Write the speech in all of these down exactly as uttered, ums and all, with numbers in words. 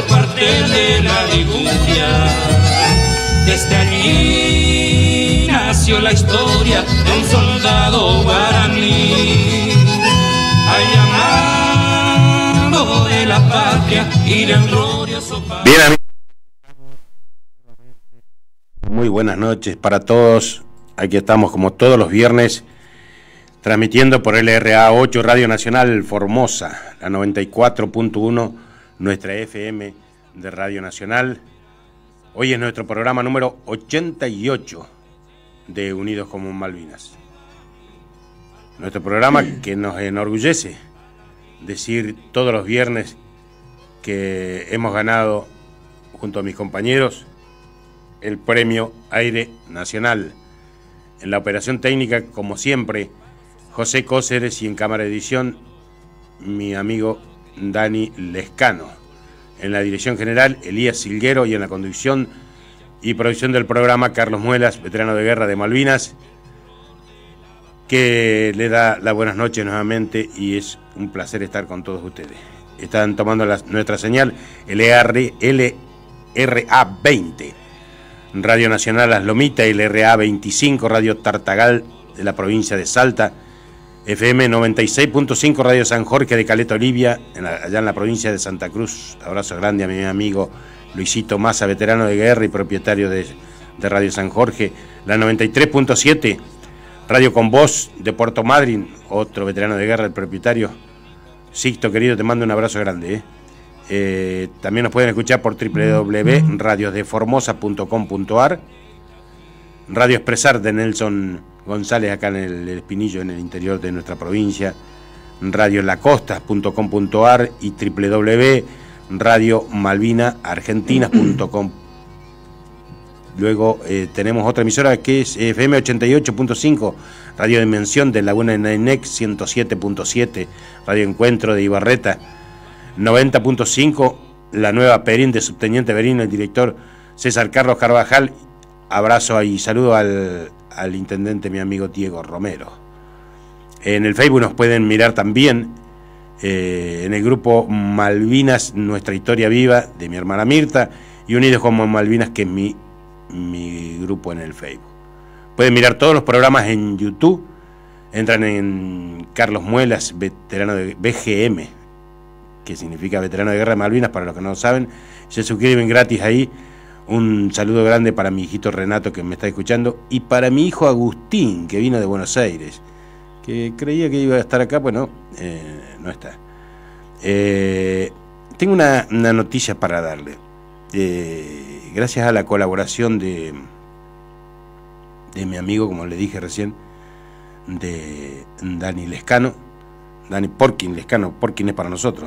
cuartel de la Liguria. Desde allí nació la historia de un soldado guaraní, al llamado de la patria y del glorioso país. Bien, amigos. Muy buenas noches para todos. Aquí estamos como todos los viernes, transmitiendo por L R A ocho Radio Nacional Formosa, la noventa y cuatro punto uno, nuestra F M de Radio Nacional. Hoy es nuestro programa número ochenta y ocho de Unidos como Malvinas. Nuestro programa que nos enorgullece decir todos los viernes que hemos ganado, junto a mis compañeros, el premio Aire Nacional. En la operación técnica, como siempre, José Cóceres, y en cámara de edición, mi amigo Dani Lescano. En la dirección general, Elías Silguero, y en la conducción y producción del programa, Carlos Muelas, veterano de guerra de Malvinas, que le da las buenas noches nuevamente y es un placer estar con todos ustedes. Están tomando la, nuestra señal L R A veinte. Radio Nacional Las Lomitas, L R A veinticinco, Radio Tartagal de la provincia de Salta, F M noventa y seis punto cinco, Radio San Jorge de Caleta Olivia, en la, allá en la provincia de Santa Cruz. Abrazo grande a mi amigo Luisito Massa, veterano de guerra y propietario de, de Radio San Jorge. La noventa y tres punto siete, Radio Con Voz de Puerto Madryn, otro veterano de guerra, el propietario. Sixto, querido, te mando un abrazo grande, ¿eh? Eh, también nos pueden escuchar por doble u doble u doble u punto radios de formosa punto com punto a r, Radio Expresar de Nelson González acá en el Espinillo, en el interior de nuestra provincia, radio lacostas punto com punto a r y doble u doble u doble u punto radio malvina argentinas punto com. Luego eh, tenemos otra emisora que es F M ochenta y ocho punto cinco, Radio Dimensión de Laguna de Nainec, ciento siete punto siete, Radio Encuentro de Ibarreta, noventa punto cinco, la nueva Perín de Subteniente Berino, el director César Carlos Carvajal. Abrazo y saludo al, al intendente, mi amigo Diego Romero. En el Facebook nos pueden mirar también, eh, en el grupo Malvinas, Nuestra Historia Viva, de mi hermana Mirta, y Unidos como Malvinas, que es mi, mi grupo en el Facebook. Pueden mirar todos los programas en YouTube, entran en Carlos Muelas, veterano de B G M, que significa veterano de guerra de Malvinas, para los que no lo saben, se suscriben gratis ahí. Un saludo grande para mi hijito Renato, que me está escuchando, y para mi hijo Agustín, que vino de Buenos Aires, que creía que iba a estar acá, bueno, eh, no está. Eh, tengo una, una noticia para darle. Eh, gracias a la colaboración de, de mi amigo, como le dije recién, de Dani Lescano, Dani Porkin Lescano, Porkin es para nosotros.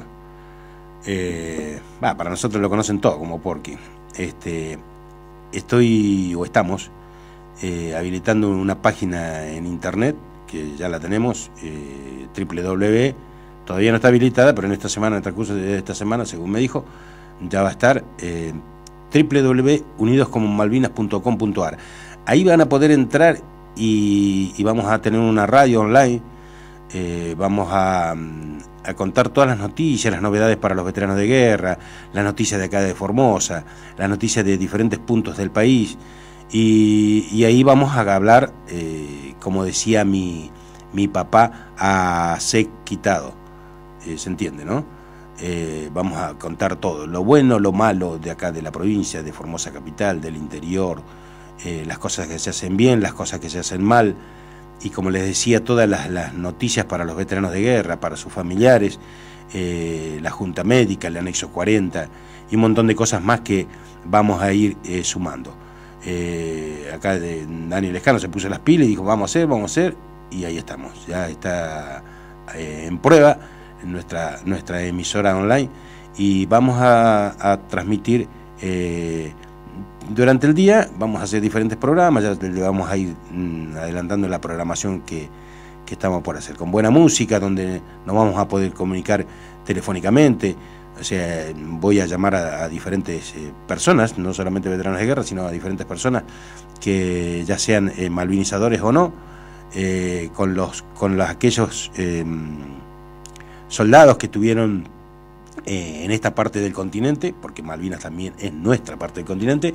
Eh, bah, para nosotros lo conocen todos como Porky. Este, estoy o estamos eh, habilitando una página en internet que ya la tenemos, eh, doble u doble u doble u, todavía no está habilitada, pero en esta semana, en el transcurso de esta semana, según me dijo, ya va a estar, eh, doble u doble u doble u punto unidos como malvinas punto com punto a r. Ahí van a poder entrar y, y vamos a tener una radio online. Eh, vamos a, a contar todas las noticias, las novedades para los veteranos de guerra, las noticias de acá de Formosa, las noticias de diferentes puntos del país, y, y ahí vamos a hablar, eh, como decía mi, mi papá, a ser quitado, eh, se entiende, ¿no? Eh, vamos a contar todo, lo bueno, lo malo de acá de la provincia, de Formosa capital, del interior, eh, las cosas que se hacen bien, las cosas que se hacen mal. Y como les decía, todas las, las noticias para los veteranos de guerra, para sus familiares, eh, la Junta Médica, el Anexo cuarenta y un montón de cosas más que vamos a ir eh, sumando. Eh, acá de Dani Lescano se puso las pilas y dijo, vamos a hacer, vamos a hacer, y ahí estamos. Ya está eh, en prueba nuestra, nuestra emisora online, y vamos a, a transmitir eh, durante el día. Vamos a hacer diferentes programas, ya le vamos a ir mm, adelantando la programación que, que estamos por hacer, con buena música, donde nos vamos a poder comunicar telefónicamente. O sea, voy a llamar a, a diferentes eh, personas, no solamente veteranos de guerra, sino a diferentes personas que ya sean eh, malvinizadores o no, eh, con los con los aquellos eh, soldados que estuvieron eh, en esta parte del continente, porque Malvinas también es nuestra parte del continente,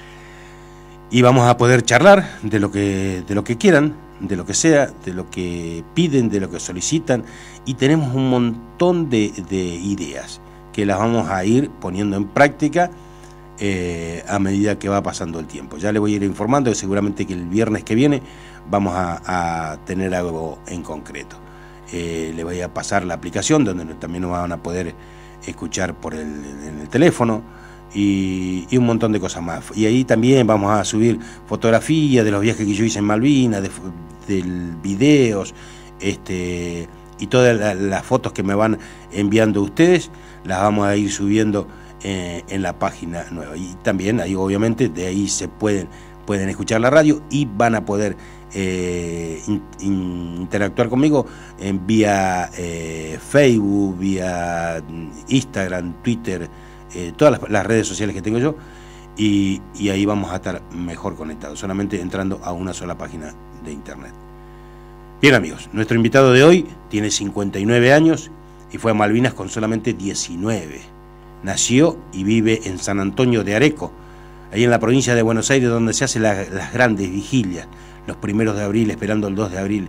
y vamos a poder charlar de lo que, de lo que quieran, de lo que sea, de lo que piden, de lo que solicitan, y tenemos un montón de, de ideas que las vamos a ir poniendo en práctica eh, a medida que va pasando el tiempo. Ya le voy a ir informando que seguramente que el viernes que viene vamos a, a tener algo en concreto. Eh, le voy a pasar la aplicación donde también nos van a poder escuchar por el, en el teléfono y, y un montón de cosas más. Y ahí también vamos a subir fotografías de los viajes que yo hice en Malvinas, de, de videos, este, y todas las, las fotos que me van enviando ustedes, las vamos a ir subiendo eh, en la página nueva. Y también ahí obviamente de ahí se pueden, pueden escuchar la radio y van a poder eh, in, in, interactuar conmigo en vía eh, Facebook, vía Instagram, Twitter, eh, todas las, las redes sociales que tengo yo, y, y ahí vamos a estar mejor conectados, solamente entrando a una sola página de internet. Bien amigos, nuestro invitado de hoy tiene cincuenta y nueve años y fue a Malvinas con solamente diecinueve. Nació y vive en San Antonio de Areco, ahí en la provincia de Buenos Aires, donde se hacen la, las grandes vigilias, los primeros de abril, esperando el dos de abril.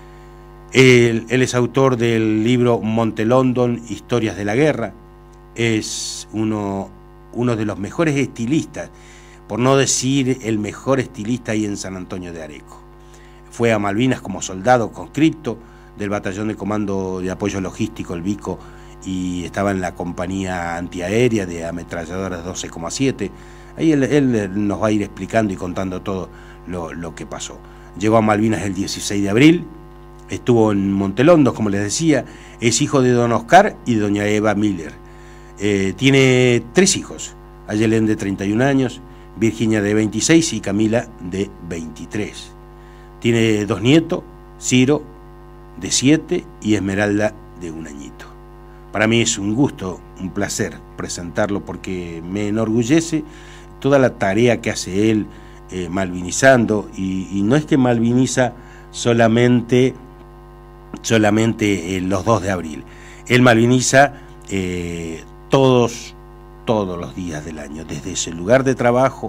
Él, él es autor del libro Monte London, Historias de la Guerra. Es uno, uno de los mejores estilistas, por no decir el mejor estilista ahí en San Antonio de Areco. Fue a Malvinas como soldado conscripto del Batallón de Comando de Apoyo Logístico, el Vico, y estaba en la compañía antiaérea de ametralladoras doce coma siete. Ahí él, él nos va a ir explicando y contando todo lo, lo que pasó. Llegó a Malvinas el dieciséis de abril, estuvo en Montelondos, como les decía, es hijo de don Oscar y de doña Eva Miller. Eh, tiene tres hijos, Ayelen de treinta y un años, Virginia de veintiséis y Camila de veintitrés. Tiene dos nietos, Ciro de siete y Esmeralda de un añito. Para mí es un gusto, un placer presentarlo porque me enorgullece toda la tarea que hace él eh, malvinizando, y, y no es que malviniza solamente, solamente eh, los dos de abril, él malviniza eh, todos, todos los días del año, desde ese lugar de trabajo,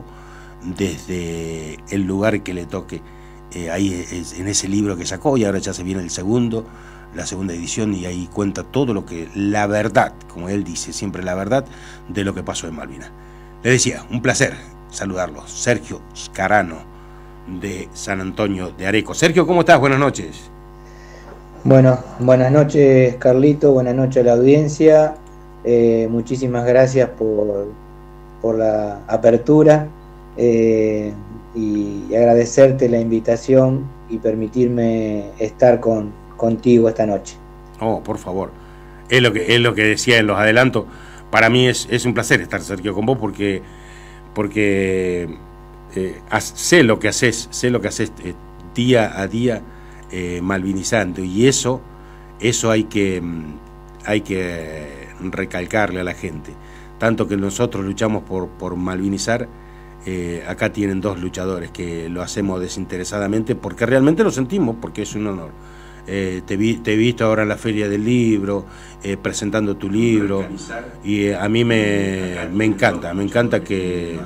desde el lugar que le toque. Eh, ahí es, en ese libro que sacó, y ahora ya se viene el segundo, la segunda edición, y ahí cuenta todo lo que, la verdad, como él dice, siempre la verdad de lo que pasó en Malvinas. Le decía, un placer saludarlo, Sergio Scarano, de San Antonio de Areco. Sergio, ¿cómo estás? Buenas noches. Bueno, buenas noches, Carlito, buenas noches a la audiencia, eh, muchísimas gracias por, por la apertura, eh, y agradecerte la invitación y permitirme estar con, contigo esta noche. Oh, por favor. Es lo que, es lo que decía en los adelantos. Para mí es, es un placer estar, Sergio, con vos, porque, porque eh, sé lo que haces, sé lo que haces eh, día a día eh, malvinizando, y eso, eso hay que, hay que recalcarle a la gente. Tanto que nosotros luchamos por, por malvinizar. Eh, acá tienen dos luchadores que lo hacemos desinteresadamente porque realmente lo sentimos, porque es un honor. Eh, te, vi, te he visto ahora en la Feria del Libro, eh, presentando tu libro, y eh, a mí me, me encanta, me encanta que,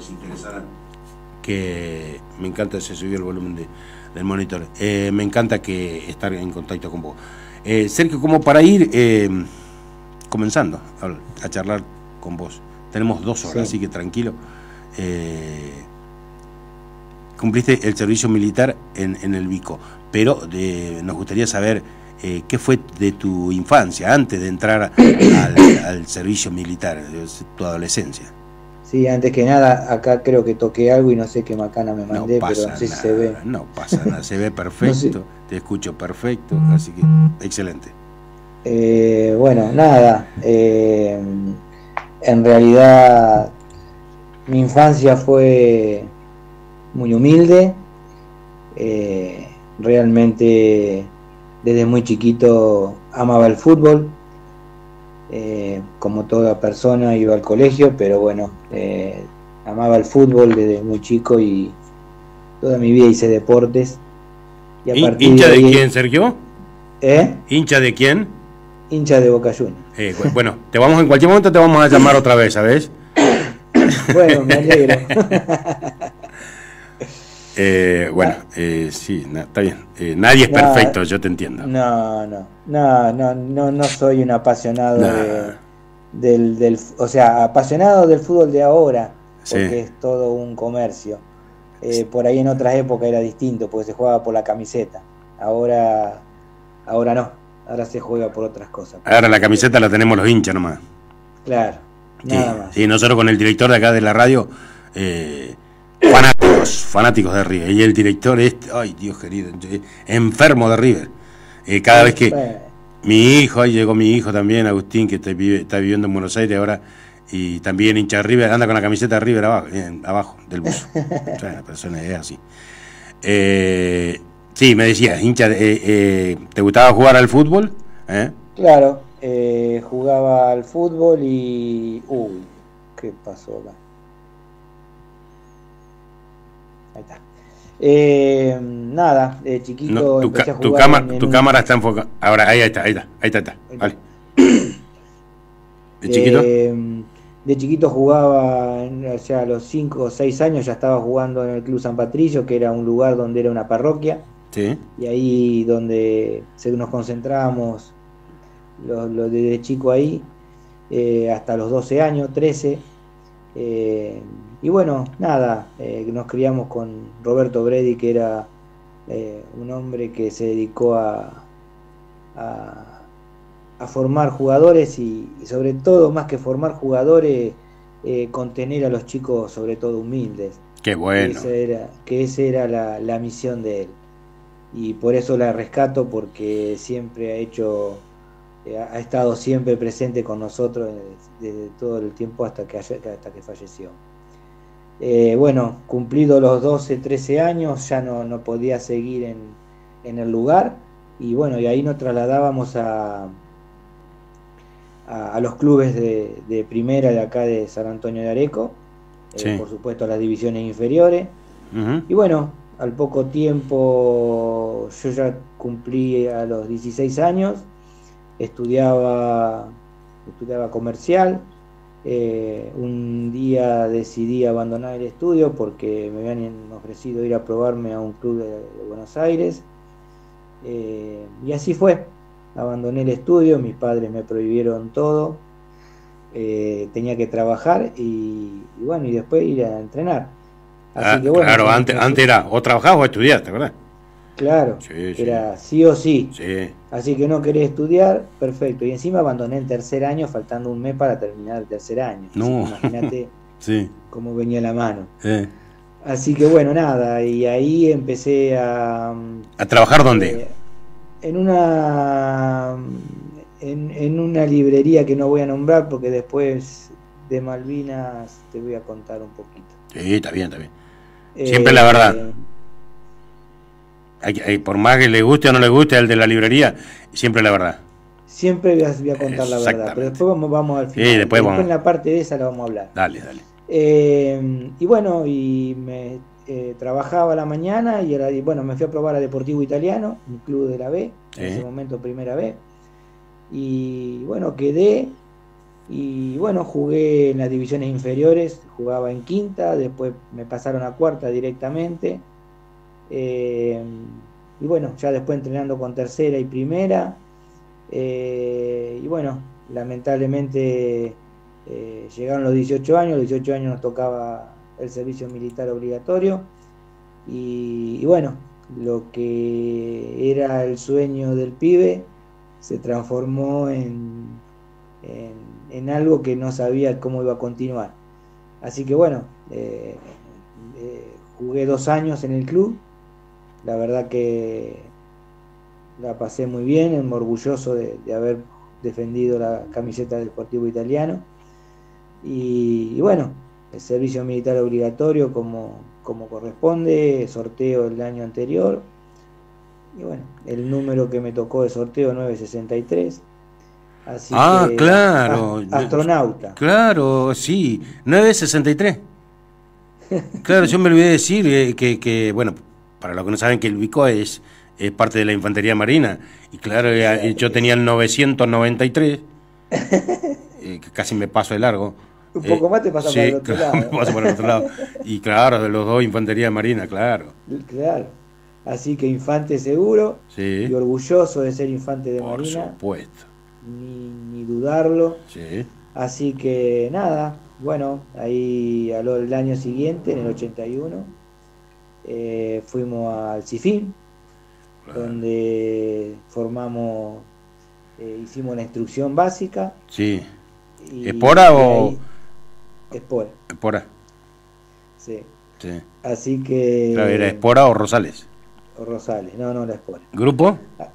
que me encanta, se subió el volumen de, del monitor, eh, me encanta que estar en contacto con vos. Eh, Sergio, como para ir eh, comenzando a, a charlar con vos, tenemos dos horas, sí. Así que tranquilo. Eh, cumpliste el servicio militar en, en el Vico, pero de, nos gustaría saber eh, qué fue de tu infancia antes de entrar al, al servicio militar, de tu adolescencia. Sí, antes que nada, acá creo que toqué algo y no sé qué macana me mandé, no pero no sé si se ve. No pasa nada, se ve perfecto, no sé. Te escucho perfecto, así que excelente. Eh, bueno, nada, eh, en realidad mi infancia fue muy humilde, eh, realmente desde muy chiquito amaba el fútbol, eh, como toda persona iba al colegio, pero bueno, eh, amaba el fútbol desde muy chico y toda mi vida hice deportes. Y a ¿Hincha de, de ahí, quién, Sergio? ¿Eh? ¿Hincha de quién? hincha de Boca Juniors. Eh, bueno, te vamos en cualquier momento te vamos a llamar otra vez, ¿sabes? Bueno, me alegro. eh, bueno, eh, sí, na, está bien. Eh, nadie es no, perfecto, yo te entiendo. No, no, no, no, no, no soy un apasionado no. de, del, del, o sea, apasionado del fútbol de ahora, porque sí. es todo un comercio. Eh, por ahí en otras épocas era distinto, porque se jugaba por la camiseta. Ahora, ahora no, ahora se juega por otras cosas. Ahora la camiseta la tenemos los hinchas nomás. Claro, nada sí, más. Sí, nosotros con el director de acá de la radio, eh, fanáticos, fanáticos de River. Y el director es, ay Dios querido, enfermo de River. Eh, cada vez que bueno. mi hijo, ahí llegó mi hijo también, Agustín, que está, vive, está viviendo en Buenos Aires ahora, y también hincha de River, anda con la camiseta de River abajo, eh, abajo del buzo. O sea, la persona es así. Eh, sí, me decías, hincha, de, eh, eh, ¿te gustaba jugar al fútbol? ¿Eh? Claro, eh, jugaba al fútbol y... Uy, ¿qué pasó acá? Ahí está. Eh, nada, de chiquito no, tu, empecé a jugar tu, cámara, en, en tu un... cámara está enfocada. Ahora, ahí está, ahí está, ahí está, ahí está. Vale. ¿De chiquito? Eh, de chiquito jugaba, o sea, a los cinco o seis años ya estaba jugando en el Club San Patricio, que era un lugar donde era una parroquia. Sí. Y ahí donde se, nos concentrábamos los, los desde chico ahí, eh, hasta los doce años, trece. Eh, y bueno, nada, eh, nos criamos con Roberto Bredi, que era eh, un hombre que se dedicó a, a, a formar jugadores y, y sobre todo, más que formar jugadores, eh, contener a los chicos, sobre todo humildes. Qué bueno. Que esa era, que esa era la, la misión de él. Y por eso la rescato, porque siempre ha hecho, ha estado siempre presente con nosotros desde, desde todo el tiempo hasta que, hasta que falleció. Eh, bueno, cumplido los doce, trece años, ya no, no podía seguir en, en el lugar, y bueno, y ahí nos trasladábamos a, a, a los clubes de, de primera de acá de San Antonio de Areco, sí. eh, por supuesto a las divisiones inferiores, uh-huh. y bueno, al poco tiempo yo ya cumplí a los dieciséis años, estudiaba, estudiaba comercial. Eh, un día decidí abandonar el estudio porque me habían ofrecido ir a probarme a un club de, de Buenos Aires, eh, y así fue. Abandoné el estudio, mis padres me prohibieron todo, eh, tenía que trabajar y, y bueno, y después ir a entrenar. Así ah, que bueno, claro, antes, antes era o trabajabas o estudiaste, ¿verdad? Claro, sí, sí. Era sí o sí. sí. Así que no quería estudiar, perfecto. Y encima abandoné en tercer año, faltando un mes para terminar el tercer año. No. Imagínate sí. cómo venía la mano. Eh. Así que bueno, nada, y ahí empecé a... ¿A trabajar dónde? Eh, en una en, en una librería que no voy a nombrar porque después de Malvinas te voy a contar un poquito. Sí, está bien, está bien. Siempre eh, la verdad. Eh, Hay, hay, por más que le guste o no le guste al de la librería, siempre la verdad. Siempre voy a, voy a contar la verdad, pero después vamos, vamos al final. Sí, después, después vamos. En la parte de esa la vamos a hablar. Dale, dale. Eh, y bueno, y me eh, trabajaba a la mañana y, era, y bueno, me fui a probar a Deportivo Italiano, un club de la B, sí. En ese momento primera B. Y bueno, quedé y bueno, jugué en las divisiones inferiores, jugaba en quinta, después me pasaron a cuarta directamente. Eh, y bueno, ya después entrenando con tercera y primera, eh, y bueno, lamentablemente eh, llegaron los dieciocho años, los dieciocho años nos tocaba el servicio militar obligatorio, y, y bueno, lo que era el sueño del pibe se transformó en, en, en algo que no sabía cómo iba a continuar. Así que bueno, eh, eh, jugué dos años en el club. La verdad que la pasé muy bien, orgulloso de, de haber defendido la camiseta del Deportivo Italiano. Y, y bueno, el servicio militar obligatorio como, como corresponde, sorteo el año anterior. Y bueno, el número que me tocó de sorteo nueve sesenta y tres. Así ah, que, claro. A, astronauta. Claro, sí, nueve sesenta y tres. Claro, yo me olvidé decir que, que, bueno, para los que no saben que el Ubicó es es parte de la Infantería Marina. Y claro, ya, yo tenía el novecientos noventa y tres, eh, que casi me paso de largo. Un poco eh, más te pasa sí, para el otro claro, lado. me paso por el otro lado. Y claro, de los dos Infantería Marina, claro. Claro. Así que infante seguro, Sí. y orgulloso de ser infante de Por Marina. supuesto. Ni, ni dudarlo. Sí. Así que nada, bueno, ahí al el año siguiente, en el ochenta y uno, eh, fuimos al CIFIN, Claro. donde formamos, eh, hicimos la instrucción básica. Sí. Y, ¿Espora y o...? ahí- Espora, Espora. sí. Sí. Así que... Claro, ¿era Espora o Rosales? o Rosales, no, no, la Espora. ¿Grupo?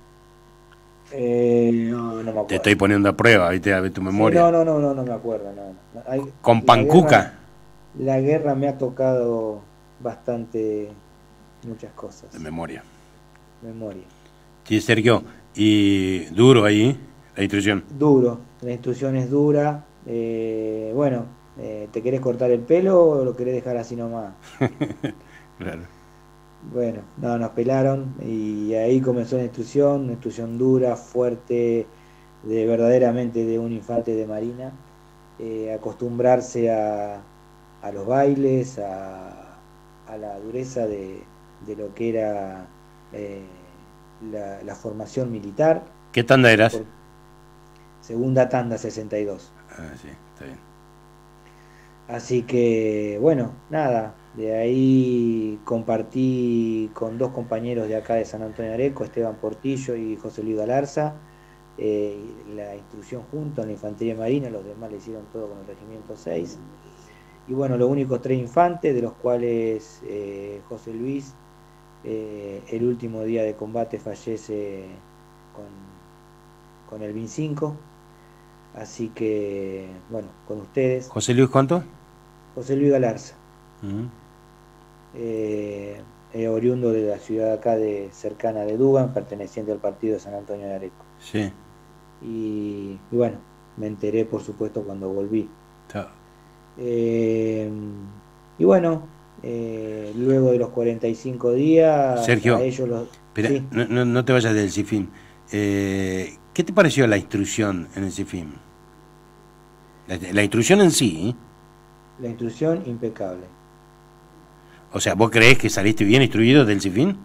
Eh, no, no me acuerdo. Te estoy poniendo a prueba, ¿viste? A ver tu Sí, memoria. no, no, no, no, no me acuerdo. No, no. Hay- ¿Con la Pancuca? guerra- La guerra me ha tocado bastante, muchas cosas. De memoria. Memoria. Sí, Sergio. Y duro ahí, la instrucción. Duro, la instrucción es dura. eh, bueno, eh, ¿te querés cortar el pelo o lo querés dejar así nomás? Claro. Bueno, no, nos pelaron y ahí comenzó la instrucción, una instrucción dura, fuerte, de verdaderamente de un infante de Marina, eh, acostumbrarse a, a los bailes, a, a la dureza de, de lo que era eh, la, la formación militar. ¿Qué tanda eras? Por- segunda tanda, sesenta y dos. Ah, sí, está bien. Así que, bueno, nada, de ahí compartí con dos compañeros de acá de San Antonio de Areco, Esteban Portillo y José Luis Galarza, eh, la instrucción junto en la Infantería Marina, los demás le hicieron todo con el Regimiento seis. Y bueno, los únicos tres infantes, de los cuales eh, José Luis, eh, el último día de combate fallece con, con el B I N cinco. Así que, bueno, con ustedes, ¿José Luis cuánto? José Luis Galarza. Mm. Eh, eh, oriundo de la ciudad acá de cercana de Dugan, perteneciente al partido de San Antonio de Areco. Sí. Y, y bueno, me enteré por supuesto cuando volví. Está. Eh, y bueno, eh, luego de los cuarenta y cinco días, Sergio, a ellos los... Espera, sí. no, no, no te vayas del CIFIN. Eh, ¿Qué te pareció la instrucción en el CIFIN? La, la instrucción en sí, ¿eh? La instrucción impecable. O sea, ¿vos creés que saliste bien instruido del CIFIN?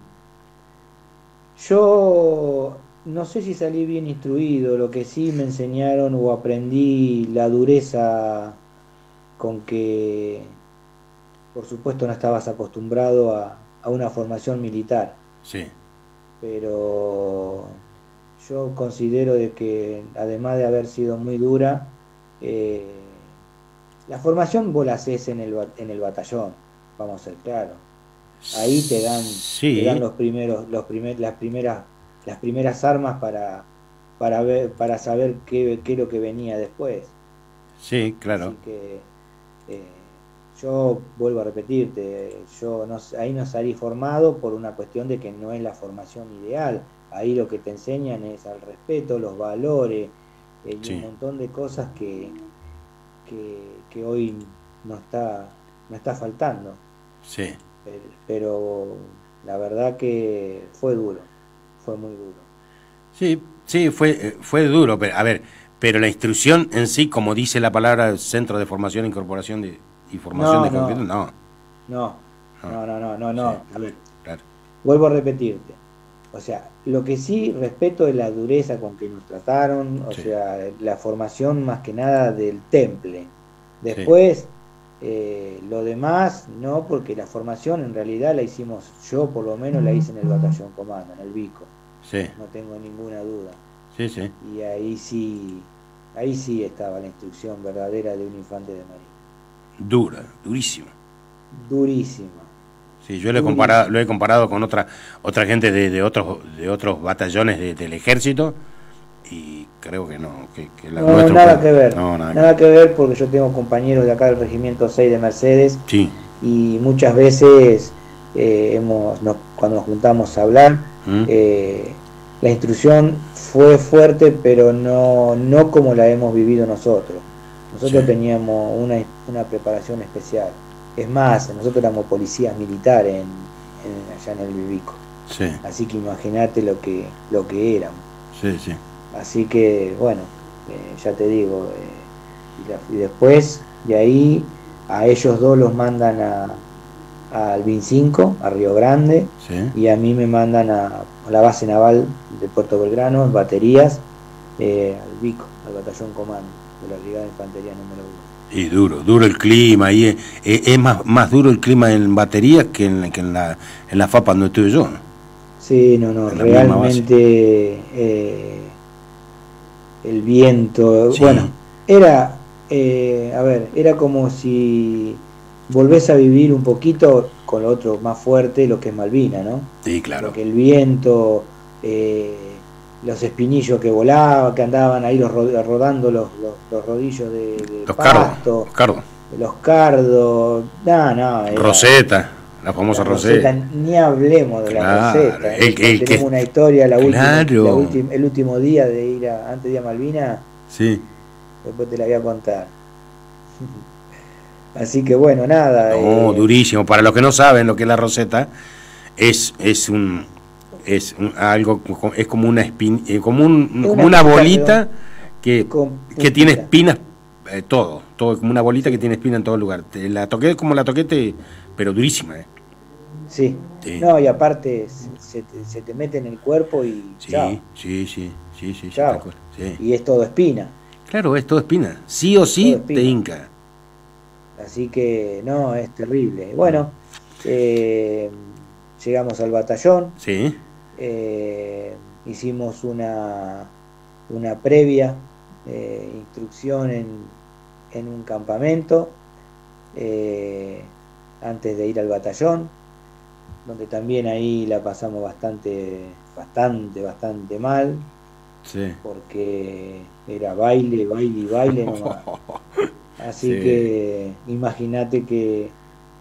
Yo no sé si salí bien instruido, lo que sí me enseñaron o aprendí la dureza con que, por supuesto, no estabas acostumbrado a, a una formación militar, Sí. pero yo considero de que, además de haber sido muy dura, eh, la formación vos la hacés en el, ba- en el batallón, vamos a ser claros. Ahí te dan, Sí. te dan los primeros, los primer, las primeras, las primeras armas para, para ver, para saber qué, qué es lo que venía después. Sí, claro. Así que eh, yo vuelvo a repetirte, yo no, ahí no salí formado por una cuestión de que no es la formación ideal. Ahí lo que te enseñan es al respeto, los valores, eh, y Sí. un montón de cosas que, que, que hoy no está, no está faltando. Sí. Pero, pero la verdad que fue duro, fue muy duro. Sí, sí, fue, eh, fue duro, pero a ver, pero la instrucción en sí, como dice la palabra Centro de Formación, Incorporación de, y Formación No, de no. Conflictos, no. No, Ah. no, no, no, no, no. Sí. A ver, Claro. vuelvo a repetirte. O sea, lo que sí respeto es la dureza con que nos trataron, o Sí. sea, la formación más que nada del temple. Después, eh, lo demás, no, porque la formación en realidad la hicimos, yo por lo menos la hice en el batallón comando, en el Vico, Sí, no tengo ninguna duda. sí, sí. Y ahí sí, ahí sí estaba la instrucción verdadera de un infante de marina. Dura, durísimo. Durísima. Sí, yo lo he comparado, lo he comparado con otra otra gente de, de otros de otros batallones de- del ejército y creo que no, que, que la No, nuestra nada fue- que ver, No, nada, nada que ver porque yo tengo compañeros de acá del Regimiento seis de Mercedes Sí. y muchas veces eh, hemos, nos- cuando nos juntamos a hablar, ¿Mm? eh, la instrucción fue fuerte, pero no, no como la hemos vivido nosotros. Nosotros Sí. teníamos una, una preparación especial. Es más, nosotros éramos policías militares en, en- allá en el Vivico. Sí. Así que imagínate lo que, lo que éramos. Sí, sí. Así que, bueno, eh, ya te digo, eh, y, la, y después de ahí a ellos dos los mandan a, a Albín cinco, a Río Grande, Sí. y a mí me mandan a, a la base naval de Puerto Belgrano, en baterías, eh, al Vico, al batallón comando de la Brigada de Infantería número uno. Y duro, duro el clima, ahí es, es, es más, más duro el clima en baterías que en, que en la en la FAPA donde estuve yo, ¿no? Sí, no, no, En la misma realmente eh, el viento, Sí. bueno, era, eh, a ver, era como si volvés a vivir un poquito con lo otro más fuerte, lo que es Malvina, ¿no? Sí, claro. Porque el viento, eh, los espinillos que volaban, que andaban ahí los ro- rodando los, los, los rodillos de, de Los cardos, pasto, los cardos. los cardos, no, no, era- Roseta, la famosa la Roseta. Roseta, ni hablemos de Claro, la Roseta. el que- el Tenemos que- una historia, la última, Claro. la última- el último día de ir a, antes de ir a Malvina, Sí. después te la voy a contar. Así que bueno, nada. No, eh, durísimo. Para los que no saben lo que es la Roseta, es, es un es un- algo co- es como una espin, eh, como un, Es como una una cosita bolita que, con que tiene puntita. espinas, eh, todo, todo como una bolita que tiene espina en todo lugar. Te la toqué como la toquete, pero durísima, eh. Sí. Sí. No, y aparte se, se te, se te mete en el cuerpo y Sí, chao. sí, sí, sí, sí, sí, Chao. tal cual, sí. Y es todo espina. Claro, es todo espina. Sí o sí Todo espina. te hinca. Así que no, es terrible. Bueno, eh, llegamos al batallón. Sí, Eh, hicimos una, una previa eh, instrucción en, en un campamento eh, antes de ir al batallón, donde también ahí la pasamos bastante, bastante, bastante mal, sí. porque era baile, baile y baile nomás. Así Sí. que imagínate que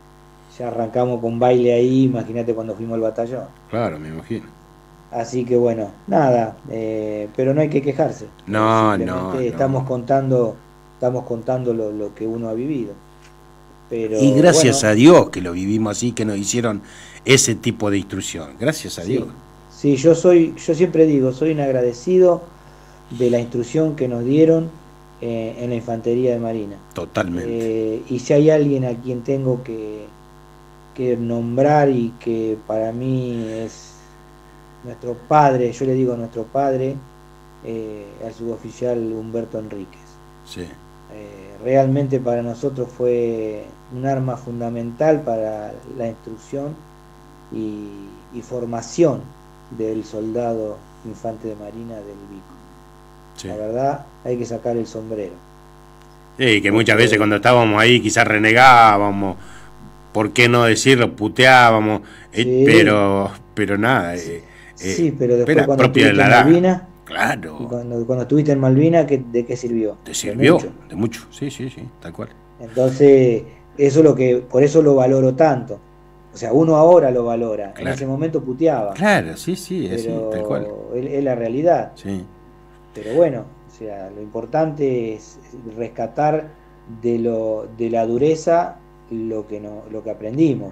ya arrancamos con baile ahí, imagínate cuando fuimos al batallón. Claro, me imagino. Así que bueno, nada, eh, pero no hay que quejarse. No, Simplemente no, no. estamos contando, estamos contando lo, lo que uno ha vivido. Pero Y gracias bueno, a Dios que lo vivimos así, que nos hicieron ese tipo de instrucción. Gracias a sí, Dios. sí, yo soy, yo siempre digo, soy un agradecido de la instrucción que nos dieron eh, en la Infantería de Marina. Totalmente. Eh, y si hay alguien a quien tengo que, que nombrar y que para mí es nuestro padre, yo le digo nuestro padre, eh, al suboficial Humberto Enríquez. Sí. Eh, realmente para nosotros fue un arma fundamental para la instrucción y, y formación del soldado infante de Marina del Vico. Sí. La verdad, hay que sacar el sombrero. Sí, que muchas veces cuando estábamos ahí quizás renegábamos, ¿por qué no decirlo? Puteábamos, eh, Sí. pero pero nada. Eh, eh, Sí, pero después era cuando propio de estuviste la en edad. Malvinas, y Claro, cuando, cuando estuviste en Malvinas, ¿qué- ¿de qué sirvió? te De sirvió, mucho. de mucho, sí, sí, sí, tal cual. Entonces, eso es lo que, por eso lo valoro tanto. O sea, uno ahora lo valora. En Claro. ese momento puteaba. Claro, sí, sí, es así, tal cual. Pero es, es la realidad. Sí, Pero bueno, o sea, lo importante es rescatar de lo, de la dureza lo que no, lo que aprendimos.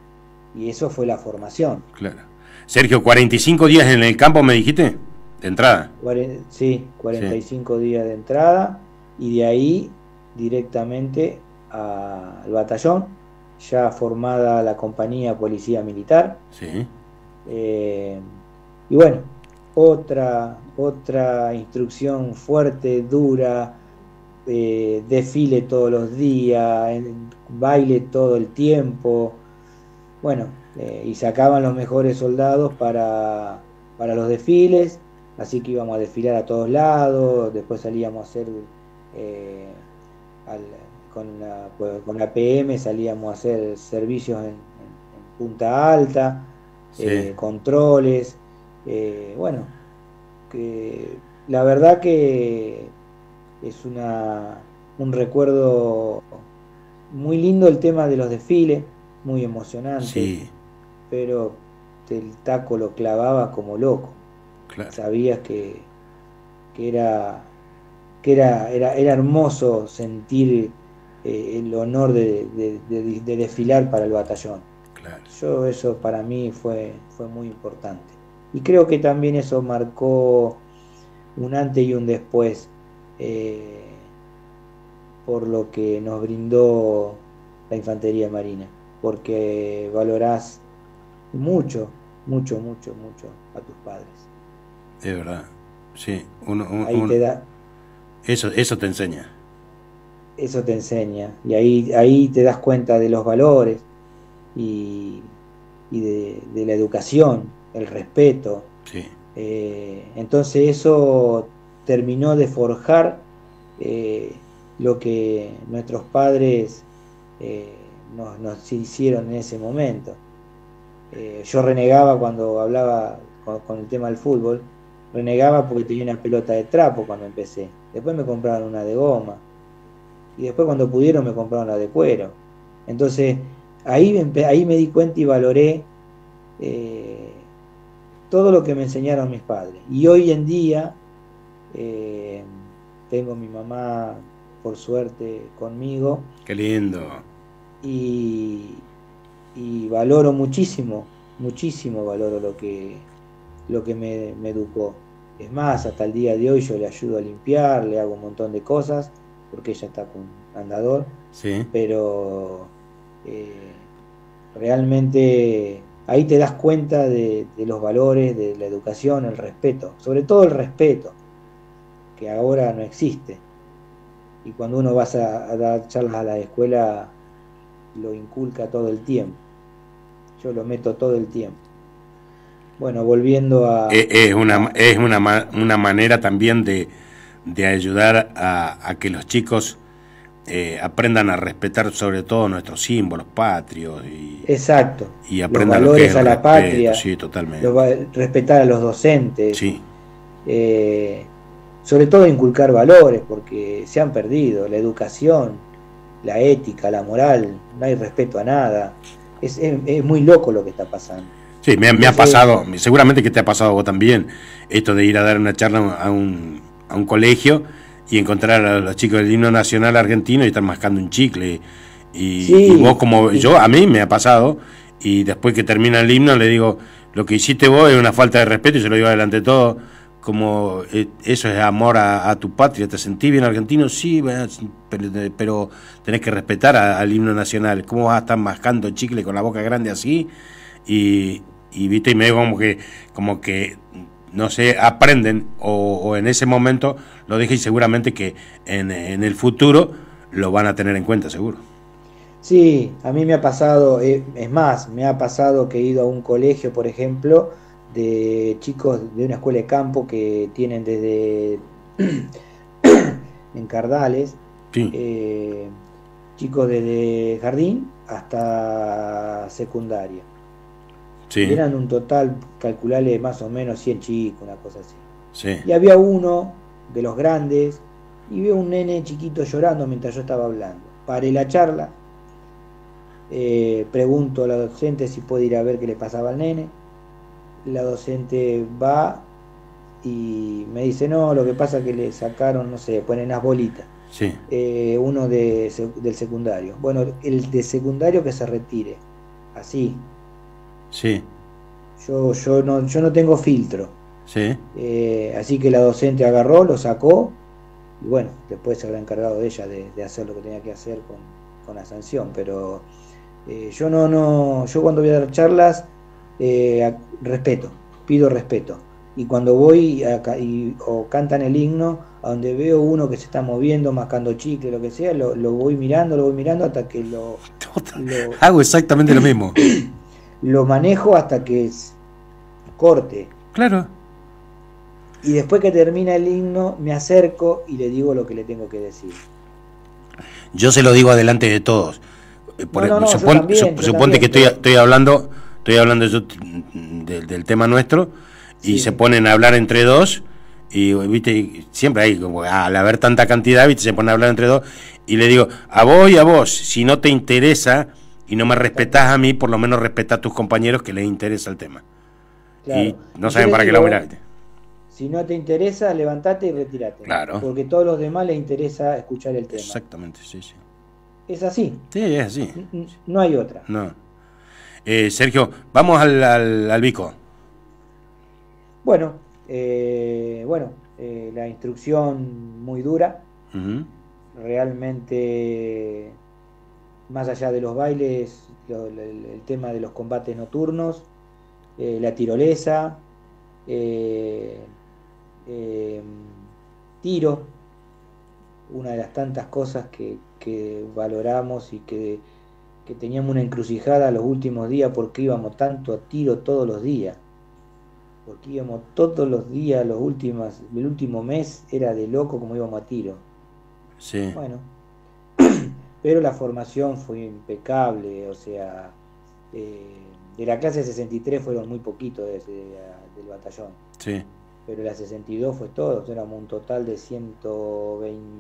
Y eso fue la formación. claro. Sergio, cuarenta y cinco días en el campo, me dijiste, de entrada. Cuaren- sí, cuarenta y cinco días de entrada y de ahí directamente a- al batallón, ya formada la compañía policía militar. Sí, Eh, y bueno, otra, otra instrucción fuerte, dura, eh, desfile todos los días, en- baile todo el tiempo. Bueno, eh, y sacaban los mejores soldados para, para los desfiles, así que íbamos a desfilar a todos lados, después salíamos a hacer, eh, al- con, la, pues, con la P M salíamos a hacer servicios en, en- en Punta Alta, sí, eh, controles, eh, bueno, que la verdad que es una, un recuerdo muy lindo el tema de los desfiles, muy emocionante, sí, pero el taco lo clavaba como loco. claro. Sabías que, que era que era, era, era hermoso sentir eh, el honor de, de, de- de desfilar para el batallón. Claro. Yo eso para mí fue, fue muy importante. Y creo que también eso marcó un antes y un después eh, por lo que nos brindó la Infantería Marina, porque valorás mucho, mucho, mucho, mucho a tus padres. Es verdad, sí. Uno, un, Ahí un, te da, eso, eso te enseña. eso te enseña, y ahí, ahí te das cuenta de los valores y, y de, de la educación, el respeto. Sí. Eh, entonces eso terminó de forjar eh, lo que nuestros padres eh, nos, nos hicieron en ese momento. Eh, yo renegaba cuando hablaba con, con el tema del fútbol, renegaba porque tenía una pelota de trapo cuando empecé. Después me compraron una de goma. Y después cuando pudieron me compraron la de cuero. Entonces ahí me, ahí me di cuenta y valoré eh, todo lo que me enseñaron mis padres. Y hoy en día eh, tengo a mi mamá, por suerte, conmigo. Qué lindo. Y, y valoro muchísimo, muchísimo valoro lo que, lo que me, me educó. Es más, hasta el día de hoy yo le ayudo a limpiar, le hago un montón de cosas, porque ella está con andador. Sí. Pero eh, realmente ahí te das cuenta de, de los valores, de la educación, el respeto, sobre todo el respeto, que ahora no existe. Y cuando uno va a, a dar charlas a la escuela, lo inculca todo el tiempo. Yo lo meto todo el tiempo. Bueno, volviendo a... Es, es, una, es una, una manera también de, de ayudar a, a que los chicos eh, aprendan a respetar sobre todo nuestros símbolos patrios. Y, exacto. Y aprendan los valores lo que es el a la respeto. patria. Sí, totalmente. Los, respetar a los docentes. Sí. Eh, sobre todo inculcar valores, porque se han perdido. La educación, la ética, la moral, no hay respeto a nada. Es, es, es muy loco lo que está pasando. Sí, me, me ha pasado, seguramente que te ha pasado a vos también, esto de ir a dar una charla a un, a un colegio y encontrar a los chicos del himno nacional argentino y estar mascando un chicle. Y, sí, y vos como y... yo, a mí me ha pasado, y después que termina el himno le digo, lo que hiciste vos es una falta de respeto, y se lo digo adelante de todo, como eh, eso es amor a, a tu patria. ¿Te sentís bien argentino? Sí, pero, pero tenés que respetar a, al himno nacional. ¿Cómo vas a estar mascando chicle con la boca grande así? Y... y viste, y me digo como que como que no sé, aprenden o, o en ese momento lo dije, y seguramente que en, en el futuro lo van a tener en cuenta, seguro. Sí, a mí me ha pasado, eh, es más, me ha pasado que he ido a un colegio, por ejemplo, de chicos de una escuela de campo que tienen desde en Cardales, sí. eh, chicos desde jardín hasta secundaria. Sí. Eran un total, calcularle más o menos cien chicos, una cosa así. Sí. Y había uno de los grandes, y veo un nene chiquito llorando mientras yo estaba hablando. Paré la charla, eh, pregunto a la docente si puede ir a ver qué le pasaba al nene. La docente va y me dice, no, lo que pasa es que le sacaron, no sé, ponen las bolitas. Sí. Eh, uno de, del secundario. Bueno, el de secundario que se retire. Así. Sí. Yo, yo, no, yo no tengo filtro. Sí. Eh, así que la docente agarró, lo sacó, y bueno, después se habrá encargado de ella de, de hacer lo que tenía que hacer con, con la sanción. Pero eh, yo no, no, yo cuando voy a dar charlas, eh, respeto, pido respeto. Y cuando voy a, y, o cantan el himno, a donde veo uno que se está moviendo, mascando chicle, lo que sea, lo, lo voy mirando, lo voy mirando hasta que lo... lo hago exactamente lo mismo. Lo manejo hasta que corte. Claro. Y después que termina el himno, me acerco y le digo lo que le tengo que decir. Yo se lo digo adelante de todos. Por, no, no, no, supon, también, sup, suponte también, que estoy, pero... estoy hablando, estoy hablando de, de, del tema nuestro, y sí. Se ponen a hablar entre dos, y viste, siempre hay como al haber tanta cantidad, viste, se ponen a hablar entre dos, y le digo, a vos y a vos, si no te interesa y no me respetás a mí, por lo menos respetá a tus compañeros que les interesa el tema. Claro. Y no saben para qué lo miran. Si no te interesa, levantate y retirate. Claro. Porque a todos los demás les interesa escuchar el tema. Exactamente, sí, sí. Es así. Sí, es así. No, no hay otra. No. Eh, Sergio, vamos al, al, al bico. Bueno, eh, bueno, eh, la instrucción muy dura. Uh-huh. Realmente, más allá de los bailes, lo, el, el tema de los combates nocturnos, eh, la tirolesa, eh, eh, tiro, una de las tantas cosas que, que valoramos y que, que teníamos una encrucijada los últimos días porque íbamos tanto a tiro todos los días. Porque íbamos todos los días, los últimos, el último mes era de loco como íbamos a tiro. Sí. Bueno, pero la formación fue impecable, o sea, eh, de la clase sesenta y tres fueron muy poquitos de, de, de, del batallón. Sí. Pero la sesenta y dos fue todo, éramos un total de ciento veinte,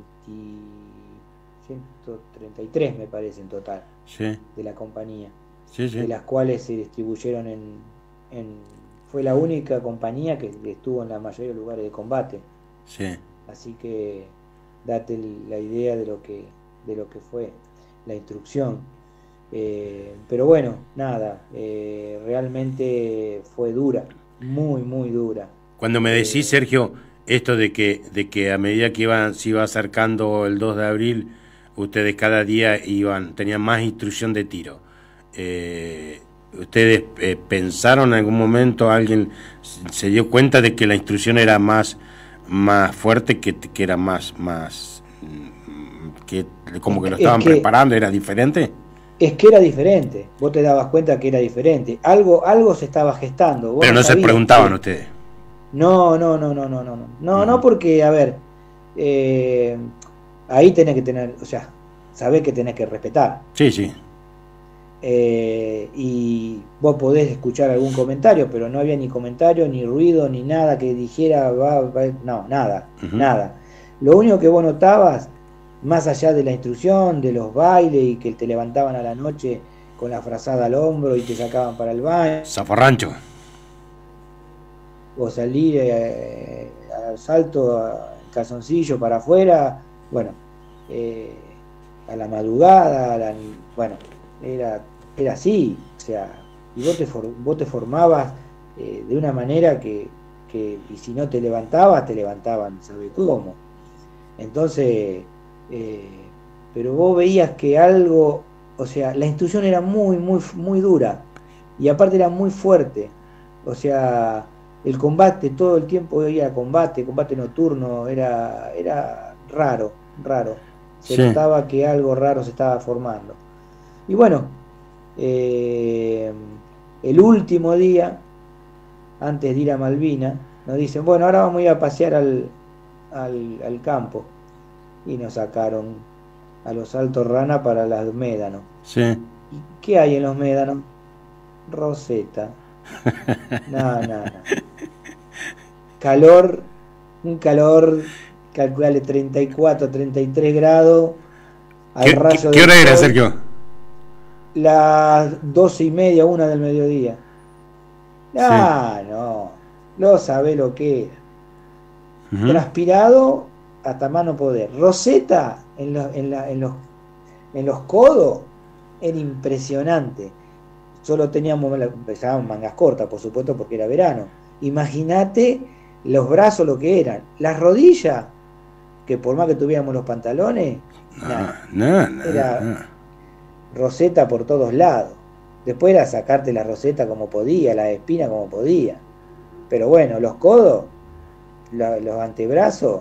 ciento treinta y tres me parece en total, sí, de la compañía, sí, sí. De las cuales se distribuyeron en, en, fue la única compañía que estuvo en la mayoría de los lugares de combate, sí. Así que date la idea de lo que, de lo que fue la instrucción, eh, pero bueno, nada, eh, realmente fue dura, muy muy dura. Cuando me decís, Sergio, esto de que de que a medida que iban, se iba acercando el dos de abril, ustedes cada día iban tenían más instrucción de tiro. Eh, ¿Ustedes eh, pensaron en algún momento, alguien se dio cuenta de que la instrucción era más, más fuerte, que, que era más, más que como que lo estaban que, preparando, era diferente? Es que era diferente, vos te dabas cuenta que era diferente, algo, algo se estaba gestando. Vos Pero no, no se preguntaban que, ustedes. No, no, no, no, no, no, no, no, no, porque, a ver, eh, ahí tenés que tener, o sea, sabés que tenés que respetar. Sí, sí. Eh, y vos podés escuchar algún comentario, pero no había ni comentario, ni ruido, ni nada que dijera, va, va, no, nada, uh-huh. nada. Lo único que vos notabas, más allá de la instrucción, de los bailes y que te levantaban a la noche con la frazada al hombro y te sacaban para el baño. Zafarrancho. O salir eh, al salto, a calzoncillo para afuera, bueno, eh, a la madrugada, a la, bueno, era, era así, o sea, y vos te, for, vos te formabas eh, de una manera que, que, y si no te levantabas, te levantaban, ¿sabes cómo? Entonces, eh, pero vos veías que algo, o sea, la instrucción era muy, muy, muy dura, y aparte era muy fuerte, o sea, el combate, todo el tiempo había combate, combate nocturno, era, era raro, raro. Se sí. notaba que algo raro se estaba formando. Y bueno, eh, el último día, antes de ir a Malvinas, nos dicen, bueno, ahora vamos a ir a pasear al, al, al campo. Y nos sacaron a los Altos Rana para los médanos. Sí. ¿Y qué hay en los médanos? Roseta. No, no, no. Calor, un calor, calculale treinta y cuatro, treinta y tres grados. Al ¿Qué, rayo ¿qué hora sol, era, Sergio? Las doce y media, una del mediodía. Ah, sí. No, no sabe lo que era. Uh-huh. Transpirado hasta más no poder. Roseta en, lo, en, la, en, los, en los codos era impresionante. Solo teníamos, empezábamos mangas cortas, por supuesto, porque era verano. Imagínate los brazos lo que eran. Las rodillas, que por más que tuviéramos los pantalones, no, nada, no, no, era no. roseta por todos lados. Después era sacarte la roseta como podía, la espina como podía. Pero bueno, los codos, la, los antebrazos.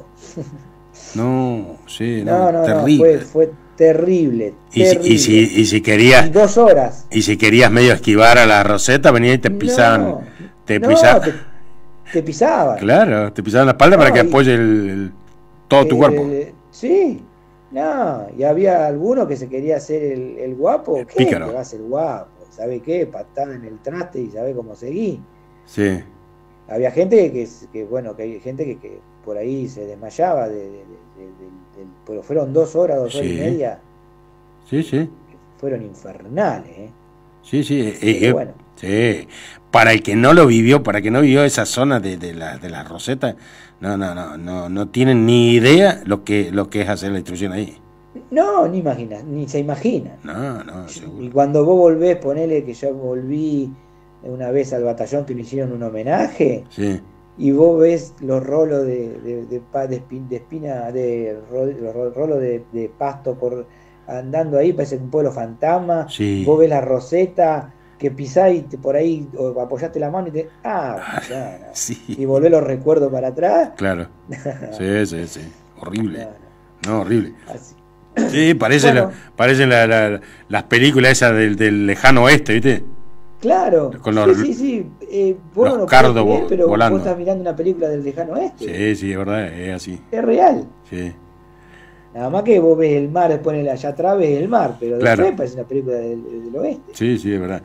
No, sí, no, no, no, terrible. fue, fue terrible, y, terrible. Si, y, si, y si querías. Y dos horas. Y si querías medio esquivar a la roseta, venía y te pisaban. No, te no, pisaban. Te, te pisaban. Claro, te pisaban la espalda no, para que y, apoye el, el, todo eh, tu cuerpo. Sí, no, y había alguno que se quería hacer el, el guapo. ¿Qué? Pícaro. Te va a hacer guapo, ¿sabe qué? Patada en el traste y sabe cómo seguir. Sí. Había gente que, que bueno, que hay gente que, que por ahí se desmayaba, de, de, de, de, de, pero fueron dos horas, dos sí. horas y media. Sí, sí. Fueron infernales, ¿eh? Sí, sí. Eh, eh, bueno. Sí. Para el que no lo vivió, para el que no vivió esa zona de, de la de la Roseta, no, no, no, no, no tienen ni idea lo que lo que es hacer la instrucción ahí. No, ni imagina, ni se imagina. No, no, seguro. Y cuando vos volvés, ponele que yo volví una vez al batallón que me hicieron un homenaje, Sí. y vos ves los rolos de, de, de, pa- de espi- de espina, de ro- los ro- rolos de, de pasto por andando ahí, parece un pueblo fantasma. Sí. Vos ves la roseta que pisás y te- por ahí o apoyaste la mano y te. Ah, Ay, ya, no. sí. Y volvés los recuerdos para atrás. Claro. Sí, sí, sí. Horrible. Claro. No, horrible. Así. Sí, parece Bueno. la- parecen la- la- las películas esas del, del lejano oeste, ¿viste? Claro, Con los- sí, sí, sí. Eh, vos los no lo cardos podés creer, vo- pero volando. vos estás mirando una película del lejano oeste. Sí, sí, es verdad, es así. Es real. Sí. Nada más que vos ves el mar, después en el- allá atrás ves el mar, pero Claro. después parece una película del, del oeste. Sí, sí, es verdad.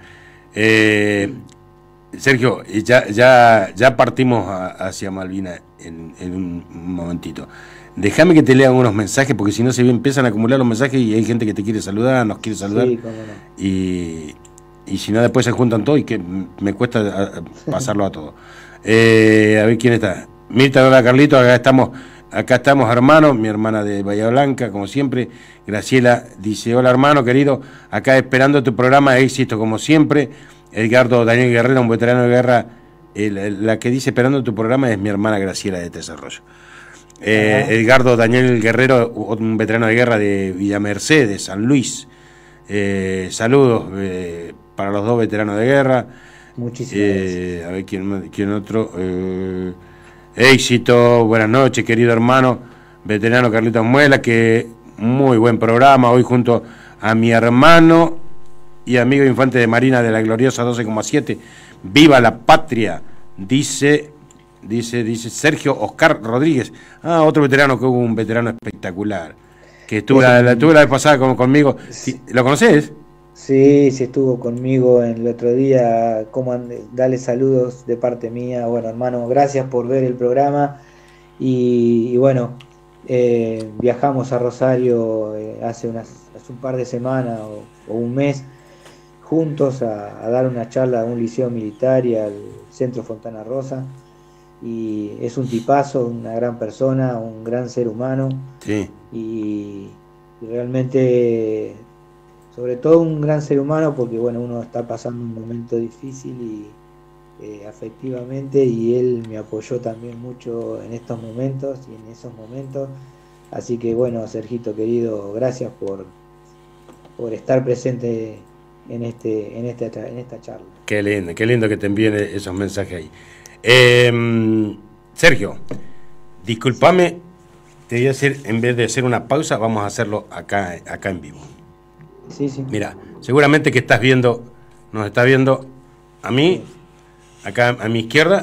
Eh, Sergio, y ya, ya, ya partimos a- hacia Malvinas en, en un momentito. Déjame que te lea unos mensajes, porque si no se empiezan a acumular los mensajes y hay gente que te quiere saludar, nos quiere saludar. Sí, cómo no. Y, y si no, después se juntan todos y que me cuesta a- a pasarlo a todos. Eh, a ver quién está. Mirta, hola Carlito, acá estamos, acá estamos hermanos, mi hermana de Bahía Blanca, como siempre. Graciela dice, hola hermano querido, acá esperando tu programa, éxito como siempre. Edgardo Daniel Guerrero, un veterano de guerra, el- la que dice esperando tu programa es mi hermana Graciela de Desarrollo. Eh, Ah. Edgardo Daniel Guerrero, un veterano de guerra de Villa Mercedes, San Luis. Eh, saludos eh, para los dos veteranos de guerra. Muchísimas Eh, a ver quién, más- quién otro. Eh, éxito, buenas noches, querido hermano, veterano Carlitos Muela, que muy buen programa hoy junto a mi hermano y amigo infante de Marina de la gloriosa doce coma siete. Viva la patria, dice, dice, dice Sergio Oscar Rodríguez. Ah, otro veterano que hubo, un veterano espectacular, que estuvo la, la, estuvo la vez pasada con, conmigo. ¿Lo conoces? Sí, sí estuvo conmigo en el otro día. Como and- dale saludos de parte mía. Bueno, hermano, gracias por ver el programa. Y, y bueno, eh, viajamos a Rosario eh, hace, unas, hace un par de semanas o, o un mes juntos a, a dar una charla a un liceo militar y al Centro Fontana Rosa. Y es un tipazo, una gran persona, un gran ser humano. Sí. Y, y realmente, sobre todo un gran ser humano, porque bueno, uno está pasando un momento difícil y eh, afectivamente, y él me apoyó también mucho en estos momentos y en esos momentos. Así que bueno, Sergito querido, gracias por, por estar presente en este, en este en esta charla. Qué lindo, qué lindo que te envíen esos mensajes ahí. Eh, Sergio, discúlpame, te voy a hacer, en vez de hacer una pausa, vamos a hacerlo acá, acá en vivo. Sí, sí. Mira, seguramente que estás viendo, nos está viendo a mí, acá a mi izquierda,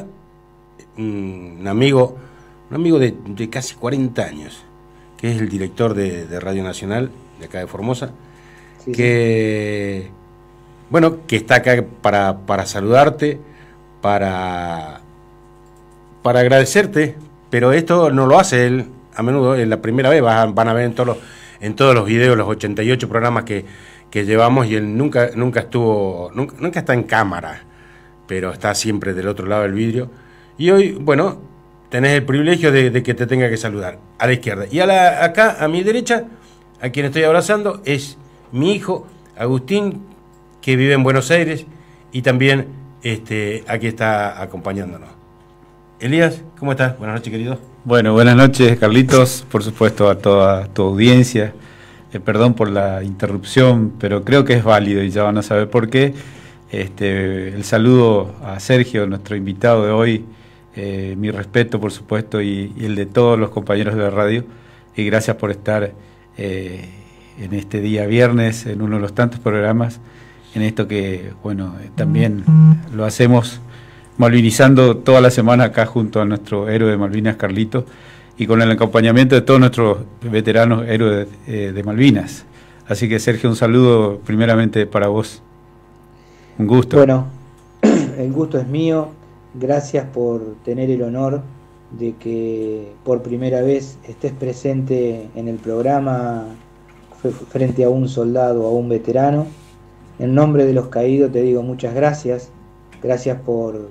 un amigo, un amigo de, de casi cuarenta años, que es el director de, de Radio Nacional, de acá de Formosa, Sí, que, sí. bueno, que está acá para, para saludarte, para, para agradecerte, pero esto no lo hace él a menudo, es la primera vez, van, van a ver en todos los, en todos los videos, los ochenta y ocho programas que, que llevamos, y él nunca, nunca estuvo, nunca, nunca está en cámara, pero está siempre del otro lado del vidrio. Y hoy, bueno, tenés el privilegio de, de que te tenga que saludar a la izquierda. Y a la, acá, a mi derecha, a quien estoy abrazando, es mi hijo, Agustín, que vive en Buenos Aires, y también este, aquí está acompañándonos. Elías, ¿cómo estás? Buenas noches, querido. Bueno, buenas noches, Carlitos, por supuesto a toda tu audiencia. Eh, perdón por la interrupción, pero creo que es válido y ya van a saber por qué. Este, el saludo a Sergio, nuestro invitado de hoy, eh, mi respeto, por supuesto, y, y el de todos los compañeros de la radio, y gracias por estar eh, en este día viernes, en uno de los tantos programas, en esto que, bueno, eh, también lo hacemos malvinizando toda la semana acá junto a nuestro héroe de Malvinas, Carlito, y con el acompañamiento de todos nuestros veteranos héroes eh, de Malvinas. Así que, Sergio, un saludo primeramente para vos. Un gusto. Bueno, el gusto es mío. Gracias por tener el honor de que por primera vez estés presente en el programa frente a un soldado o a un veterano. En nombre de los caídos te digo muchas gracias. Gracias por,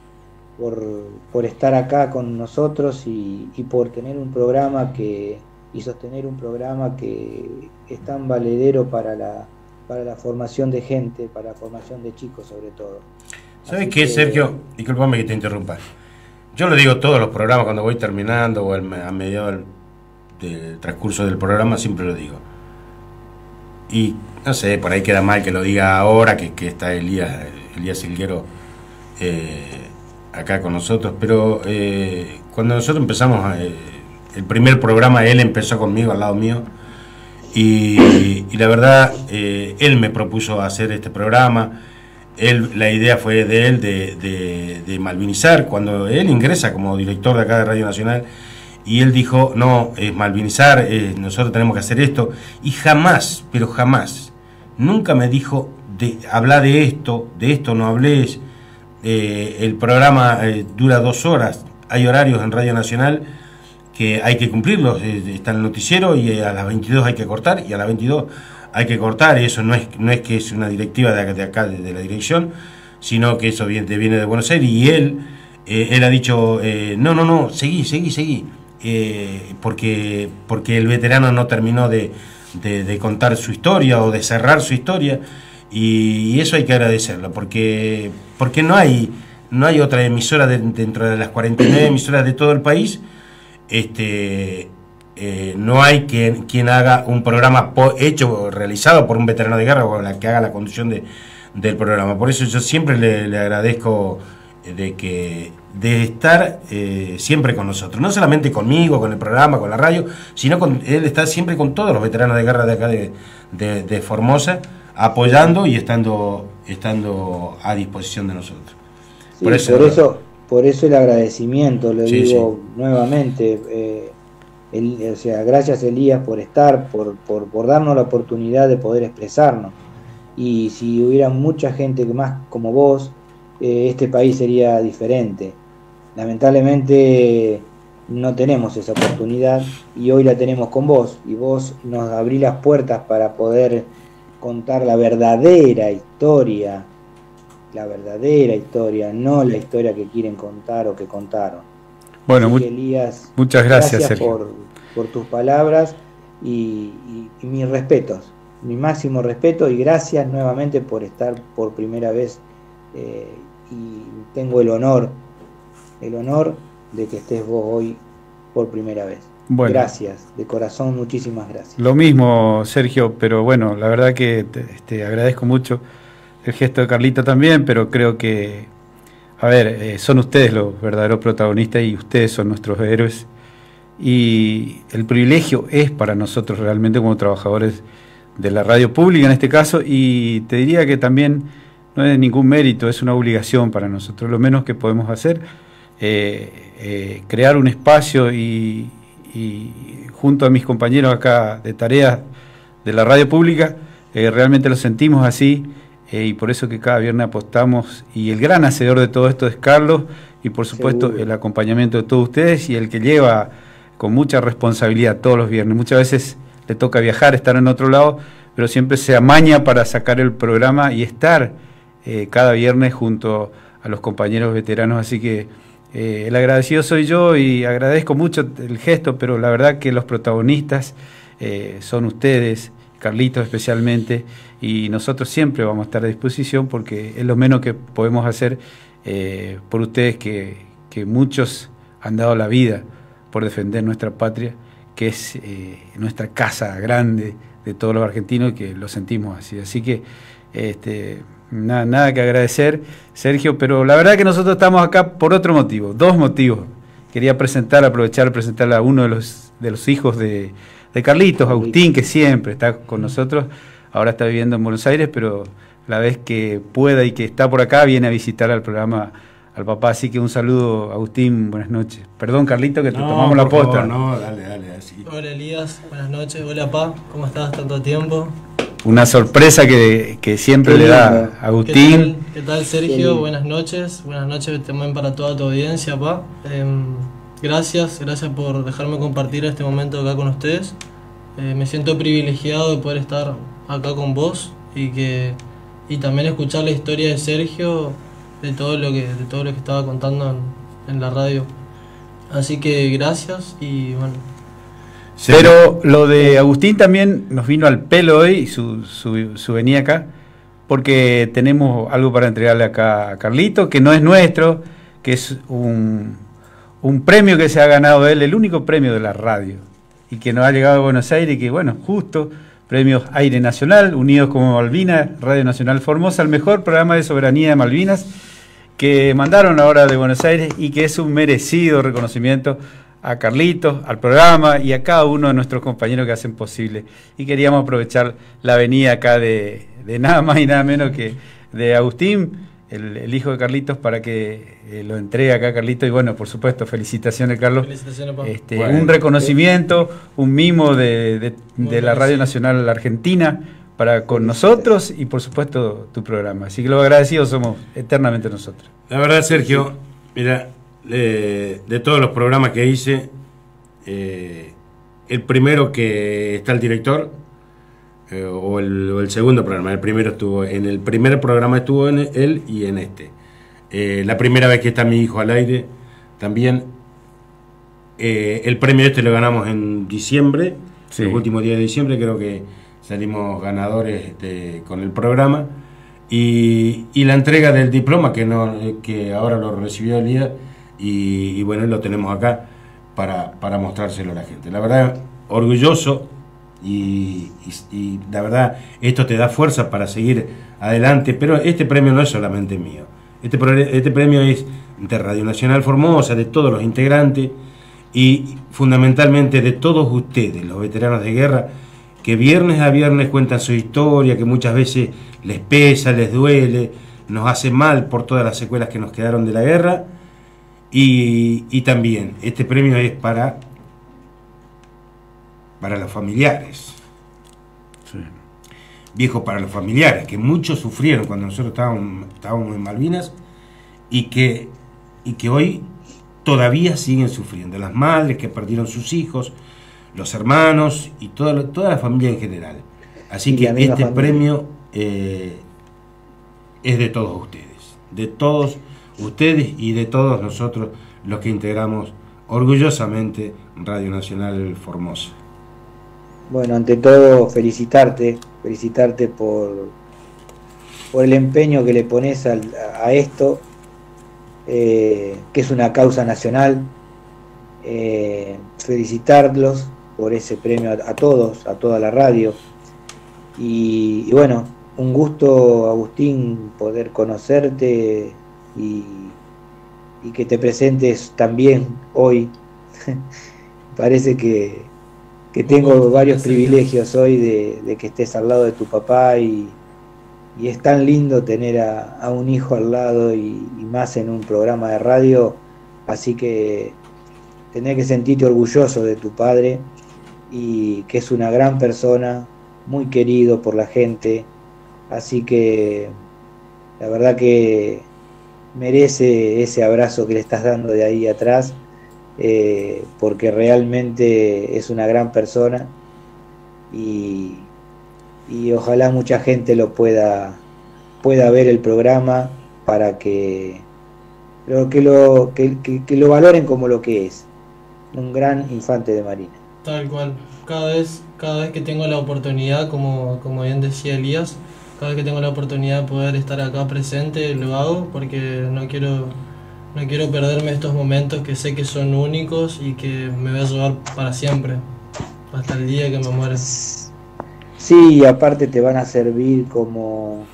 por, por estar acá con nosotros y, y por tener un programa que, y sostener un programa que es tan valedero para la, para la formación de gente, para la formación de chicos sobre todo. ¿Sabes qué, que... Sergio? Disculpame que te interrumpa. Yo lo digo todos los programas cuando voy terminando o a mediados del, del transcurso del programa, siempre lo digo. Y no sé, por ahí queda mal que lo diga ahora, que, que está Elías, Elías Silguero eh, acá con nosotros, pero eh, cuando nosotros empezamos, eh, el primer programa, él empezó conmigo, al lado mío, y, y la verdad, eh, él me propuso hacer este programa. Él, la idea fue de él de, de, de malvinizar, cuando él ingresa como director de acá de Radio Nacional, y él dijo, no, es malvinizar, eh, nosotros tenemos que hacer esto, y jamás, pero jamás, nunca me dijo, de, habla de esto, de esto no hables, eh, el programa eh, dura dos horas, hay horarios en Radio Nacional que hay que cumplirlos, eh, está el noticiero y a las veintidós hay que cortar, y a las veintidós hay que cortar, y eso no es, no es que es una directiva de acá, de, acá, de, de la dirección, sino que eso viene, viene de Buenos Aires, y él, eh, él ha dicho, eh, no, no, no, seguí, seguí, seguí, eh, porque, porque el veterano no terminó de, de, de contar su historia o de cerrar su historia, y, y eso hay que agradecerlo, porque, porque no hay, no hay otra emisora de, dentro de las cuarenta y nueve emisoras de todo el país, este... Eh, no hay quien, quien haga un programa po hecho, realizado por un veterano de guerra o la que haga la conducción de, del programa. Por eso yo siempre le, le agradezco de que de estar eh, siempre con nosotros, no solamente conmigo, con el programa, con la radio, sino con él está siempre con todos los veteranos de guerra de acá de, de, de Formosa, apoyando y estando, estando a disposición de nosotros. Sí, por, eso, por, eso, por eso el agradecimiento, lo sí, digo sí. nuevamente, eh, El, o sea, gracias Elías por estar, por, por, por darnos la oportunidad de poder expresarnos. Y si hubiera mucha gente más como vos, eh, este país sería diferente. Lamentablemente no tenemos esa oportunidad y hoy la tenemos con vos. Y vos nos abrís las puertas para poder contar la verdadera historia, la verdadera historia, no la historia que quieren contar o que contaron. Bueno, mu Elías, muchas gracias, gracias por, por tus palabras y, y, y mis respetos, mi máximo respeto, y gracias nuevamente por estar por primera vez, eh, y tengo el honor, el honor de que estés vos hoy por primera vez. Bueno, gracias, de corazón, muchísimas gracias. Lo mismo, Sergio, pero bueno, la verdad que te, te agradezco mucho el gesto de Carlito también, pero creo que a ver, eh, son ustedes los verdaderos protagonistas y ustedes son nuestros héroes, y el privilegio es para nosotros realmente como trabajadores de la radio pública en este caso, y te diría que también no es ningún mérito, es una obligación para nosotros. Lo menos que podemos hacer, eh, eh, crear un espacio y, y junto a mis compañeros acá de tareas de la radio pública, eh, realmente lo sentimos así. Eh, y por eso que cada viernes apostamos, y el gran hacedor de todo esto es Carlos, y por supuesto Seguro. el acompañamiento de todos ustedes, y el que lleva con mucha responsabilidad todos los viernes. Muchas veces le toca viajar, estar en otro lado, pero siempre se amaña para sacar el programa y estar eh, cada viernes junto a los compañeros veteranos. Así que eh, el agradecido soy yo, y agradezco mucho el gesto, pero la verdad que los protagonistas eh, son ustedes, Carlitos especialmente, y nosotros siempre vamos a estar a disposición porque es lo menos que podemos hacer eh, por ustedes, que, que muchos han dado la vida por defender nuestra patria, que es eh, nuestra casa grande de todos los argentinos, y que lo sentimos así. Así que este, nada, nada que agradecer, Sergio, pero la verdad que nosotros estamos acá por otro motivo, dos motivos. Quería presentar, aprovechar, presentar a uno de los, de los hijos de de Carlitos, Agustín, que siempre está con nosotros, ahora está viviendo en Buenos Aires, pero la vez que pueda y que está por acá, viene a visitar al programa al papá. Así que un saludo, Agustín, buenas noches. Perdón, Carlito, que te no, tomamos la posta. Favor, no, dale, dale, así. Hola, Elías, buenas noches. Hola, pa, ¿cómo estás? Tanto tiempo. Una sorpresa que, que siempre le da a Agustín. ¿Qué tal, ¿Qué tal Sergio? Buenas noches. Buenas noches también para toda tu audiencia, pa. Eh, Gracias, gracias por dejarme compartir este momento acá con ustedes. Eh, me siento privilegiado de poder estar acá con vos y que y también escuchar la historia de Sergio, de todo lo que de todo lo que estaba contando en, en la radio. Así que gracias y bueno. Sí. Pero lo de Agustín también nos vino al pelo hoy, su, su, su venida acá, porque tenemos algo para entregarle acá a Carlito, que no es nuestro, que es un, un premio que se ha ganado él, el único premio de la radio, y que nos ha llegado a Buenos Aires, y que bueno, justo, premios Aire Nacional, Unidos como Malvinas, Radio Nacional Formosa, el mejor programa de soberanía de Malvinas, que mandaron ahora de Buenos Aires, y que es un merecido reconocimiento a Carlitos, al programa y a cada uno de nuestros compañeros que hacen posible. Y queríamos aprovechar la venida acá de, de nada más y nada menos que de Agustín, el, el hijo de Carlitos, para que eh, lo entregue acá a Carlitos. Y bueno, por supuesto, felicitaciones, Carlos. Felicitaciones, papá. Este, Bueno. Un reconocimiento, un mimo de, de, de la Radio sí. Nacional Argentina para con nosotros y por supuesto tu programa. Así que los agradecidos somos eternamente nosotros. La verdad, Sergio, mira, eh, de todos los programas que hice, eh, el primero que está el director, eh, o, el, o el segundo programa, el primero estuvo, en el primer programa estuvo en él y en este. Eh, la primera vez que está mi hijo al aire, también. Eh, el premio este lo ganamos en diciembre, Sí. los últimos días de diciembre, creo que salimos ganadores de, con el programa. Y, y la entrega del diploma que no que ahora lo recibió Elías y, y bueno, lo tenemos acá para, para mostrárselo a la gente. La verdad, orgulloso y, y, y la verdad, esto te da fuerza para seguir adelante, pero este premio no es solamente mío. Este, este premio es de Radio Nacional Formosa, de todos los integrantes y fundamentalmente de todos ustedes, los veteranos de guerra, que viernes a viernes cuentan su historia, que muchas veces les pesa, les duele, nos hace mal por todas las secuelas que nos quedaron de la guerra. Y, y también este premio es para, para los familiares. Sí. Viejo, para los familiares, que muchos sufrieron cuando nosotros estábamos, estábamos en Malvinas y que, y que hoy todavía siguen sufriendo. Las madres que perdieron sus hijos, los hermanos y toda, toda la familia en general. Así Y que la misma este familia. premio eh, es de todos ustedes, de todos ustedes y de todos nosotros los que integramos orgullosamente Radio Nacional Formosa. Bueno, ante todo felicitarte, felicitarte por, por el empeño que le pones al, a esto, eh, que es una causa nacional. Eh, felicitarlos por ese premio a, a todos, a toda la radio. Y, y bueno, un gusto, Agustín, poder conocerte y, y que te presentes también hoy. Parece que, que tengo varios privilegios hoy de, de que estés al lado de tu papá y, y es tan lindo tener a, a un hijo al lado y, y más en un programa de radio, así que tenés que sentirte orgulloso de tu padre y que es una gran persona, muy querido por la gente, así que la verdad que merece ese abrazo que le estás dando de ahí atrás, eh, porque realmente es una gran persona y, y ojalá mucha gente lo pueda, pueda ver el programa para que, lo, que, lo, que, que, que lo valoren como lo que es, un gran infante de marina. Tal cual. Cada vez, cada vez que tengo la oportunidad, como, como bien decía Elías, cada vez que tengo la oportunidad de poder estar acá presente, lo hago porque no quiero, no quiero perderme estos momentos que sé que son únicos y que me voy a llevar para siempre, hasta el día que me muera. Sí, y aparte te van a servir como,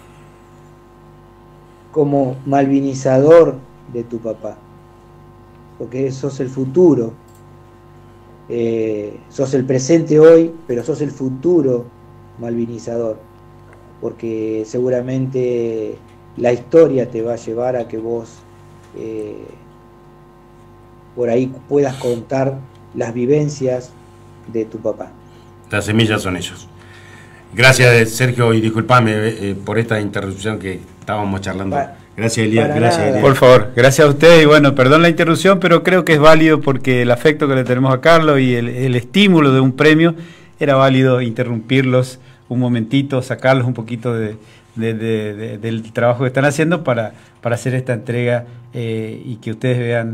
como malvinizador de tu papá, porque sos el futuro. Eh, sos el presente hoy, pero sos el futuro malvinizador, porque seguramente la historia te va a llevar a que vos eh, por ahí puedas contar las vivencias de tu papá. Las semillas son ellos. Gracias, Sergio, y disculpame eh, por esta interrupción que estábamos charlando. Pa- Gracias, Elías. para Gracias, nada. Elías. Por favor, gracias a usted y bueno, perdón la interrupción, pero creo que es válido porque el afecto que le tenemos a Carlos y el, el estímulo de un premio, era válido interrumpirlos un momentito, sacarlos un poquito de, de, de, de, del trabajo que están haciendo para, para hacer esta entrega eh, y que ustedes vean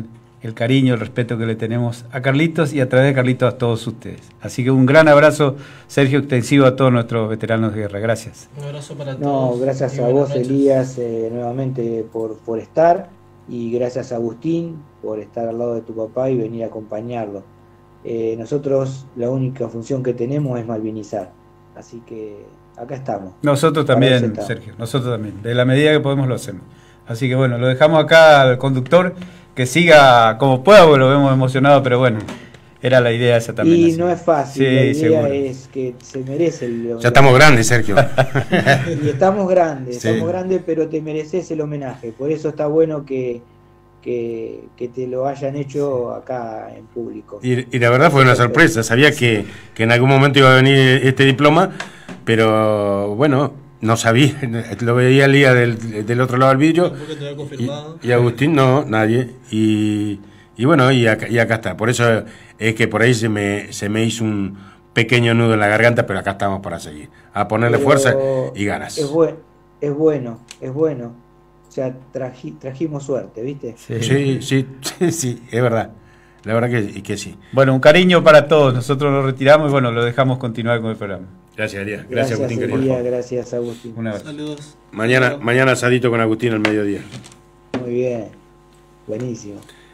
el cariño, el respeto que le tenemos a Carlitos y a través de Carlitos a todos ustedes. Así que un gran abrazo, Sergio, extensivo a todos nuestros veteranos de guerra. Gracias. Un abrazo para todos. No, gracias a vos, Elías, eh, nuevamente por, por estar, y gracias a Agustín por estar al lado de tu papá y venir a acompañarlo. Eh, nosotros la única función que tenemos es malvinizar, así que acá estamos. Nosotros también, Sergio, nosotros también, de la medida que podemos lo hacemos. Así que bueno, lo dejamos acá al conductor, que siga como pueda, porque lo vemos emocionado, pero bueno, era la idea esa también. Y así. no es fácil, Sí, la idea seguro. es que se merece el... Ya estamos grandes, Sergio. Y estamos grandes, Sí. estamos grandes, pero te mereces el homenaje, por eso está bueno que, que, que te lo hayan hecho acá en público. Y, y la verdad fue una sorpresa, sabía que, que en algún momento iba a venir este diploma, pero bueno, no sabía, lo veía el día del, del otro lado del vidrio, Tampoco te había confirmado. y, y Agustín no, nadie, y, y bueno, y acá, y acá está, por eso es que por ahí se me, se me hizo un pequeño nudo en la garganta, pero acá estamos para seguir, a ponerle Pero fuerza y ganas. Es, buen, es bueno, es bueno. O sea, traji, trajimos suerte, ¿viste? Sí. Sí, sí, sí, sí, es verdad, la verdad que, que sí. Bueno, un cariño para todos, nosotros lo retiramos y bueno, lo dejamos continuar con el programa. Gracias, Elías. Gracias, Gracias, Agustín, querido. Elías, gracias, Agustín. Un abrazo. Saludos. Mañana, mañana asadito con Agustín al mediodía. Muy bien, buenísimo.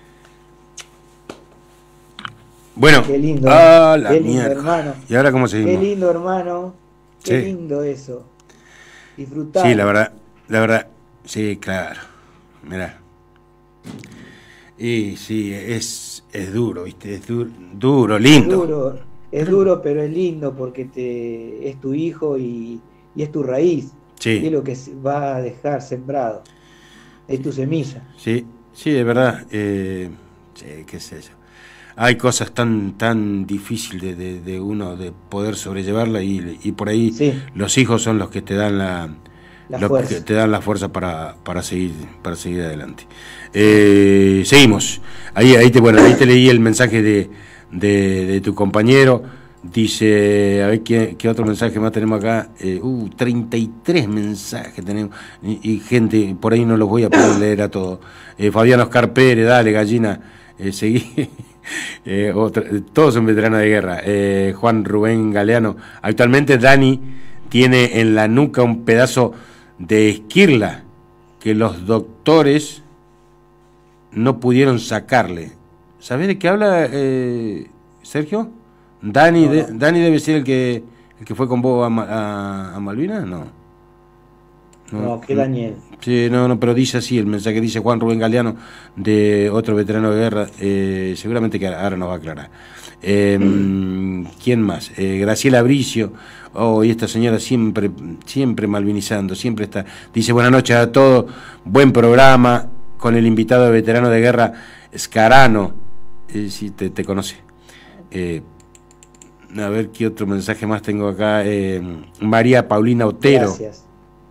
Bueno, Qué lindo, ah, la qué lindo, mierda. hermano. ¿Y ahora cómo Qué seguimos? lindo, hermano. Qué Sí. lindo eso. Disfrutar. Sí, la verdad, la verdad, sí, claro. Mirá. Y sí, es, es duro, ¿viste? Es duro, duro, lindo. Es duro, es duro, pero es lindo porque te es tu hijo y, y es tu raíz. Sí. Y es lo que se va a dejar sembrado. Es tu semilla. Sí, sí, de verdad. Eh, sí, qué sé yo. Hay cosas tan tan difíciles de, de, de uno de poder sobrellevarla y, y por ahí Sí. los hijos son los que te dan la, La los fuerza. que te dan la fuerza para, para seguir para seguir adelante. Eh, seguimos. Ahí ahí te bueno ahí te leí el mensaje de, de, de tu compañero. Dice, a ver qué, qué otro mensaje más tenemos acá. Eh, uh, treinta y tres mensajes tenemos. Y, y gente, por ahí no los voy a poder leer a todos. Eh, Fabián Oscar Pérez, dale, gallina. Eh, seguí. Eh, otra, todos son veteranos de guerra. Eh, Juan Rubén Galeano. Actualmente Dani tiene en la nuca un pedazo de esquirla que los doctores no pudieron sacarle. ¿Sabés de qué habla, eh, Sergio? Dani, No, de, no. Dani debe ser el que el que fue con vos a, Ma- a, a Malvinas, ¿no? No, que Daniel. Sí, no, no, pero dice así, el mensaje dice Juan Rubén Galeano, de otro veterano de guerra, eh, seguramente que ahora nos va a aclarar. Eh, ¿Quién más? Eh, Graciela Bricio, oh, y esta señora siempre, siempre malvinizando, siempre está. Dice, buenas noches a todos, buen programa, con el invitado de veterano de guerra, Scarano, eh, si te, te conoce. Eh, a ver qué otro mensaje más tengo acá. Eh, María Paulina Otero. Gracias.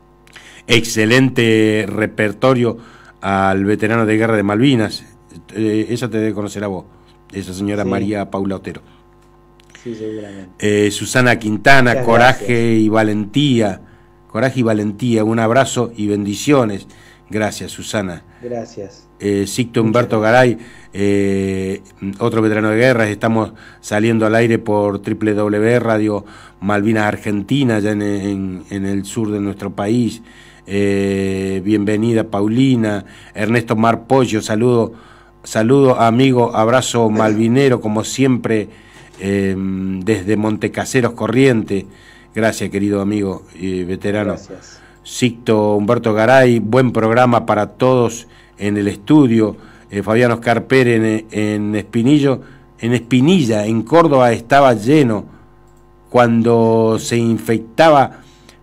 Excelente repertorio al veterano de guerra de Malvinas. Eh, esa te debe conocer a vos, esa señora Sí. María Paula Otero. Sí, seguramente. Eh, Susana Quintana, Muchas coraje gracias. y valentía. Coraje y valentía, un abrazo y bendiciones. Gracias, Susana. Gracias. Eh, Sicto Humberto Garay, eh, otro veterano de guerra. Estamos saliendo al aire por doble u doble u doble u punto Radio Malvinas Argentina, allá en, en, en el sur de nuestro país. Eh, bienvenida Paulina. Ernesto Mar Pollo, saludo, saludo amigo, abrazo malvinero como siempre, eh, desde Montecaseros Corriente. Gracias, querido amigo y veterano. Gracias. Sicto Humberto Garay, buen programa para todos en el estudio. eh, Fabián Oscar Pérez en, en Espinillo, en Espinilla, en Córdoba estaba lleno cuando se infectaba,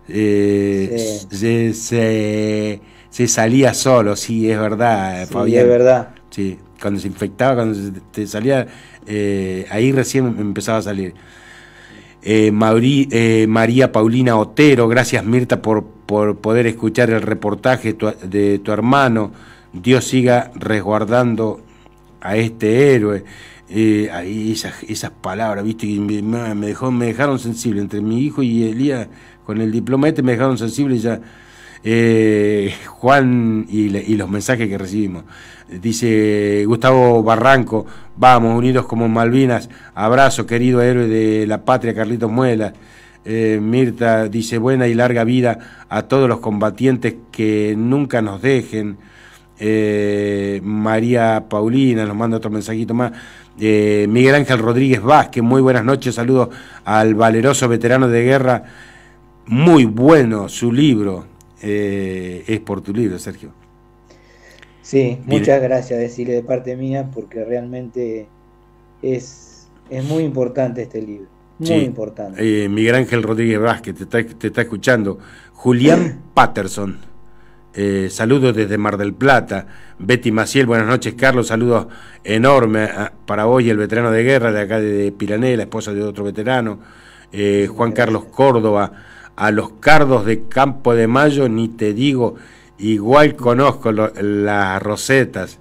eh, Sí. se, se, se salía solo, sí, es verdad, Sí, Fabián. es verdad. Sí, cuando se infectaba, cuando se te salía, eh, ahí recién empezaba a salir. Eh, Mauri, eh, María Paulina Otero, gracias Mirta por, por poder escuchar el reportaje tu, de tu hermano. Dios siga resguardando a este héroe. Eh, ahí esas, esas palabras, viste, que me, me, dejó, me dejaron sensible. Entre mi hijo y Elías, con el diploma este, me dejaron sensible. Ya Eh, Juan y, le, y los mensajes que recibimos. Dice Gustavo Barranco, vamos, unidos como Malvinas, abrazo, querido héroe de la patria, Carlitos Muela. Eh, Mirta dice, buena y larga vida a todos los combatientes que nunca nos dejen. Eh, María Paulina nos manda otro mensajito más. Eh, Miguel Ángel Rodríguez Vázquez, muy buenas noches, saludos al valeroso veterano de guerra, muy bueno su libro. Eh, es por tu libro, Sergio. Sí, Bien. Muchas gracias, decirle de parte mía, porque realmente es, es muy importante este libro, muy Sí. importante. Eh, Miguel Ángel Rodríguez Vázquez te está, te está escuchando. Julián Patterson, eh, saludos desde Mar del Plata. Betty Maciel, buenas noches, Carlos, saludos enormes a, para hoy el veterano de guerra de acá de Pirané, la esposa de otro veterano. Eh, Juan Carlos Córdoba, a los cardos de Campo de Mayo, ni te digo, igual conozco lo, las rosetas.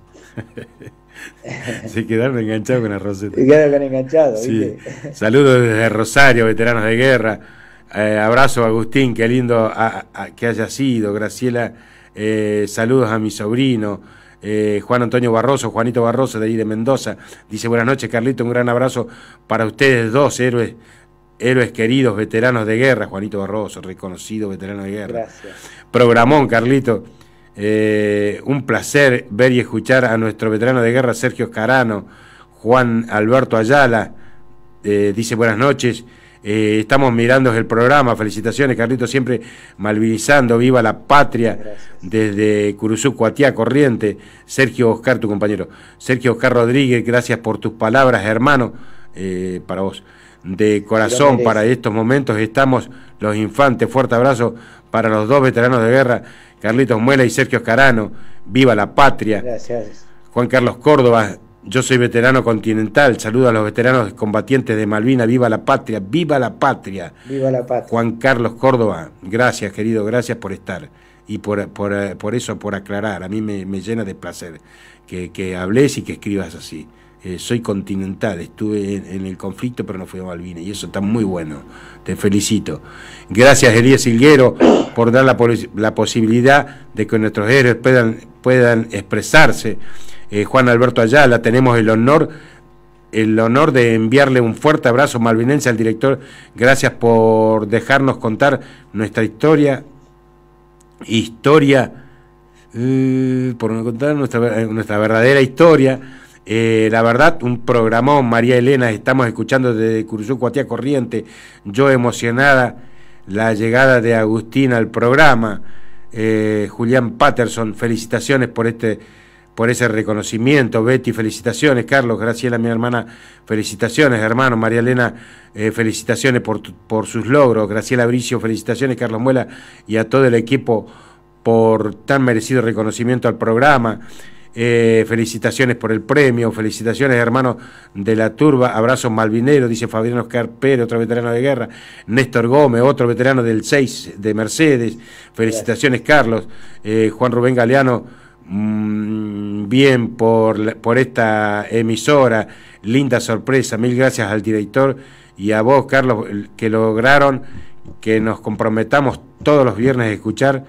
Se quedaron enganchados con las rosetas. Se quedaron enganchados, Sí. ¿viste? Saludos desde Rosario, veteranos de guerra. Eh, abrazo Agustín, qué lindo a, a, que haya sido. Graciela, eh, saludos a mi sobrino. Eh, Juan Antonio Barroso, Juanito Barroso de ahí de Mendoza. Dice, buenas noches, Carlito, un gran abrazo para ustedes dos, héroes. Héroes queridos, veteranos de guerra, Juanito Barroso, reconocido veterano de guerra. Gracias. Programón, Carlito. Eh, un placer ver y escuchar a nuestro veterano de guerra, Sergio Escarano. Juan Alberto Ayala, eh, dice buenas noches. Eh, estamos mirando el programa. Felicitaciones, Carlito, siempre malvinizando. Viva la patria. Gracias. Desde Curuzú, Cuatiá, Corriente. Sergio Oscar, tu compañero. Sergio Oscar Rodríguez, gracias por tus palabras, hermano. Eh, para vos. De corazón, para estos momentos estamos los infantes. Fuerte abrazo para los dos veteranos de guerra, Carlitos Muela y Sergio Escarano. Viva la patria. Gracias. Juan Carlos Córdoba, yo soy veterano continental. Saludo a los veteranos combatientes de Malvinas. Viva la patria, viva la patria. Viva la patria. Juan Carlos Córdoba, gracias, querido, gracias por estar. Y por, por, por eso, por aclarar. A mí me, me llena de placer que, que hables y que escribas así. Eh, soy continental, estuve en, en el conflicto, pero no fui a Malvinas, y eso está muy bueno, te felicito. Gracias, Elías Silguero, por dar la, la posibilidad de que nuestros héroes puedan, puedan expresarse. Eh, Juan Alberto Ayala, tenemos el honor, el honor de enviarle un fuerte abrazo malvinense al director. Gracias por dejarnos contar nuestra historia, historia, eh, por contar nuestra, nuestra verdadera historia. Eh, la verdad, un programón, María Elena, estamos escuchando desde Curuzú, Cuatiá, Corriente. Yo emocionada, la llegada de Agustín al programa. Eh, Julián Patterson, felicitaciones por este, por ese reconocimiento. Betty, felicitaciones. Carlos, Graciela, mi hermana, felicitaciones, hermano. María Elena, eh, felicitaciones por, por sus logros. Graciela Bricio, felicitaciones. Carlos Muela y a todo el equipo por tan merecido reconocimiento al programa. Eh, felicitaciones por el premio, felicitaciones, hermanos de la turba, abrazos malvineros, dice Fabián Oscar Pérez, otro veterano de guerra. Néstor Gómez, otro veterano del seis de Mercedes, felicitaciones. Gracias. Carlos. eh, Juan Rubén Galeano, mmm, bien por, por esta emisora, linda sorpresa, mil gracias al director y a vos, Carlos, que lograron que nos comprometamos todos los viernes a escuchar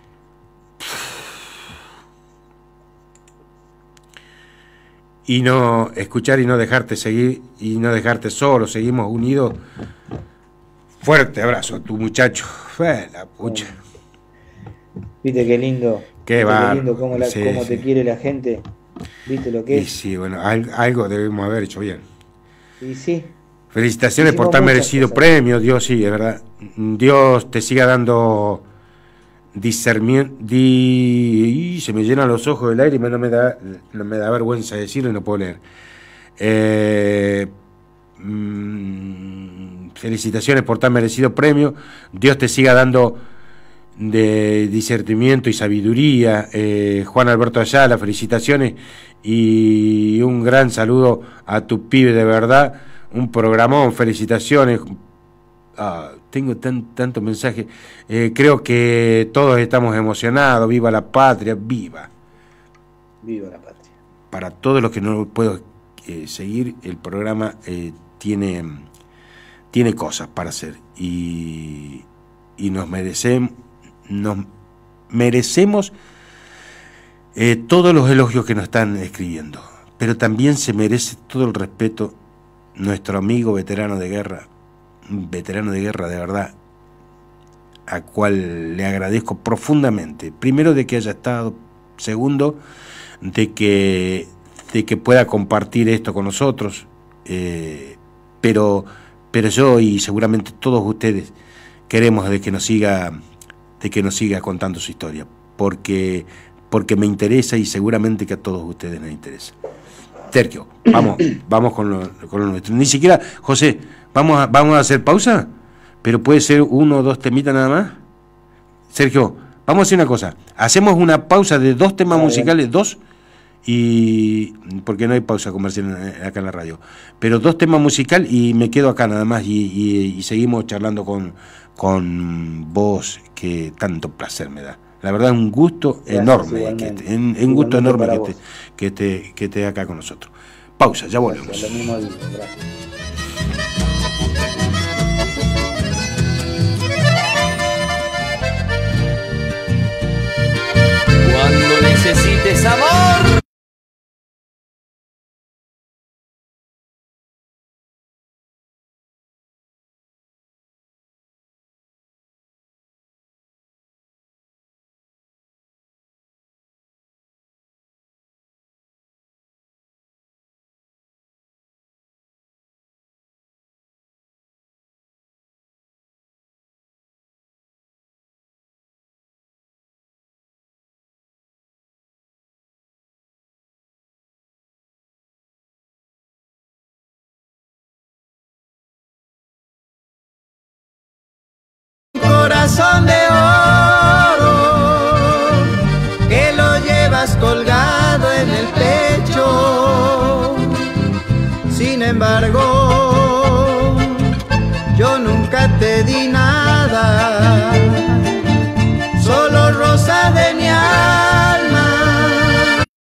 y no escuchar y no dejarte seguir y no dejarte solo. Seguimos unidos. Fuerte abrazo a tu muchacho. Fue la pucha. Viste qué lindo. Qué va. Qué lindo cómo, la, sí, cómo sí. te quiere la gente. Viste lo que y es. sí, bueno, al, algo debemos haber hecho bien. Y sí. Felicitaciones Hicimos por tan muchas merecido cosas. premio. Dios, sí, es verdad. Dios te siga dando discernimiento. Di... Se me llenan los ojos del aire y no me da, no me da vergüenza decirlo y no puedo leer. Eh, mm, felicitaciones por tan merecido premio. Dios te siga dando de discernimiento y sabiduría. Eh, Juan Alberto Ayala, felicitaciones y un gran saludo a tu pibe, de verdad. Un programón, felicitaciones. Ah, tengo tan, tanto mensaje. Eh, creo que todos estamos emocionados. Viva la patria, viva. Viva la patria. Para todos los que no puedo eh, seguir, el programa eh, tiene, tiene cosas para hacer y, y nos merecemos, nos merecemos eh, todos los elogios que nos están escribiendo, pero también se merece todo el respeto nuestro amigo veterano de guerra, un veterano de guerra de verdad, a cual le agradezco profundamente, primero de que haya estado, segundo de que, de que pueda compartir esto con nosotros, eh, pero, pero yo y seguramente todos ustedes queremos de que nos siga, de que nos siga contando su historia, porque, porque me interesa y seguramente que a todos ustedes les interesa. Sergio, vamos, vamos con lo, con lo nuestro. Ni siquiera, José, vamos a, vamos a hacer pausa, pero puede ser uno o dos temitas nada más. Sergio, vamos a hacer una cosa, hacemos una pausa de dos temas Vale. musicales, dos, y porque no hay pausa comercial acá en la radio, pero dos temas musicales y me quedo acá nada más y, y, y seguimos charlando con, con vos, que tanto placer me da. La verdad es un gusto Gracias, enorme, igualmente. que esté, un, un gusto Igualmente enorme para que vos. esté, que, esté, que esté acá con nosotros. Pausa, ya volvemos. Gracias, lo mismo digo, gracias. Cuando necesites amor. Corazón de oro que lo llevas colgado en el pecho. Sin embargo, yo nunca te di nada, solo rosa de mi alma.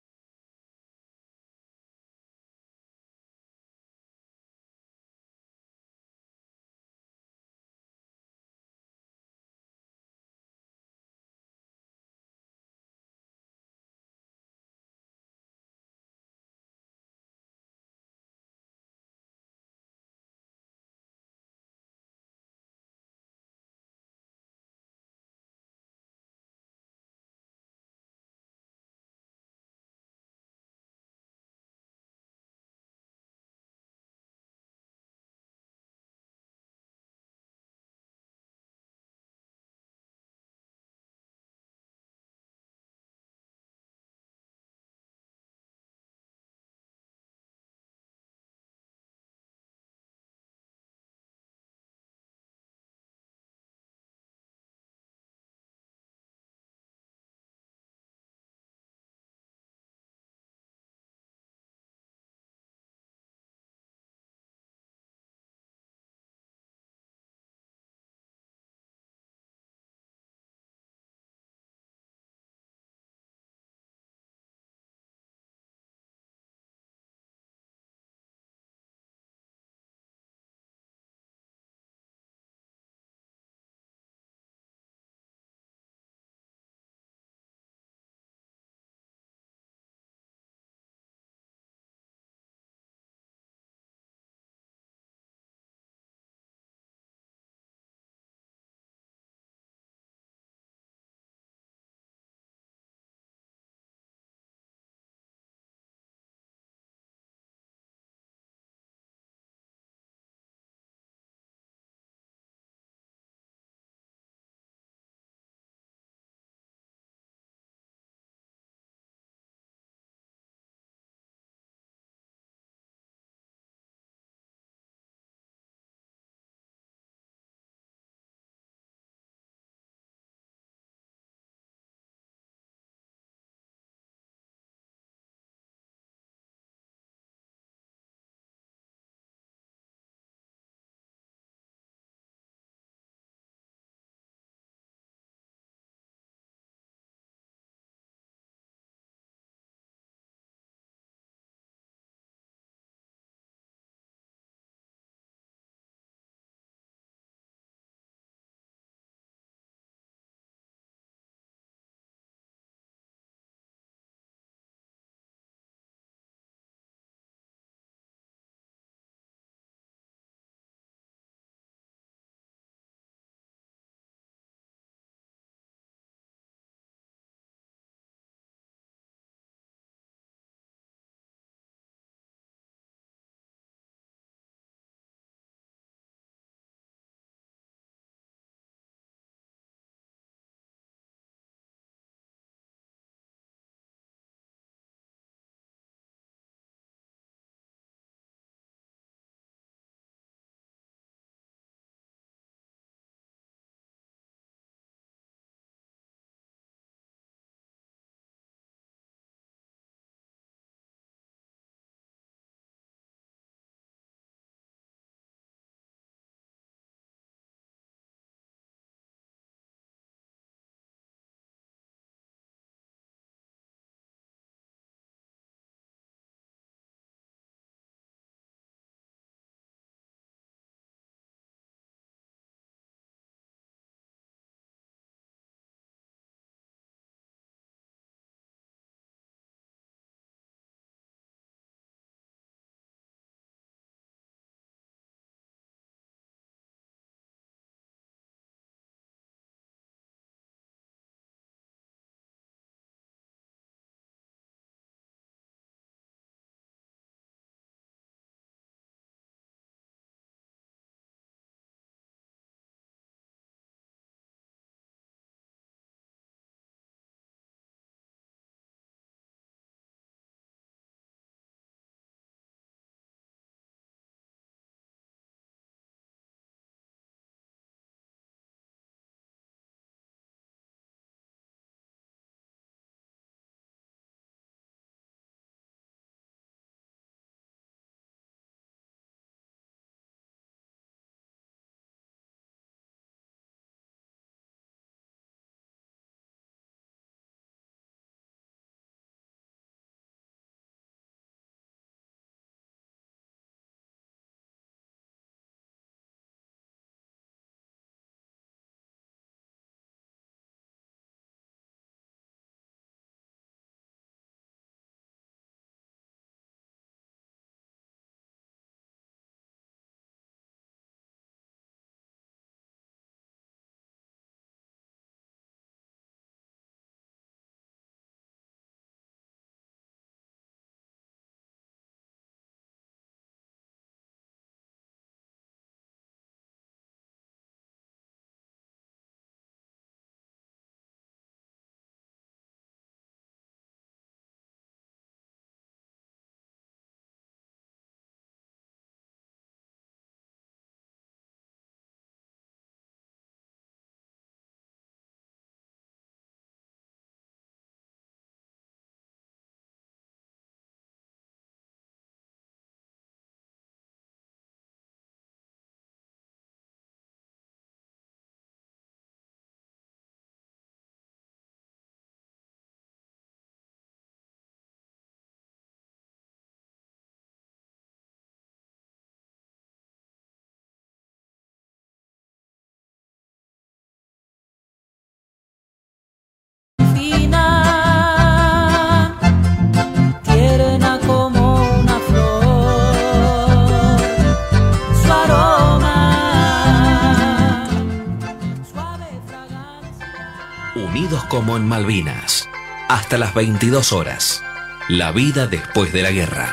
como en Malvinas. Hasta las veintidós horas. La vida después de la guerra.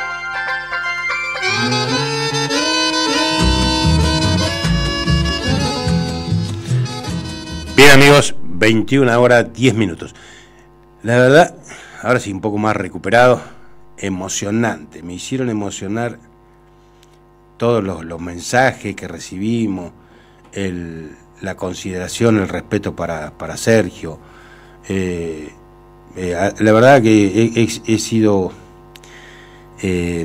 Bien, amigos, veintiuna horas diez minutos. La verdad, ahora sí, un poco más recuperado, emocionante. Me hicieron emocionar todos los, los mensajes que recibimos, el, la consideración, el respeto para, para Sergio. Eh, eh, la verdad que he, he, he sido eh,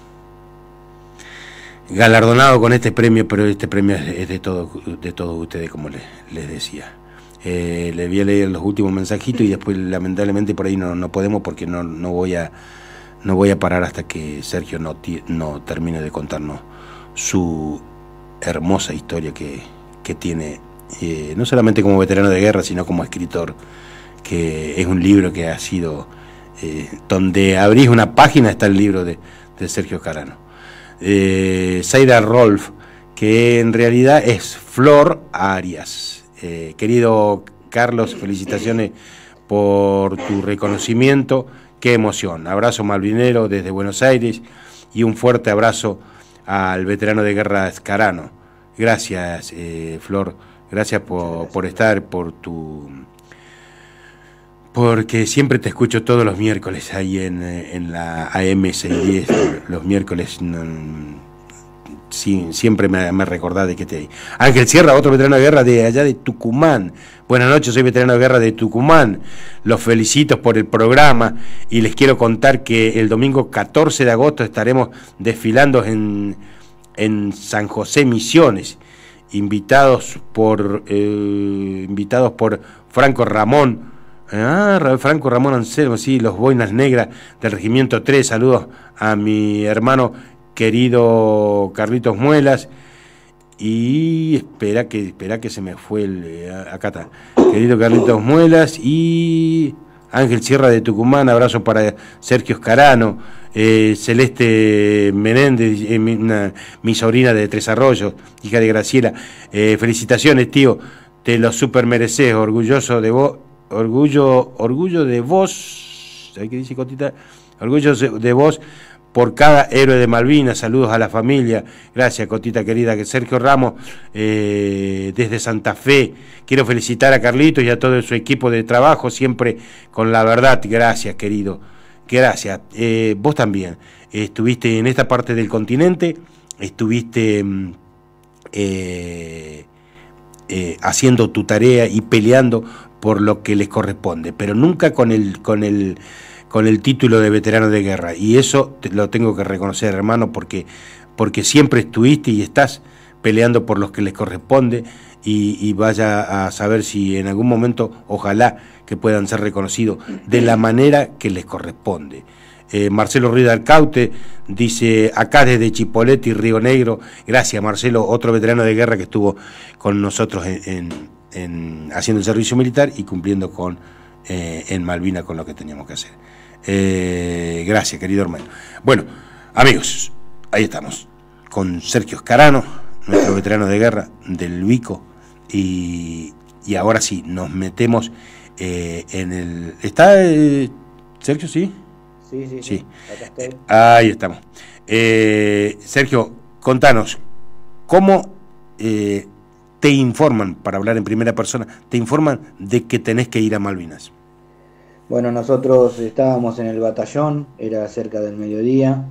galardonado con este premio, pero este premio es, es de, todo, de todos ustedes, como les, les decía. Eh, le voy a leer los últimos mensajitos y después lamentablemente por ahí no, no podemos porque no, no voy a no voy a parar hasta que Sergio no, no termine de contarnos su hermosa historia que, que tiene, eh, no solamente como veterano de guerra, sino como escritor, que es un libro que ha sido, eh, donde abrís una página está el libro de, de Sergio Scarano. Eh, Zaira Rolf, que en realidad es Flor Arias. Eh, querido Carlos, felicitaciones por tu reconocimiento, qué emoción. Abrazo malvinero desde Buenos Aires y un fuerte abrazo al veterano de guerra Scarano. Gracias, eh, Flor, gracias por, gracias por estar, por tu... porque siempre te escucho todos los miércoles ahí en, en la A M seiscientos diez, los miércoles... No, sí, siempre me, me recordás de que te... Ángel Sierra, otro veterano de guerra de allá de Tucumán. Buenas noches, soy veterano de guerra de Tucumán. Los felicito por el programa y les quiero contar que el domingo catorce de agosto estaremos desfilando en, en San José Misiones, invitados por eh, invitados por Franco Ramón. Ah, Franco Ramón Anselmo, sí, los Boinas Negras del Regimiento tres. Saludos a mi hermano querido Carlitos Muelas, y espera que espera que se me fue el, acá está, querido Carlitos Muelas y Ángel Sierra de Tucumán. Abrazo para Sergio Scarano, eh, Celeste Menéndez, eh, mi, una, mi sobrina de Tres Arroyos, hija de Graciela. Eh, felicitaciones, tío, te lo super mereces, orgulloso de vos, orgullo, orgullo de vos, ¿sabés qué dice Cotita? Orgullo de vos por cada héroe de Malvinas. Saludos a la familia. Gracias, Cotita querida. Que Sergio Ramos, eh, desde Santa Fe. Quiero felicitar a Carlitos y a todo su equipo de trabajo, siempre con la verdad. Gracias, querido. Gracias. Eh, vos también estuviste en esta parte del continente, estuviste eh, eh, haciendo tu tarea y peleando por lo que les corresponde, pero nunca con el... con el con el título de veterano de guerra, y eso te lo tengo que reconocer, hermano, porque, porque siempre estuviste y estás peleando por los que les corresponde, y, y vaya a saber si en algún momento, ojalá que puedan ser reconocidos de la manera que les corresponde. Eh, Marcelo Ruiz de Arcaute dice, acá desde Chipolete y Río Negro. Gracias, Marcelo, otro veterano de guerra que estuvo con nosotros en, en, en haciendo el servicio militar y cumpliendo con eh, en Malvinas con lo que teníamos que hacer. Eh, gracias, querido hermano. Bueno, amigos, ahí estamos con Sergio Scarano, nuestro veterano de guerra del Vico, y, y ahora sí, nos metemos eh, en el... ¿Está eh, Sergio, sí? Sí, sí, sí. sí. Acá estoy. Eh, ahí estamos. Eh, Sergio, contanos, ¿cómo eh, te informan, para hablar en primera persona, te informan de que tenés que ir a Malvinas? Bueno, nosotros estábamos en el batallón, era cerca del mediodía,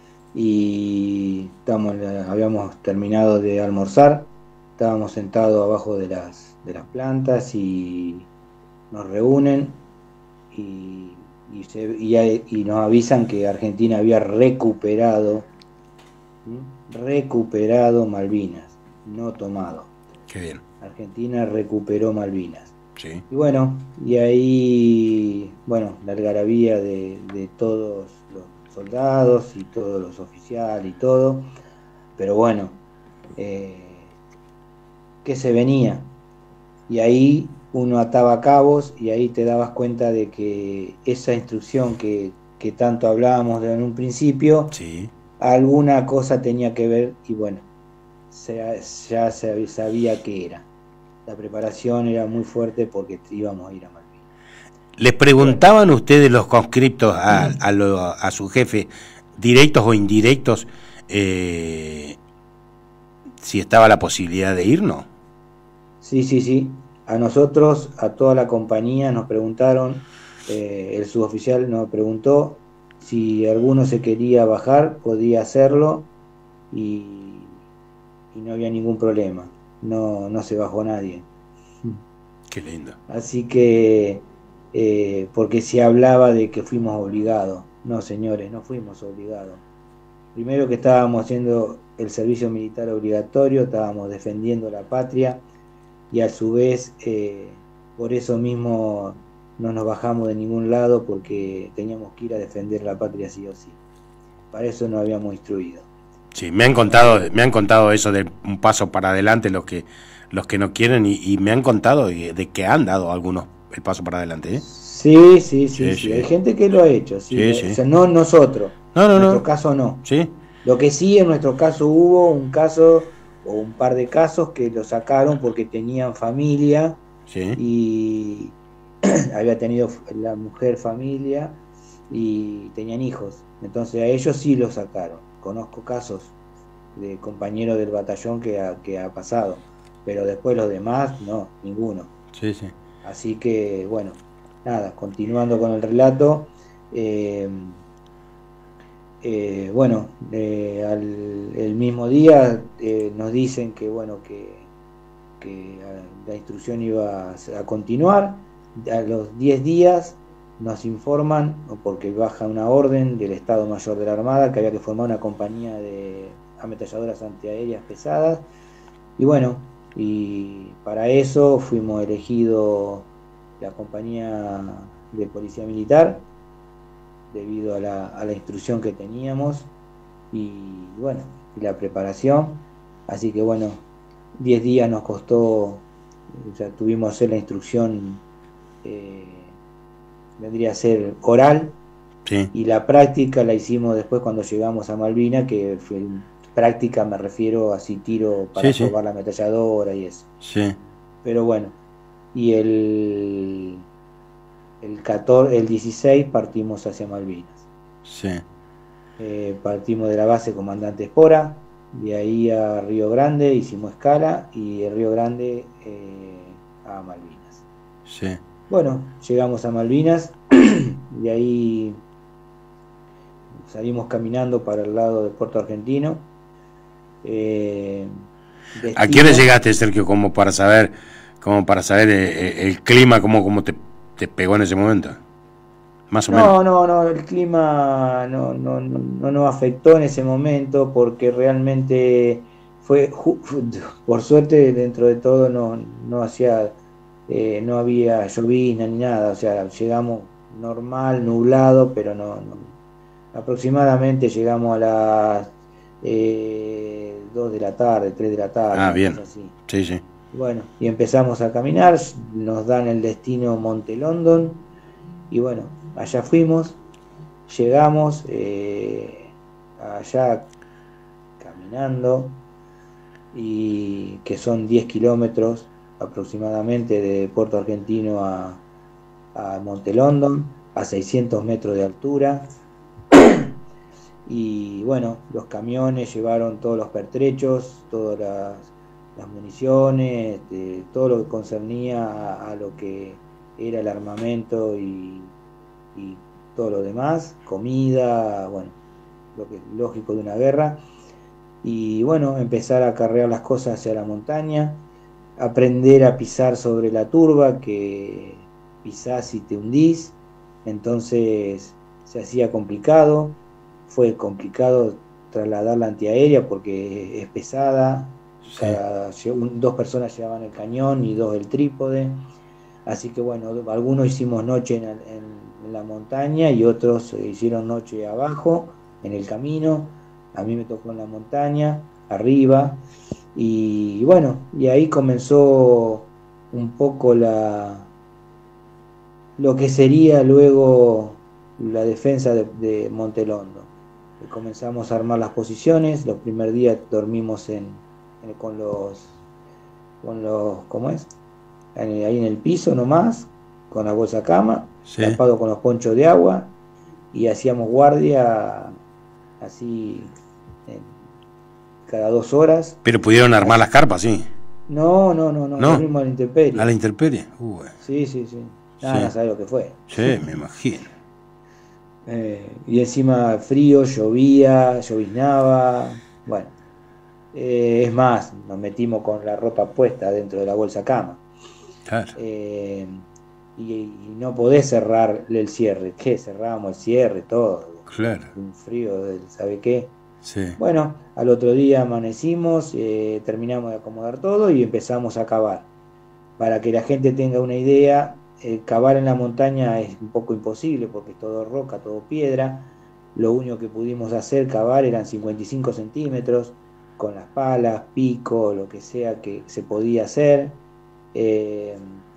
y estábamos, habíamos terminado de almorzar, estábamos sentados abajo de las, de las plantas y nos reúnen y, y, se, y, y nos avisan que Argentina había recuperado, ¿sí? recuperado Malvinas, no tomado. Qué bien. Argentina recuperó Malvinas. Sí. Y bueno, y ahí, bueno, la algarabía de, de todos los soldados y todos los oficiales y todo, pero bueno, eh, ¿qué se venía? Y ahí uno ataba cabos y ahí te dabas cuenta de que esa instrucción que, que tanto hablábamos de en un principio, sí. alguna cosa tenía que ver, y bueno, se, ya se sabía que era. La preparación era muy fuerte porque íbamos a ir a Malvinas. ¿Les preguntaban bueno. ustedes los conscriptos a, a, lo, a su jefe, directos o indirectos, eh, si estaba la posibilidad de ir, no? Sí, sí, sí. A nosotros, a toda la compañía nos preguntaron, eh, el suboficial nos preguntó si alguno se quería bajar, podía hacerlo y, y no había ningún problema. No, no se bajó nadie. Qué lindo. Así que, eh, porque se hablaba de que fuimos obligados. No, señores, no fuimos obligados. Primero que estábamos haciendo el servicio militar obligatorio, estábamos defendiendo la patria y a su vez, eh, por eso mismo no nos bajamos de ningún lado porque teníamos que ir a defender la patria sí o sí. Para eso nos habíamos instruido. Sí, me han contado, me han contado eso de un paso para adelante los que los que no quieren y, y me han contado de, de que han dado algunos el paso para adelante, ¿eh? Sí, sí, sí, sí, sí, sí. sí. Hay gente que lo ha hecho, sí. Sí, sí. O sea, no nosotros. No, no, en nuestro no. caso no. Sí. Lo que sí, en nuestro caso hubo un caso o un par de casos que lo sacaron porque tenían familia Sí. y había tenido la mujer familia y tenían hijos. Entonces a ellos sí lo sacaron. Conozco casos de compañeros del batallón que ha, que ha pasado, pero después los demás no, ninguno. Sí, sí. Así que bueno, nada, continuando con el relato, eh, eh, bueno, eh, al, el mismo día eh, nos dicen que bueno que, que la instrucción iba a, a continuar. A los diez días nos informan, porque baja una orden del Estado Mayor de la Armada, que había que formar una compañía de ametralladoras antiaéreas pesadas, y bueno, y para eso fuimos elegidos la compañía de policía militar, debido a la, a la instrucción que teníamos, y bueno, y la preparación, así que bueno, diez días nos costó, o sea, tuvimos que hacer la instrucción, eh, vendría a ser oral, Sí. y la práctica la hicimos después cuando llegamos a Malvinas, que fue práctica, me refiero así tiro para Sí, sí. probar la ametralladora y eso. Sí. Pero bueno, y el el catorce, el dieciséis partimos hacia Malvinas. Sí. Eh, partimos de la base Comandante Espora, de ahí a Río Grande hicimos escala y de Río Grande eh, a Malvinas. Sí. Bueno, llegamos a Malvinas, de ahí salimos caminando para el lado de Puerto Argentino. Eh, ¿A qué hora llegaste, Sergio, como para saber, como para saber eh, el clima, cómo, cómo te, te pegó en ese momento? Más o no, menos. No, no, el clima no, no, no, no nos afectó en ese momento porque realmente fue, por suerte dentro de todo no, no hacía, eh, no había llovizna ni nada, o sea, llegamos normal, nublado, pero no, no. Aproximadamente llegamos a las eh, dos de la tarde, tres de la tarde. Ah, bien. Así. Sí, sí. Bueno, y empezamos a caminar, nos dan el destino Monte London, y bueno, allá fuimos, llegamos eh, allá caminando, y que son diez kilómetros aproximadamente de Puerto Argentino a, a Monte London, a seiscientos metros de altura. Y bueno, los camiones llevaron todos los pertrechos, todas las, las municiones, de, todo lo que concernía a, a lo que era el armamento y, y todo lo demás, comida, bueno, lo que es lógico de una guerra. Y bueno, empezar a cargar las cosas hacia la montaña, aprender a pisar sobre la turba, que pisás y te hundís, entonces se hacía complicado. Fue complicado trasladar la antiaérea porque es pesada, sí. Cada, dos personas llevaban el cañón y dos el trípode, así que bueno, algunos hicimos noche en, en, en la montaña y otros hicieron noche abajo, en el camino. A mí me tocó en la montaña, arriba, y bueno, y ahí comenzó un poco la lo que sería luego la defensa de, de Monte London. Comenzamos a armar las posiciones. Los primeros días dormimos en, en con los con los ¿cómo es? ahí en el piso nomás, con la bolsa cama, Sí. tapado con los ponchos de agua, y hacíamos guardia así eh, cada dos horas. Pero pudieron armar las carpas, sí. No, no, no, no, ¿No? dormimos a la intemperie. A la intemperie. Uh, Sí, sí, sí. Nada, Sí. no sabés lo que fue. sí, me imagino. Eh, y encima frío, llovía, lloviznaba. Bueno, eh, es más, nos metimos con la ropa puesta dentro de la bolsa cama. Claro. Eh, y, y no podés cerrarle el cierre. ¿Qué? Cerrábamos el cierre, todo. Claro. Un frío, del ¿sabe qué? Sí. Bueno, al otro día amanecimos, eh, terminamos de acomodar todo y empezamos a cavar. Para que la gente tenga una idea, eh, cavar en la montaña es un poco imposible porque es todo roca, todo piedra. Lo único que pudimos hacer, cavar, eran cincuenta y cinco centímetros, con las palas, pico, lo que sea que se podía hacer. Eh,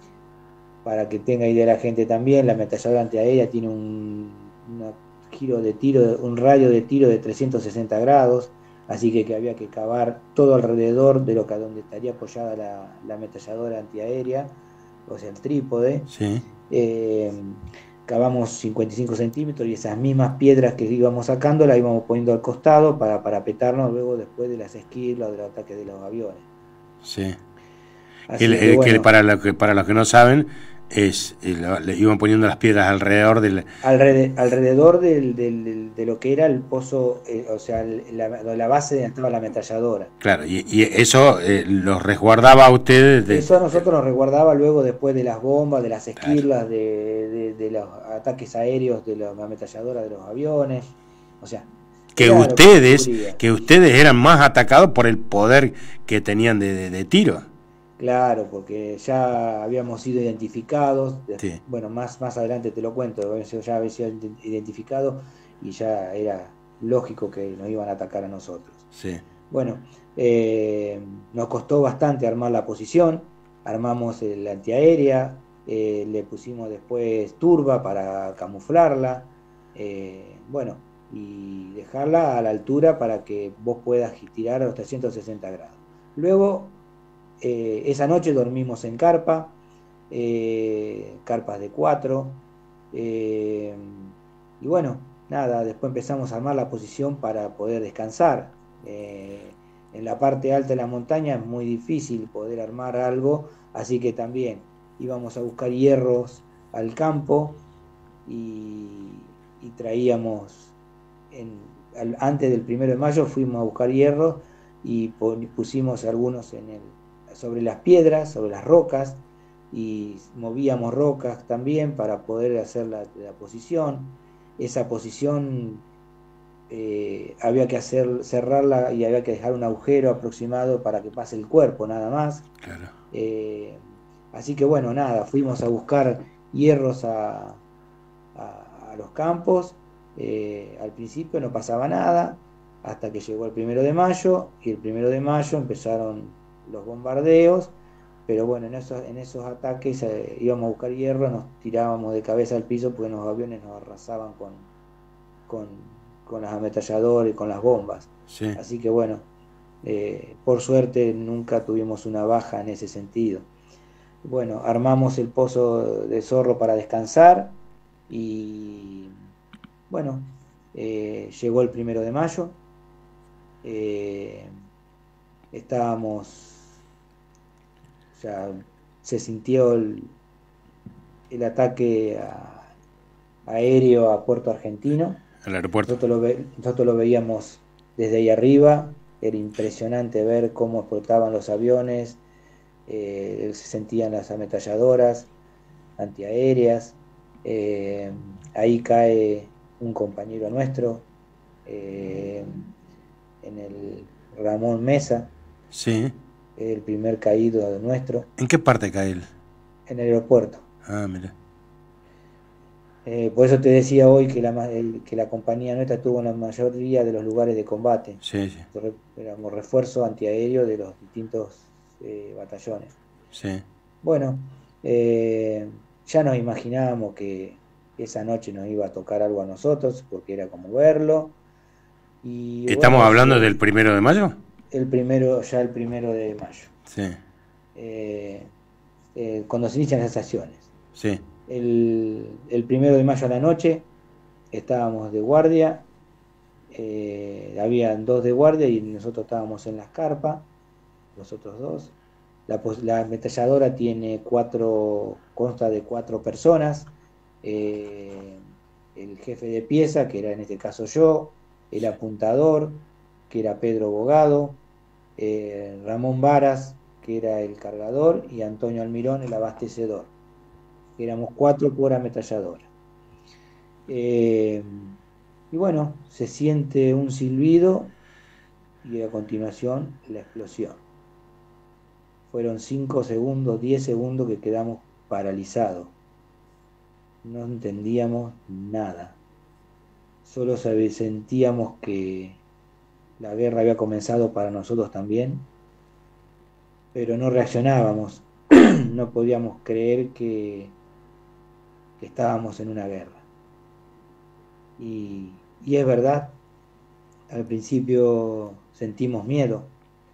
para que tenga idea la gente también, la ametralladora antiaérea tiene un, una giro de tiro, un radio de tiro de trescientos sesenta grados, así que, que había que cavar todo alrededor de lo que donde estaría apoyada la, la ametralladora antiaérea, o sea el trípode. Sí. Eh, cavamos cincuenta y cinco centímetros y esas mismas piedras que íbamos sacando las íbamos poniendo al costado para parapetarnos luego después de las esquirlas o del ataque de los aviones. Sí. Así Que, le- que, eh, bueno, que para, lo que, para los que no saben, es eh, lo- le iban poniendo las piedras alrededor del. alrede- alrededor del, del- del- de lo que era el pozo, eh, o sea, el- la, la base donde estaba la ametralladora. Claro, y, y eso eh, los resguardaba a ustedes de. Eso a nosotros nos resguardaba luego después de las bombas, de las esquirlas, de, de- de los ataques aéreos de la ametralladora de los aviones. O sea, que era lo que ustedes, cubría. que ustedes eran más atacados por el poder que tenían de, de, de tiro. Claro, porque ya habíamos sido identificados. de- Sí. Bueno, más, más adelante te lo cuento. Ya había sido identificado y ya era lógico que nos iban a atacar a nosotros. Sí. Bueno, eh, nos costó bastante armar la posición, armamos la antiaérea, eh, le pusimos después turba para camuflarla, eh, bueno, y dejarla a la altura para que vos puedas tirar a los trescientos sesenta grados. Luego, eh, esa noche dormimos en carpa, eh, carpas de cuatro, eh, y bueno, nada, después empezamos a armar la posición para poder descansar. Eh, en la parte alta de la montaña es muy difícil poder armar algo, así que también íbamos a buscar hierros al campo y, y traíamos, en, al, antes del primero de mayo fuimos a buscar hierros y pusimos algunos en el, sobre las piedras, sobre las rocas, y movíamos rocas también para poder hacer la, la posición. Esa posición eh, había que hacer cerrarla y había que dejar un agujero aproximado para que pase el cuerpo, nada más. Claro. Eh, así que bueno, nada, fuimos a buscar hierros a, a, a los campos. Eh, al principio no pasaba nada, hasta que llegó el primero de mayo, y el primero de mayo empezaron los bombardeos. Pero bueno, en esos, en esos ataques eh, íbamos a buscar hierro, nos tirábamos de cabeza al piso porque los aviones nos arrasaban con, con, con las ametralladoras y con las bombas. Sí. Así que bueno, eh, por suerte nunca tuvimos una baja en ese sentido. Bueno, armamos el pozo de Zorro para descansar y bueno, eh, llegó el primero de mayo. Eh, estábamos... O sea, se sintió el, el ataque a, aéreo a Puerto Argentino. El aeropuerto. Nosotros lo, ve, nosotros lo veíamos desde ahí arriba. Era impresionante ver cómo explotaban los aviones, eh, se sentían las ametralladoras antiaéreas. Eh, ahí cae un compañero nuestro, eh, en el Ramón Mesa. Sí. El primer caído nuestro. ¿En qué parte cae él? En el aeropuerto. Ah, mira. Eh, por eso te decía hoy que la, el, que la compañía nuestra tuvo la mayoría de los lugares de combate. Sí, sí. Éramos refuerzo antiaéreo de los distintos eh, batallones. Sí. Bueno, eh, ya nos imaginábamos que esa noche nos iba a tocar algo a nosotros, porque era como verlo. Y ¿Estamos bueno, hablando del primero de mayo? El primero, ya el primero de mayo. Sí. Eh, eh, cuando se inician las estaciones. Sí. el, el primero de mayo a la noche estábamos de guardia, eh, habían dos de guardia y nosotros estábamos en las carpas, los otros dos. La, la ametralladora tiene cuatro, consta de cuatro personas, eh, el jefe de pieza, que era en este caso yo, el apuntador, que era Pedro Bogado, eh, Ramón Varas, que era el cargador, y Antonio Almirón, el abastecedor. Éramos cuatro por ametralladora. Eh, y bueno, se siente un silbido y a continuación la explosión. Fueron cinco segundos, diez segundos que quedamos paralizados. No entendíamos nada. Solo sentíamos que la guerra había comenzado para nosotros también, pero no reaccionábamos. No podíamos creer que, que estábamos en una guerra. Y, y es verdad, al principio sentimos miedo,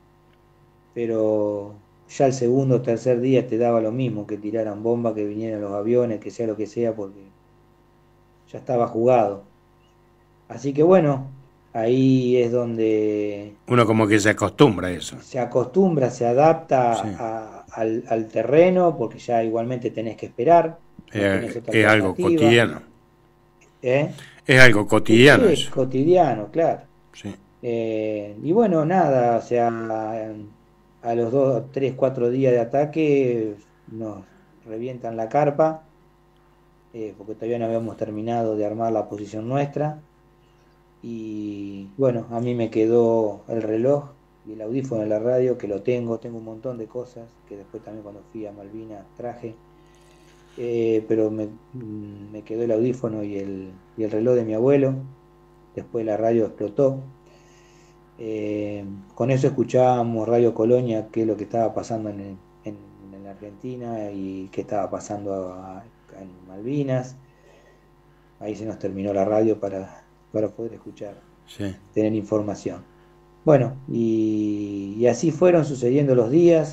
pero ya el segundo o tercer día te daba lo mismo, que tiraran bombas, que vinieran los aviones, que sea lo que sea, porque ya estaba jugado. Así que bueno, ahí es donde uno como que se acostumbra a eso. Se acostumbra, se adapta sí. a, al, al terreno, porque ya igualmente tenés que esperar. No es es algo cotidiano. ¿Eh? Es algo cotidiano. Sí, es cotidiano, claro. Sí. Eh, y bueno, nada, o sea, a los dos, tres, cuatro días de ataque nos revientan la carpa, eh, porque todavía no habíamos terminado de armar la posición nuestra. Y bueno, a mí me quedó el reloj y el audífono de la radio, que lo tengo, tengo un montón de cosas que después también cuando fui a Malvinas traje, eh, pero me, me quedó el audífono y el, y el reloj de mi abuelo. Después la radio explotó, eh, con eso escuchábamos Radio Colonia, qué es lo que estaba pasando en, en, en la Argentina y qué estaba pasando a, a, en Malvinas. Ahí se nos terminó la radio para para poder escuchar, sí. tener información. Bueno, y, y así fueron sucediendo los días.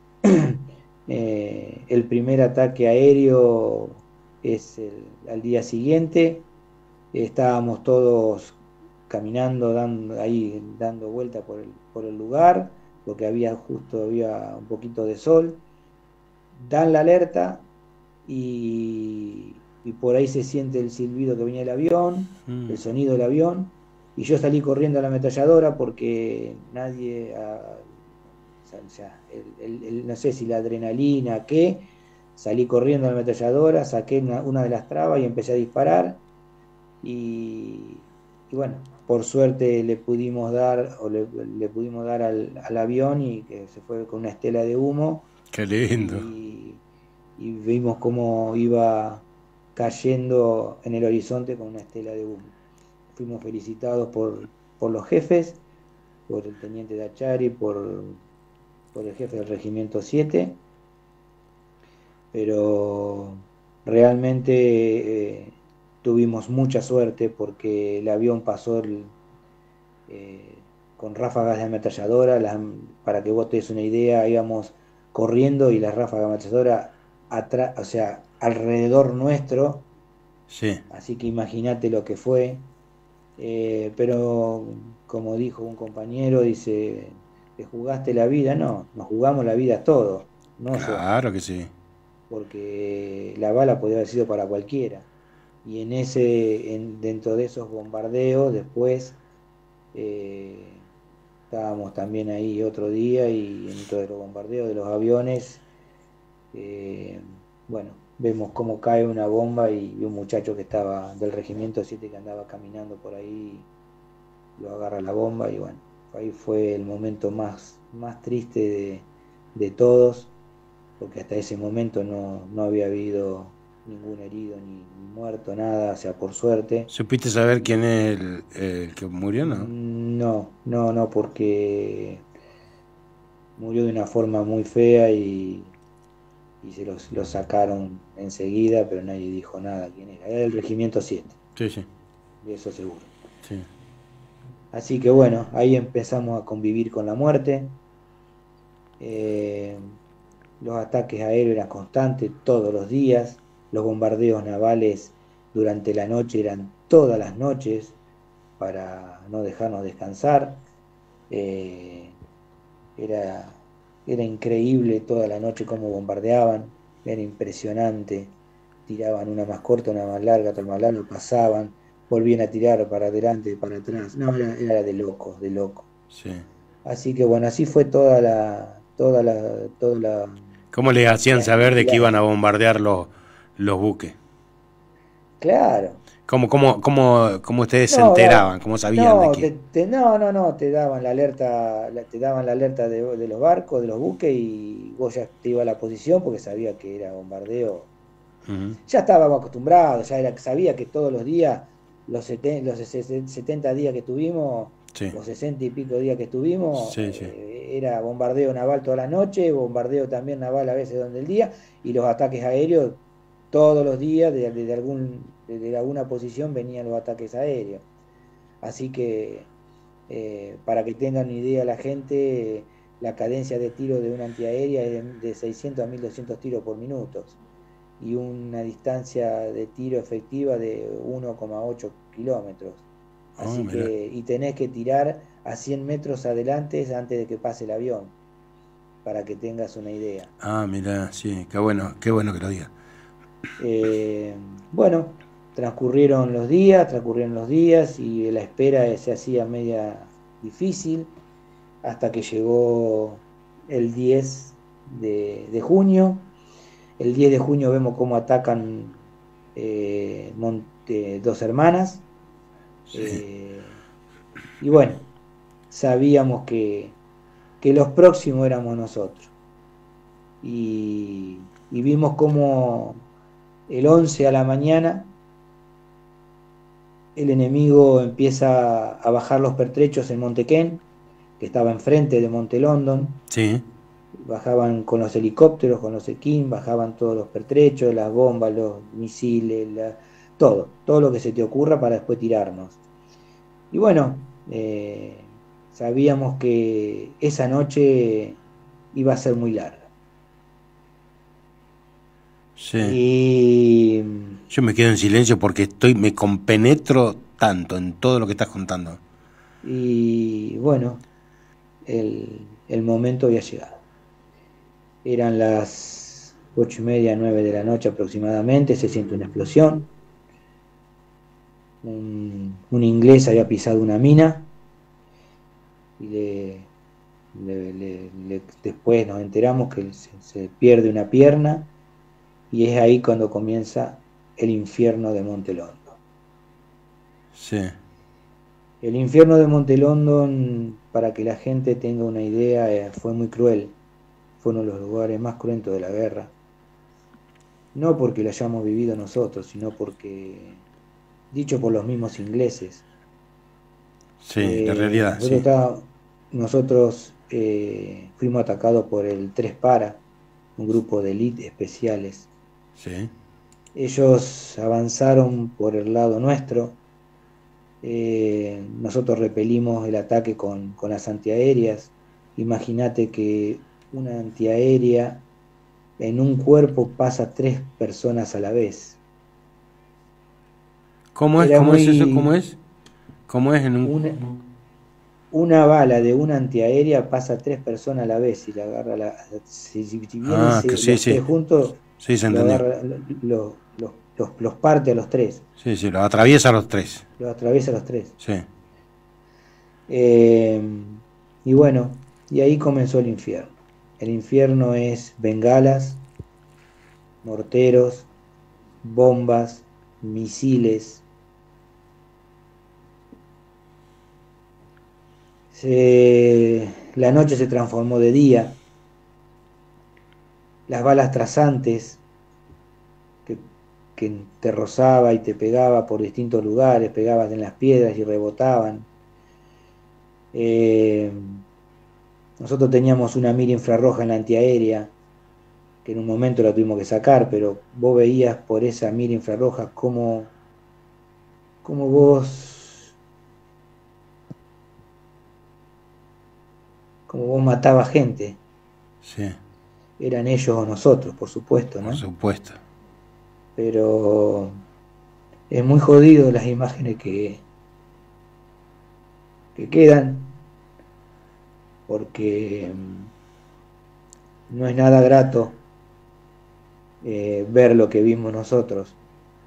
eh, el primer ataque aéreo es el, al día siguiente. Estábamos todos caminando, dando, ahí dando vuelta por el, por el lugar, porque había justo había un poquito de sol. Dan la alerta y y por ahí se siente el silbido que venía del avión, mm. el sonido del avión, y yo salí corriendo a la ametralladora porque nadie, a, o sea, el, el, el, no sé si la adrenalina, qué, salí corriendo a la ametralladora, saqué una, una de las trabas y empecé a disparar, y, y bueno, por suerte le pudimos dar, o le, le pudimos dar al, al avión, y que se fue con una estela de humo. Qué lindo. Y, y vimos cómo iba cayendo en el horizonte con una estela de humo. Fuimos felicitados por, por los jefes, por el teniente Dachari, por, por el jefe del regimiento siete, pero realmente eh, tuvimos mucha suerte porque el avión pasó el, eh, con ráfagas de ametralladora. Las, para que vos te des una idea, íbamos corriendo y las ráfagas de ametralladora atrás, o sea, alrededor nuestro, sí. Así que imagínate lo que fue, eh, pero como dijo un compañero, dice, ¿te jugaste la vida? No, nos jugamos la vida todos, no claro yo, que sí, porque la bala podría haber sido para cualquiera, y en ese, en, dentro de esos bombardeos después eh, estábamos también ahí otro día, y dentro de los bombardeos de los aviones, eh, bueno, vemos cómo cae una bomba y un muchacho que estaba del regimiento siete que andaba caminando por ahí, lo agarra la bomba, y bueno, ahí fue el momento más, más triste de, de todos, porque hasta ese momento no, no había habido ningún herido ni, ni muerto, nada, o sea, por suerte. ¿Supiste saber quién es el, el que murió, no? No, no, no, porque murió de una forma muy fea y y se los, los sacaron enseguida, pero nadie dijo nada quién era. Era del regimiento siete. Sí, sí. De eso seguro. Sí. Así que bueno, ahí empezamos a convivir con la muerte. Eh, los ataques aéreos eran constantes todos los días. los bombardeos navales durante la noche eran todas las noches para no dejarnos descansar. Eh, era, era increíble toda la noche cómo bombardeaban, era impresionante. Tiraban una más corta, una más larga, otra más larga, pasaban, volvían a tirar para adelante, para atrás. No, era, era de loco, de loco. Sí. Así que bueno, así fue toda la, toda la, toda la. ¿Cómo les hacían saber de que iban a bombardear los, los buques? Claro. ¿Cómo, cómo, cómo, cómo ustedes se No, enteraban? ¿Cómo sabían no, de que? te- te- no, no, no, te daban la alerta, la- te daban la alerta de, de los barcos, de los buques, y vos ya te ibas a la posición porque sabía que era bombardeo. Ujú. Ya estábamos acostumbrados, ya era, sabía que todos los días, los, seten- los ses- setenta días que tuvimos, Sí. los sesenta y pico días que estuvimos, Sí, sí. eh, era bombardeo naval toda la noche, bombardeo también naval a veces durante el día, y los ataques aéreos todos los días, desde de, de algún, de alguna posición venían los ataques aéreos. Así que, eh, para que tengan una idea la gente, la cadencia de tiro de una antiaérea es de, de seiscientos a mil doscientos tiros por minuto, y una distancia de tiro efectiva de uno coma ocho kilómetros. Así Oh, mirá. que, y tenés que tirar a cien metros adelante antes de que pase el avión, para que tengas una idea. Ah, mira, sí, qué bueno, qué bueno que lo diga. Eh, bueno, transcurrieron los días, transcurrieron los días y la espera se hacía media difícil hasta que llegó el diez de, de junio. El diez de junio vemos cómo atacan eh, Monte, Dos Hermanas. Sí. Eh, y bueno, sabíamos que, que los próximos éramos nosotros. Y, y vimos cómo el once a la mañana el enemigo empieza a bajar los pertrechos en Montequén, que estaba enfrente de Monte London. Sí. Bajaban con los helicópteros, con los Equín, bajaban todos los pertrechos, las bombas, los misiles, la, todo, todo lo que se te ocurra para después tirarnos. Y bueno, eh, sabíamos que esa noche iba a ser muy larga. Sí. Y Yo me quedo en silencio porque estoy, me compenetro tanto en todo lo que estás contando. Y bueno, el, el momento había llegado. Eran las ocho y media, nueve de la noche aproximadamente, se siente una explosión. Un, un inglés había pisado una mina y le, le- le- le- después nos enteramos que se, se pierde una pierna, y es ahí cuando comienza el infierno de Monte London. Sí. El infierno de Monte London, para que la gente tenga una idea, eh, fue muy cruel. Fue uno de los lugares más cruentos de la guerra. No porque lo hayamos vivido nosotros, sino porque, dicho por los mismos ingleses. Sí, Eh, la realidad, nosotros sí. está- nosotros eh, fuimos atacados por el tres Para, un grupo de élite especiales. Sí. Ellos avanzaron por el lado nuestro. Eh, nosotros repelimos el ataque con, con las antiaéreas. Imagínate que una antiaérea en un cuerpo pasa tres personas a la vez. ¿Cómo es? Era ¿Cómo es eso? muy- ¿Cómo es? ¿Cómo es en un...? Una, una bala de una antiaérea pasa tres personas a la vez y la agarra la, si, si si vienen Ah, se- que sí, los sí. tres juntos, Sí, se lo entendió. agarra- lo- lo- los, los- los parte a los tres, Sí, sí, lo atraviesa a los tres. los atraviesa a los tres. Sí. Eh, y bueno, y ahí comenzó el infierno. El infierno es bengalas, morteros, bombas, misiles. Se- la noche se transformó de día. Las balas trasantes que, que te rozaba y te pegaba por distintos lugares, pegabas en las piedras y rebotaban. Eh, nosotros teníamos una mira infrarroja en la antiaérea, que en un momento la tuvimos que sacar, pero vos veías por esa mira infrarroja cómo, cómo vos, cómo vos matabas gente. Sí, Eran ellos o nosotros, por supuesto, ¿no? por supuesto. pero es muy jodido las imágenes que, que quedan, porque no es nada grato eh, ver lo que vimos nosotros,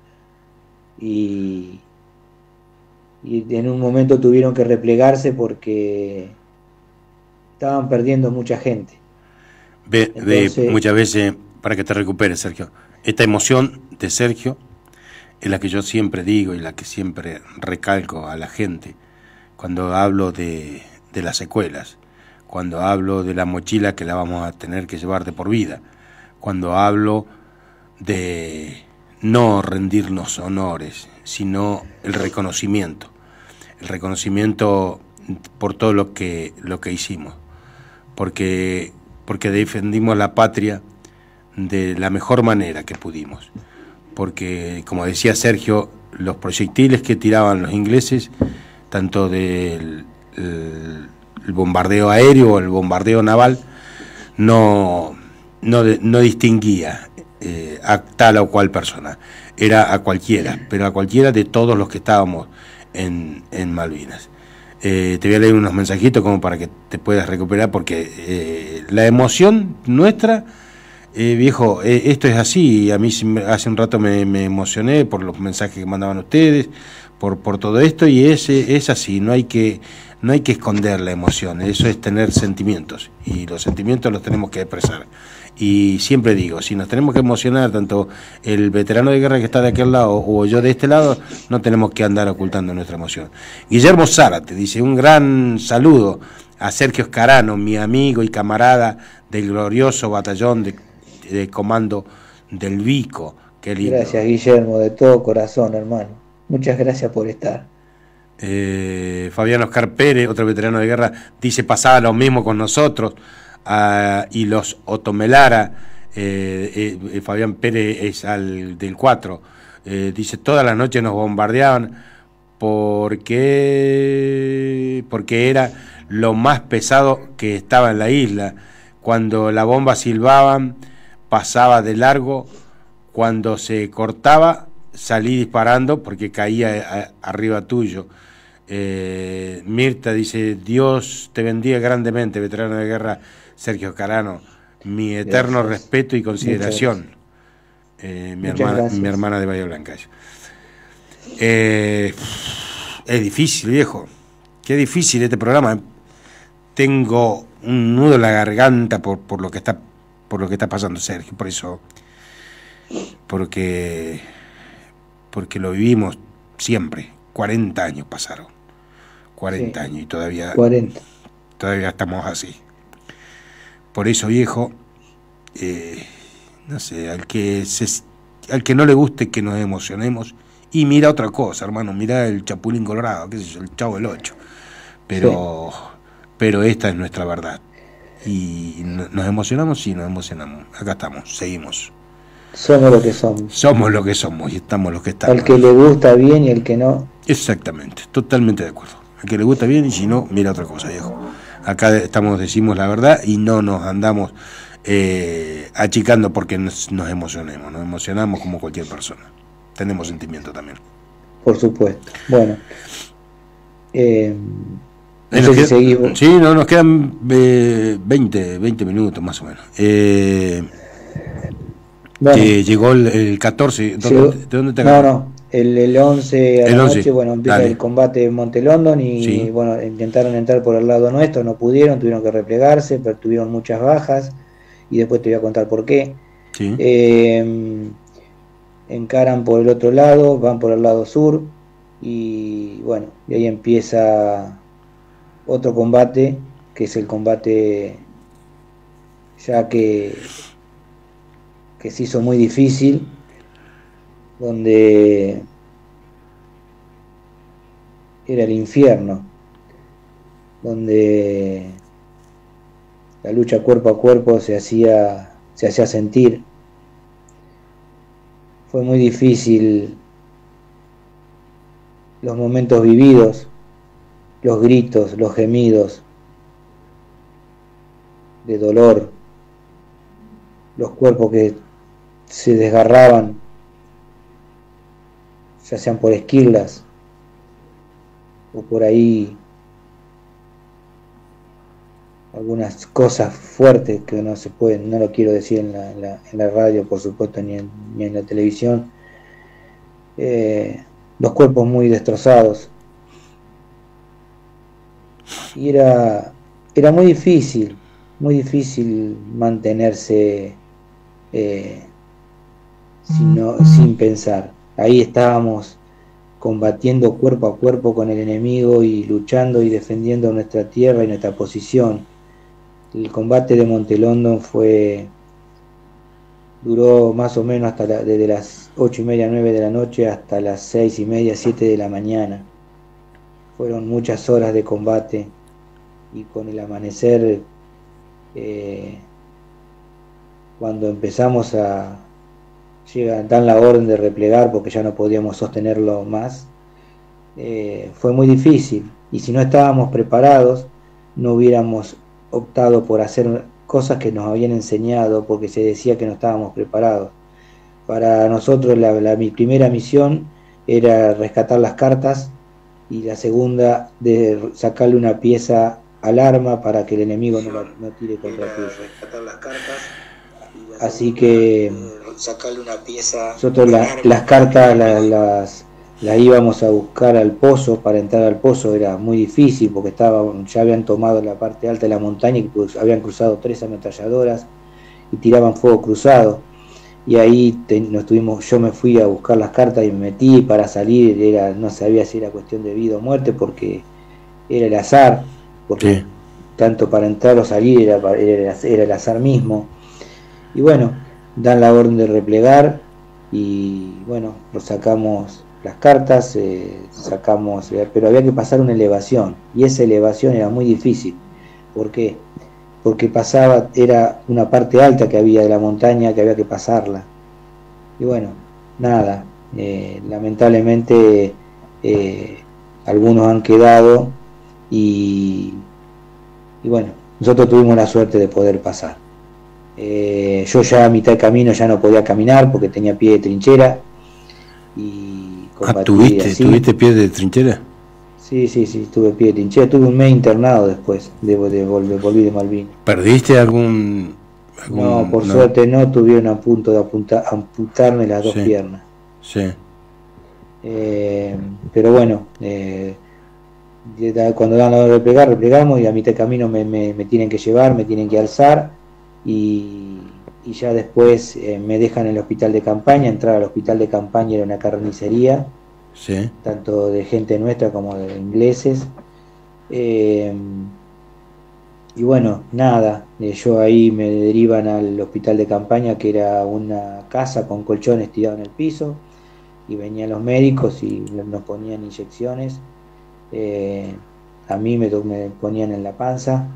y, y en un momento tuvieron que replegarse porque estaban perdiendo mucha gente. Ve, Entonces, ve, muchas veces, para que te recuperes, Sergio, esta emoción de Sergio es la que yo siempre digo y la que siempre recalco a la gente cuando hablo de, de las secuelas, cuando hablo de la mochila que la vamos a tener que llevar de por vida, cuando hablo de no rendirnos honores, sino el reconocimiento, el reconocimiento por todo lo que, lo que hicimos, porque, porque defendimos la patria de la mejor manera que pudimos, porque, como decía Sergio, los proyectiles que tiraban los ingleses, tanto del el, el bombardeo aéreo o el bombardeo naval, no, no, no distinguía eh, a tal o cual persona, era a cualquiera, pero a cualquiera de todos los que estábamos en, en Malvinas. Eh, te voy a leer unos mensajitos como para que te puedas recuperar, porque eh, la emoción nuestra, eh, viejo, eh, esto es así, y a mí hace un rato me, me emocioné por los mensajes que mandaban ustedes, por, por todo esto, y es, es así, no hay que no hay que esconder la emoción, eso es tener sentimientos, y los sentimientos los tenemos que expresar. Y siempre digo, si nos tenemos que emocionar, tanto el veterano de guerra que está de aquel lado o yo de este lado, no tenemos que andar ocultando nuestra emoción. Guillermo Zárate dice: un gran saludo a Sergio Escarano, mi amigo y camarada del glorioso batallón de, de comando del Vico. Qué lindo. Gracias, Guillermo, de todo corazón, hermano. Muchas gracias por estar. Eh, Fabián Oscar Pérez, otro veterano de guerra, dice: pasaba lo mismo con nosotros. Uh, y los Otomelara, eh, eh, Fabián Pérez es al del cuatro, eh, dice: todas las noches nos bombardeaban porque, porque era lo más pesado que estaba en la isla. Cuando la bomba silbaban, pasaba de largo. Cuando se cortaba, salí disparando porque caía a, arriba tuyo. Eh, Mirta dice: Dios te bendiga grandemente, veterano de guerra Sergio Escarano, mi eterno gracias. Respeto y consideración. Eh, mi, hermana, mi hermana de Bahía Blanca. Eh, es difícil, viejo. Qué difícil este programa. Tengo un nudo en la garganta por, por lo que está por lo que está pasando, Sergio. Por eso, porque porque lo vivimos siempre. cuarenta años pasaron. cuarenta sí. años y todavía cuarenta. Todavía estamos así. Por eso, viejo, eh, no sé, al que se, al que no le guste que nos emocionemos, y mira otra cosa, hermano, mira el Chapulín Colorado, qué sé yo, el Chavo del Ocho, pero, sí. pero esta es nuestra verdad, y nos emocionamos, sí, nos emocionamos, acá estamos, seguimos. Somos lo que somos. Somos lo que somos y estamos los que estamos. Al que le gusta bien y el que no. Exactamente, totalmente de acuerdo. Al que le gusta bien y si no, mira otra cosa, viejo. Acá estamos, decimos la verdad y no nos andamos eh, achicando porque nos, nos emocionemos, nos emocionamos como cualquier persona. Tenemos sentimiento también. Por supuesto. Bueno. Eh, no eh, sé si queda, seguimos. Sí, no, nos quedan eh, veinte, veinte minutos más o menos. Eh, bueno, que llegó el, el catorce. ¿Dónde, llegó, ¿De dónde te No, no. El, el once a el la once. Noche, bueno, empieza Dale. el combate en Monte London y sí. bueno, intentaron entrar por el lado nuestro, no pudieron, tuvieron que replegarse, pero tuvieron muchas bajas y después te voy a contar por qué. Sí. Eh, encaran por el otro lado, van por el lado sur y bueno, y ahí empieza otro combate, que es el combate ya que, que se hizo muy difícil, donde era el infierno, donde la lucha cuerpo a cuerpo se hacía, se hacía sentir. Fue muy difícil los momentos vividos, los gritos, los gemidos de dolor, los cuerpos que se desgarraban ya sean por esquirlas o por ahí algunas cosas fuertes que no se pueden, no lo quiero decir en la, en la, en la radio, por supuesto, ni en, ni en la televisión. Eh, los cuerpos muy destrozados. Y era, era muy difícil, muy difícil mantenerse eh, sin, no, sin pensar. Ahí estábamos combatiendo cuerpo a cuerpo con el enemigo y luchando y defendiendo nuestra tierra y nuestra posición. El combate de Montelondon fue duró más o menos hasta la, desde las ocho y media, nueve de la noche hasta las seis y media, siete de la mañana. Fueron muchas horas de combate y con el amanecer, eh, cuando empezamos a llegar, dan la orden de replegar porque ya no podíamos sostenerlo más, eh, fue muy difícil, y si no estábamos preparados no hubiéramos optado por hacer cosas que nos habían enseñado porque se decía que no estábamos preparados. Para nosotros la, la mi primera misión era rescatar las cartas y la segunda de sacarle una pieza al arma para que el enemigo no, no tire contra ti. Así que sacarle una pieza nosotros la, las cartas la, las las íbamos a buscar al pozo. Para entrar al pozo era muy difícil porque estaba, ya habían tomado la parte alta de la montaña y pues habían cruzado tres ametralladoras y tiraban fuego cruzado, y ahí te, nos tuvimos, yo me fui a buscar las cartas y me metí. Para salir era, no sabía si era cuestión de vida o muerte porque era el azar, porque sí, tanto para entrar o salir era, era, era el azar mismo. Y bueno, dan la orden de replegar y bueno, lo sacamos las cartas, eh, sacamos, eh, pero había que pasar una elevación y esa elevación era muy difícil. ¿Por qué? Porque pasaba, era una parte alta que había de la montaña que había que pasarla. Y bueno, nada, eh, lamentablemente eh, algunos han quedado y, y bueno, nosotros tuvimos la suerte de poder pasar. Eh, yo ya a mitad de camino ya no podía caminar porque tenía pie de trinchera y Ah, ¿tuviste, ¿tuviste pie de trinchera? Sí, sí, sí, tuve pie de trinchera. Tuve un mes internado después de, de, de volví de Malvinas. ¿Perdiste algún, algún...? No, por no. suerte no, tuvieron a punto de apunta, amputarme las dos sí, piernas. Sí. Eh, pero bueno, eh, cuando dan la hora de replegar, replegamos y a mitad de camino me, me, me tienen que llevar, me tienen que alzar y... y ya después eh, me dejan en el hospital de campaña. Entrar al hospital de campaña era una carnicería, sí, tanto de gente nuestra como de ingleses. Eh, y bueno, nada, eh, yo ahí me derivan al hospital de campaña, que era una casa con colchones tirados en el piso, y venían los médicos y nos ponían inyecciones. Eh, a mí me, me ponían en la panza.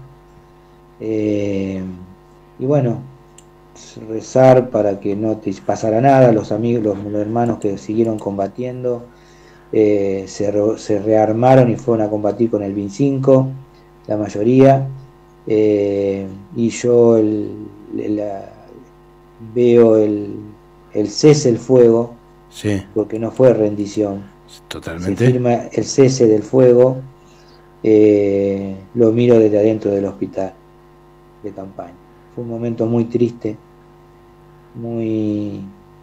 Eh, y bueno, rezar para que no te pasara nada. Los amigos, los, los hermanos que siguieron combatiendo eh, se, re, se rearmaron y fueron a combatir con el bin cinco, la mayoría, eh, y yo el, la, veo el, el cese del fuego, sí, porque no fue rendición, totalmente. Se firma el cese del fuego, eh, lo miro desde adentro del hospital de campaña. Fue un momento muy triste, muy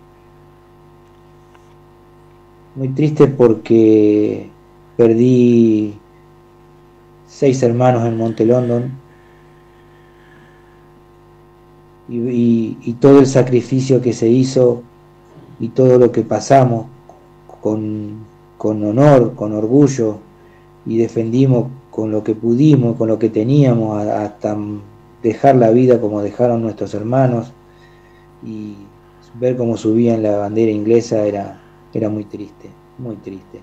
muy triste porque perdí seis hermanos en Montelondon y, y, y todo el sacrificio que se hizo y todo lo que pasamos con, con honor, con orgullo, y defendimos con lo que pudimos, con lo que teníamos, hasta dejar la vida como dejaron nuestros hermanos, y ver cómo subían la bandera inglesa era, era muy triste, muy triste.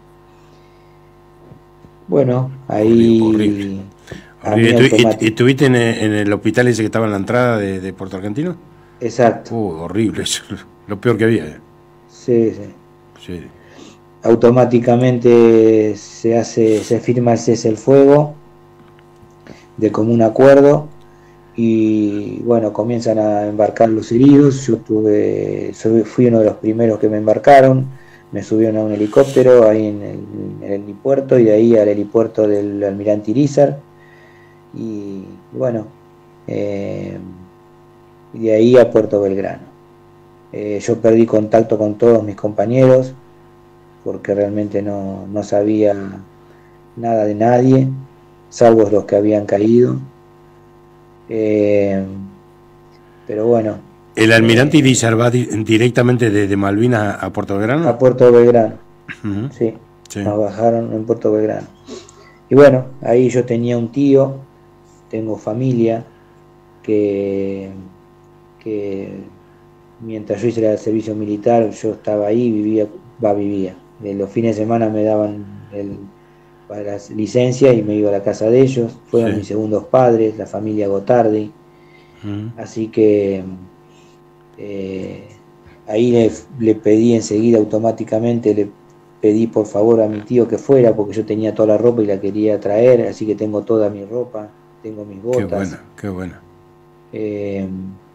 Bueno, ahí... Horrible. Horrible. ¿Y estuviste en, en el hospital ese que estaba en la entrada de, de Puerto Argentino? Exacto. Uh, horrible, eso, lo peor que había. Sí, sí. Sí. Automáticamente se hace, se firma el cese el fuego de común acuerdo. Y bueno, comienzan a embarcar los heridos. Yo tuve, fui uno de los primeros que me embarcaron. me subieron a un helicóptero ahí en el, en el helipuerto, y de ahí al helipuerto del Almirante Irizar, y, y bueno, eh, y de ahí a Puerto Belgrano. Eh, yo perdí contacto con todos mis compañeros porque realmente no, no sabía nada de nadie, salvo los que habían caído. Eh, pero bueno. ¿El Almirante eh, Irizar va di directamente desde Malvinas a Puerto Belgrano? A Puerto Belgrano, uh-huh. sí, sí. Nos bajaron en Puerto Belgrano. Y bueno, ahí yo tenía un tío, tengo familia, que, que mientras yo hice el servicio militar, yo estaba ahí, vivía, va, vivía. De los fines de semana me daban el, para las licencias y me iba a la casa de ellos. Fueron sí. mis segundos padres, la familia Gotardi. Uh-huh. Así que eh, ahí le, le pedí enseguida, automáticamente, le pedí por favor a mi tío que fuera, porque yo tenía toda la ropa y la quería traer, así que tengo toda mi ropa, tengo mis botas. Qué bueno, qué bueno. Eh,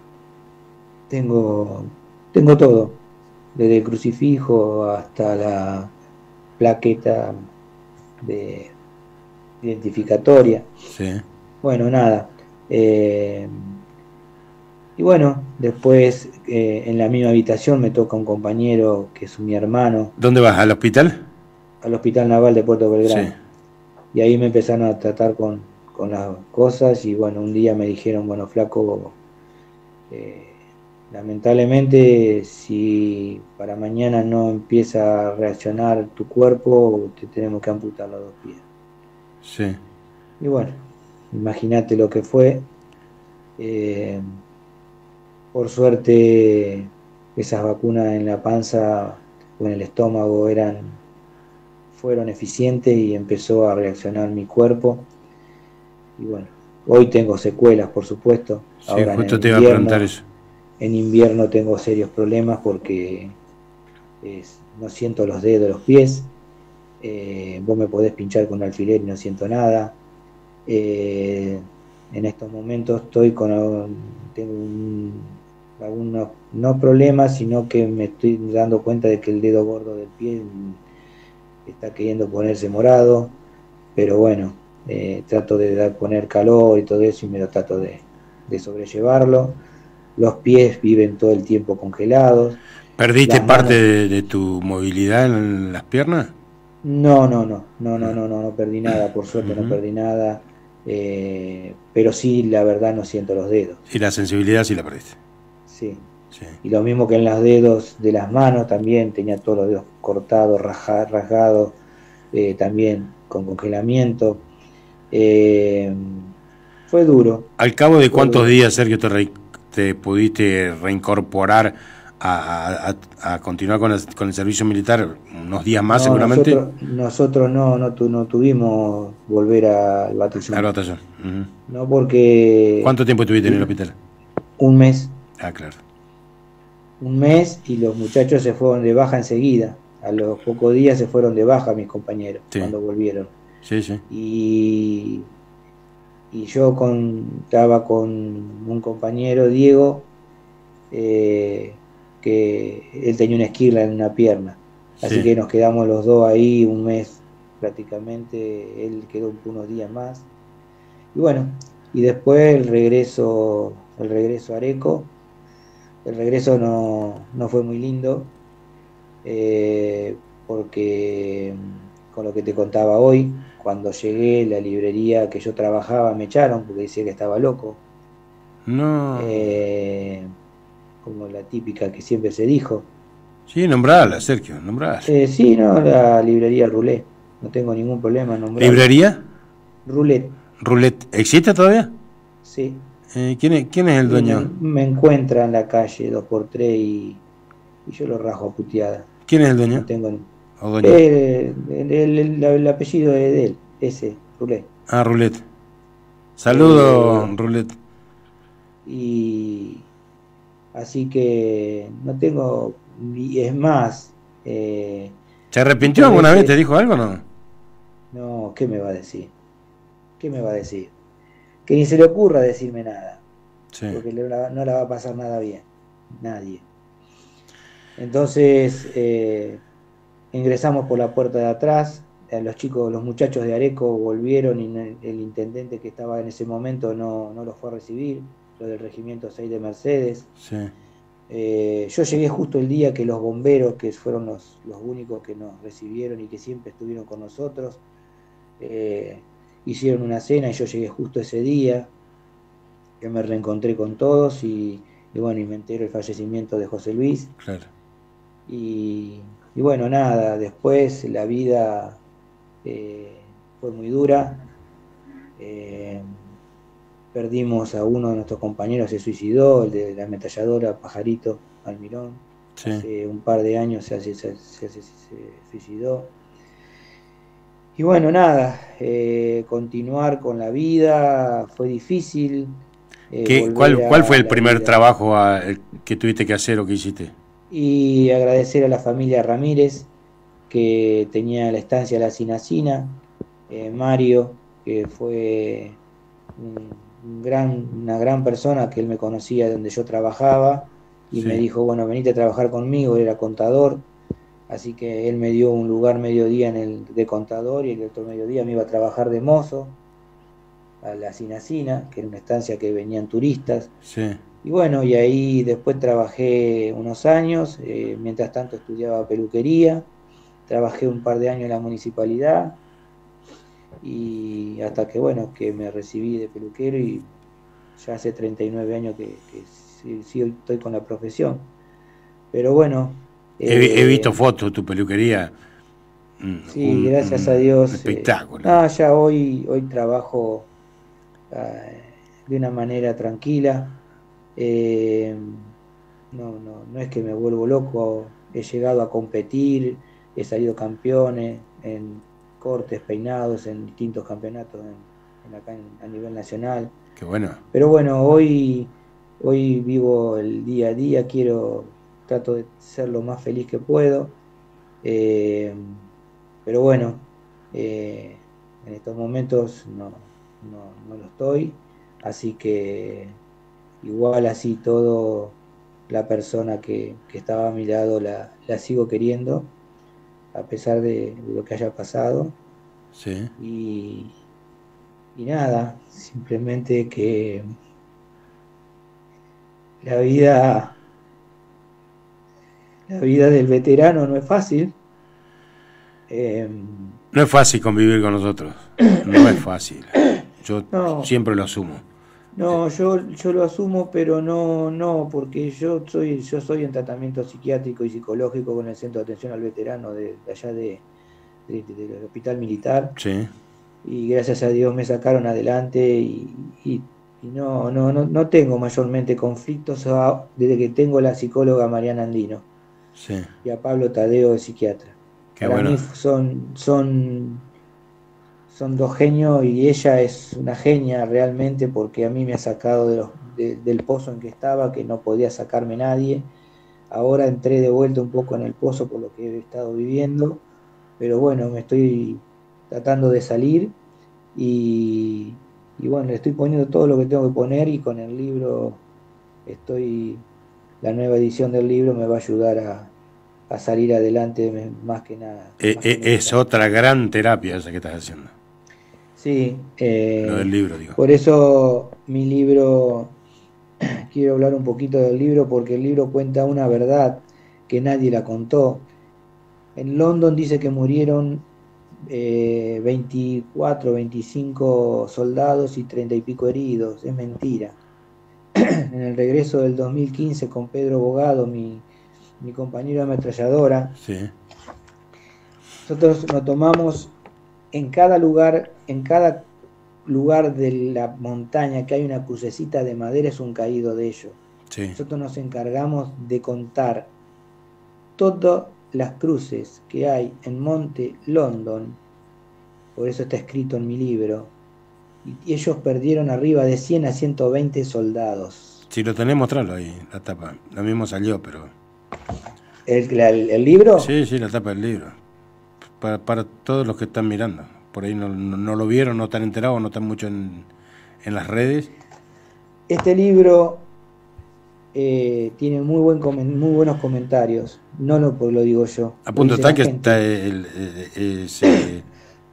tengo, tengo todo, desde el crucifijo hasta la plaqueta de identificatoria. Sí. Bueno, nada. Eh, y bueno, después eh, en la misma habitación me toca un compañero que es mi hermano. ¿Dónde vas? ¿Al hospital? Al Hospital Naval de Puerto Belgrano. Sí. Y ahí me empezaron a tratar con, con las cosas, y bueno, un día me dijeron, bueno, flaco, eh, lamentablemente si para mañana no empieza a reaccionar tu cuerpo, te tenemos que amputar los dos pies. Sí. Y bueno, imagínate lo que fue. Eh, por suerte esas vacunas en la panza o en el estómago eran fueron eficientes y empezó a reaccionar mi cuerpo. Y bueno, hoy tengo secuelas, por supuesto. Sí, ahora justo en te iba a preguntar eso. En invierno tengo serios problemas porque es, no siento los dedos de los pies. Eh, vos me podés pinchar con un alfiler y no siento nada. Eh, en estos momentos estoy con tengo un, algunos no problemas, sino que me estoy dando cuenta de que el dedo gordo del pie está queriendo ponerse morado, pero bueno, eh, trato de dar, poner calor y todo eso, y me lo trato de, de sobrellevarlo. Los pies viven todo el tiempo congelados. ¿Perdiste Las parte manos... de, de tu movilidad en las piernas? No, no, no, no, no, no, no, no perdí nada, por suerte uh-huh. no perdí nada, eh, pero sí, la verdad no siento los dedos. ¿Y la sensibilidad sí la perdiste? Sí. Sí. Y lo mismo que en los dedos de las manos también, tenía todos los dedos cortados, rasgados, eh, también con congelamiento. Eh, fue duro. ¿Al cabo de cuántos duro. días, Sergio, te, re, te pudiste reincorporar a, a, a continuar con el, con el servicio militar? ¿Unos días más, no, seguramente? Nosotros, nosotros no, no, tu, no tuvimos volver al batallón. Al batallón. Uh-huh. No, porque... ¿Cuánto tiempo estuviste en el hospital? Un mes. Ah, claro. Un mes, y los muchachos se fueron de baja enseguida. A los pocos días se fueron de baja mis compañeros, sí. Cuando volvieron. Sí, sí. Y, y yo con, estaba con un compañero, Diego, eh, que él tenía una esquirla en una pierna. Así sí. que nos quedamos los dos ahí un mes prácticamente. Él quedó unos días más. Y bueno, y después el regreso, el regreso a Areco. El regreso no, no fue muy lindo, eh, porque con lo que te contaba hoy, cuando llegué, la librería que yo trabajaba me echaron porque decía que estaba loco. No. Eh, como la típica que siempre se dijo. Sí, nombrala, Sergio, nombrala. Eh, sí, no, la librería Roulette. No tengo ningún problema en nombrarla. ¿Librería? Roulette. ¿Roulette? ¿Existe todavía? Sí. Eh, ¿quién, es, ¿Quién es el dueño? Me, me encuentra en la calle dos por tres y, y yo lo rajo a puteada. ¿Quién es el dueño? No tengo... ¿O dueño? El, el, el, el, el apellido es de él, ese, Roulette. Ah, Roulette. Saludos, eh, Roulette. Y así que no tengo... Y es más... Eh, ¿Se arrepintió alguna vez? ¿Te dijo algo o no? No, ¿qué me va a decir? ¿Qué me va a decir? Que ni se le ocurra decirme nada, sí. Porque no la, no la va a pasar nada bien, nadie. Entonces, eh, ingresamos por la puerta de atrás, los chicos, los muchachos de Areco volvieron y el intendente que estaba en ese momento no, no los fue a recibir, lo del Regimiento seis de Mercedes. Sí. Eh, yo llegué justo el día que los bomberos, que fueron los, los únicos que nos recibieron y que siempre estuvieron con nosotros, eh, hicieron una cena y yo llegué justo ese día, que me reencontré con todos y, y bueno, y me entero el fallecimiento de José Luis. Claro. Y, y bueno, nada, después la vida eh, fue muy dura. Eh, perdimos a uno de nuestros compañeros, se suicidó, el de la ametralladora Pajarito Almirón. Sí. Hace un par de años se, se, se, se, se suicidó. Y bueno, nada, eh, continuar con la vida fue difícil. Eh, ¿Qué, ¿cuál, ¿Cuál fue el primer vida. trabajo a, el, que tuviste que hacer o que hiciste? Y agradecer a la familia Ramírez, que tenía la estancia La Cinacina, eh, Mario, que fue un, un gran, una gran persona, que él me conocía donde yo trabajaba, y sí. me dijo, bueno, venite a trabajar conmigo, él era contador, así que él me dio un lugar mediodía en el de contador, y el otro mediodía me iba a trabajar de mozo a La Cinacina, que era una estancia que venían turistas. Sí. Y bueno, y ahí después trabajé unos años, eh, mientras tanto estudiaba peluquería, trabajé un par de años en la municipalidad, y hasta que bueno, que me recibí de peluquero, y ya hace treinta y nueve años que, que sí, sí estoy con la profesión. Pero bueno... Eh, he, he visto fotos de tu peluquería. Sí, un, gracias un, a Dios. Un espectáculo. Eh, no, ya hoy, hoy trabajo eh, de una manera tranquila. Eh, no, no, no es que me vuelvo loco, he llegado a competir, he salido campeones en cortes, peinados, en distintos campeonatos en, en acá en, a nivel nacional. Qué bueno. Pero bueno, hoy, hoy vivo el día a día, quiero, trato de ser lo más feliz que puedo, eh, pero bueno, eh, en estos momentos no, no, no lo estoy, así que igual así todo, la persona que, que estaba a mi lado la, la sigo queriendo, a pesar de, de lo que haya pasado. Sí. Y, y nada, simplemente que la vida, la vida del veterano no es fácil. Eh, no es fácil convivir con nosotros, no es fácil. Yo no. siempre lo asumo. No, yo, yo lo asumo, pero no, no, porque yo soy, yo soy en tratamiento psiquiátrico y psicológico con el Centro de Atención al Veterano de, de allá de, de, de, del Hospital Militar. Sí. Y gracias a Dios me sacaron adelante y, y, y no, no, no, no tengo mayormente conflictos a, desde que tengo la psicóloga Mariana Andino. Sí. Y a Pablo Tadeo, el psiquiatra. Qué Para bueno. mí son, son Son dos genios y ella es una genia realmente, porque a mí me ha sacado de los, de, del pozo en que estaba, que no podía sacarme nadie. Ahora entré de vuelta un poco en el pozo por lo que he estado viviendo, pero bueno, me estoy tratando de salir y, y bueno, le estoy poniendo todo lo que tengo que poner, y con el libro estoy, la nueva edición del libro me va a ayudar a, a salir adelante más que nada. Eh, más eh, que es nada. Otra gran terapia esa que estás haciendo. Sí, eh, lo del libro, digo. Por eso mi libro, quiero hablar un poquito del libro, porque el libro cuenta una verdad que nadie la contó. En London dice que murieron eh, veinticuatro, veinticinco soldados y treinta y pico heridos. Es mentira. En el regreso del dos mil quince con Pedro Bogado, mi, mi compañero de ametralladora, sí. nosotros nos tomamos en cada lugar, en cada lugar de la montaña que hay una crucecita de madera, es un caído de ellos. Sí. Nosotros nos encargamos de contar todas las cruces que hay en Monte London, por eso está escrito en mi libro, y ellos perdieron arriba de cien a ciento veinte soldados. Si lo tenés, mostrarlo ahí, la tapa. Lo mismo salió, pero... ¿El, la, el, el libro? Sí, sí, la tapa del libro. Para, para todos los que están mirando. Por ahí no, no, no lo vieron, no están enterados, no están mucho en, en las redes. Este libro eh, tiene muy, buen comen- muy buenos comentarios. No lo, pues lo digo yo. A punto lo dice está la que gente. está el, el- el- se,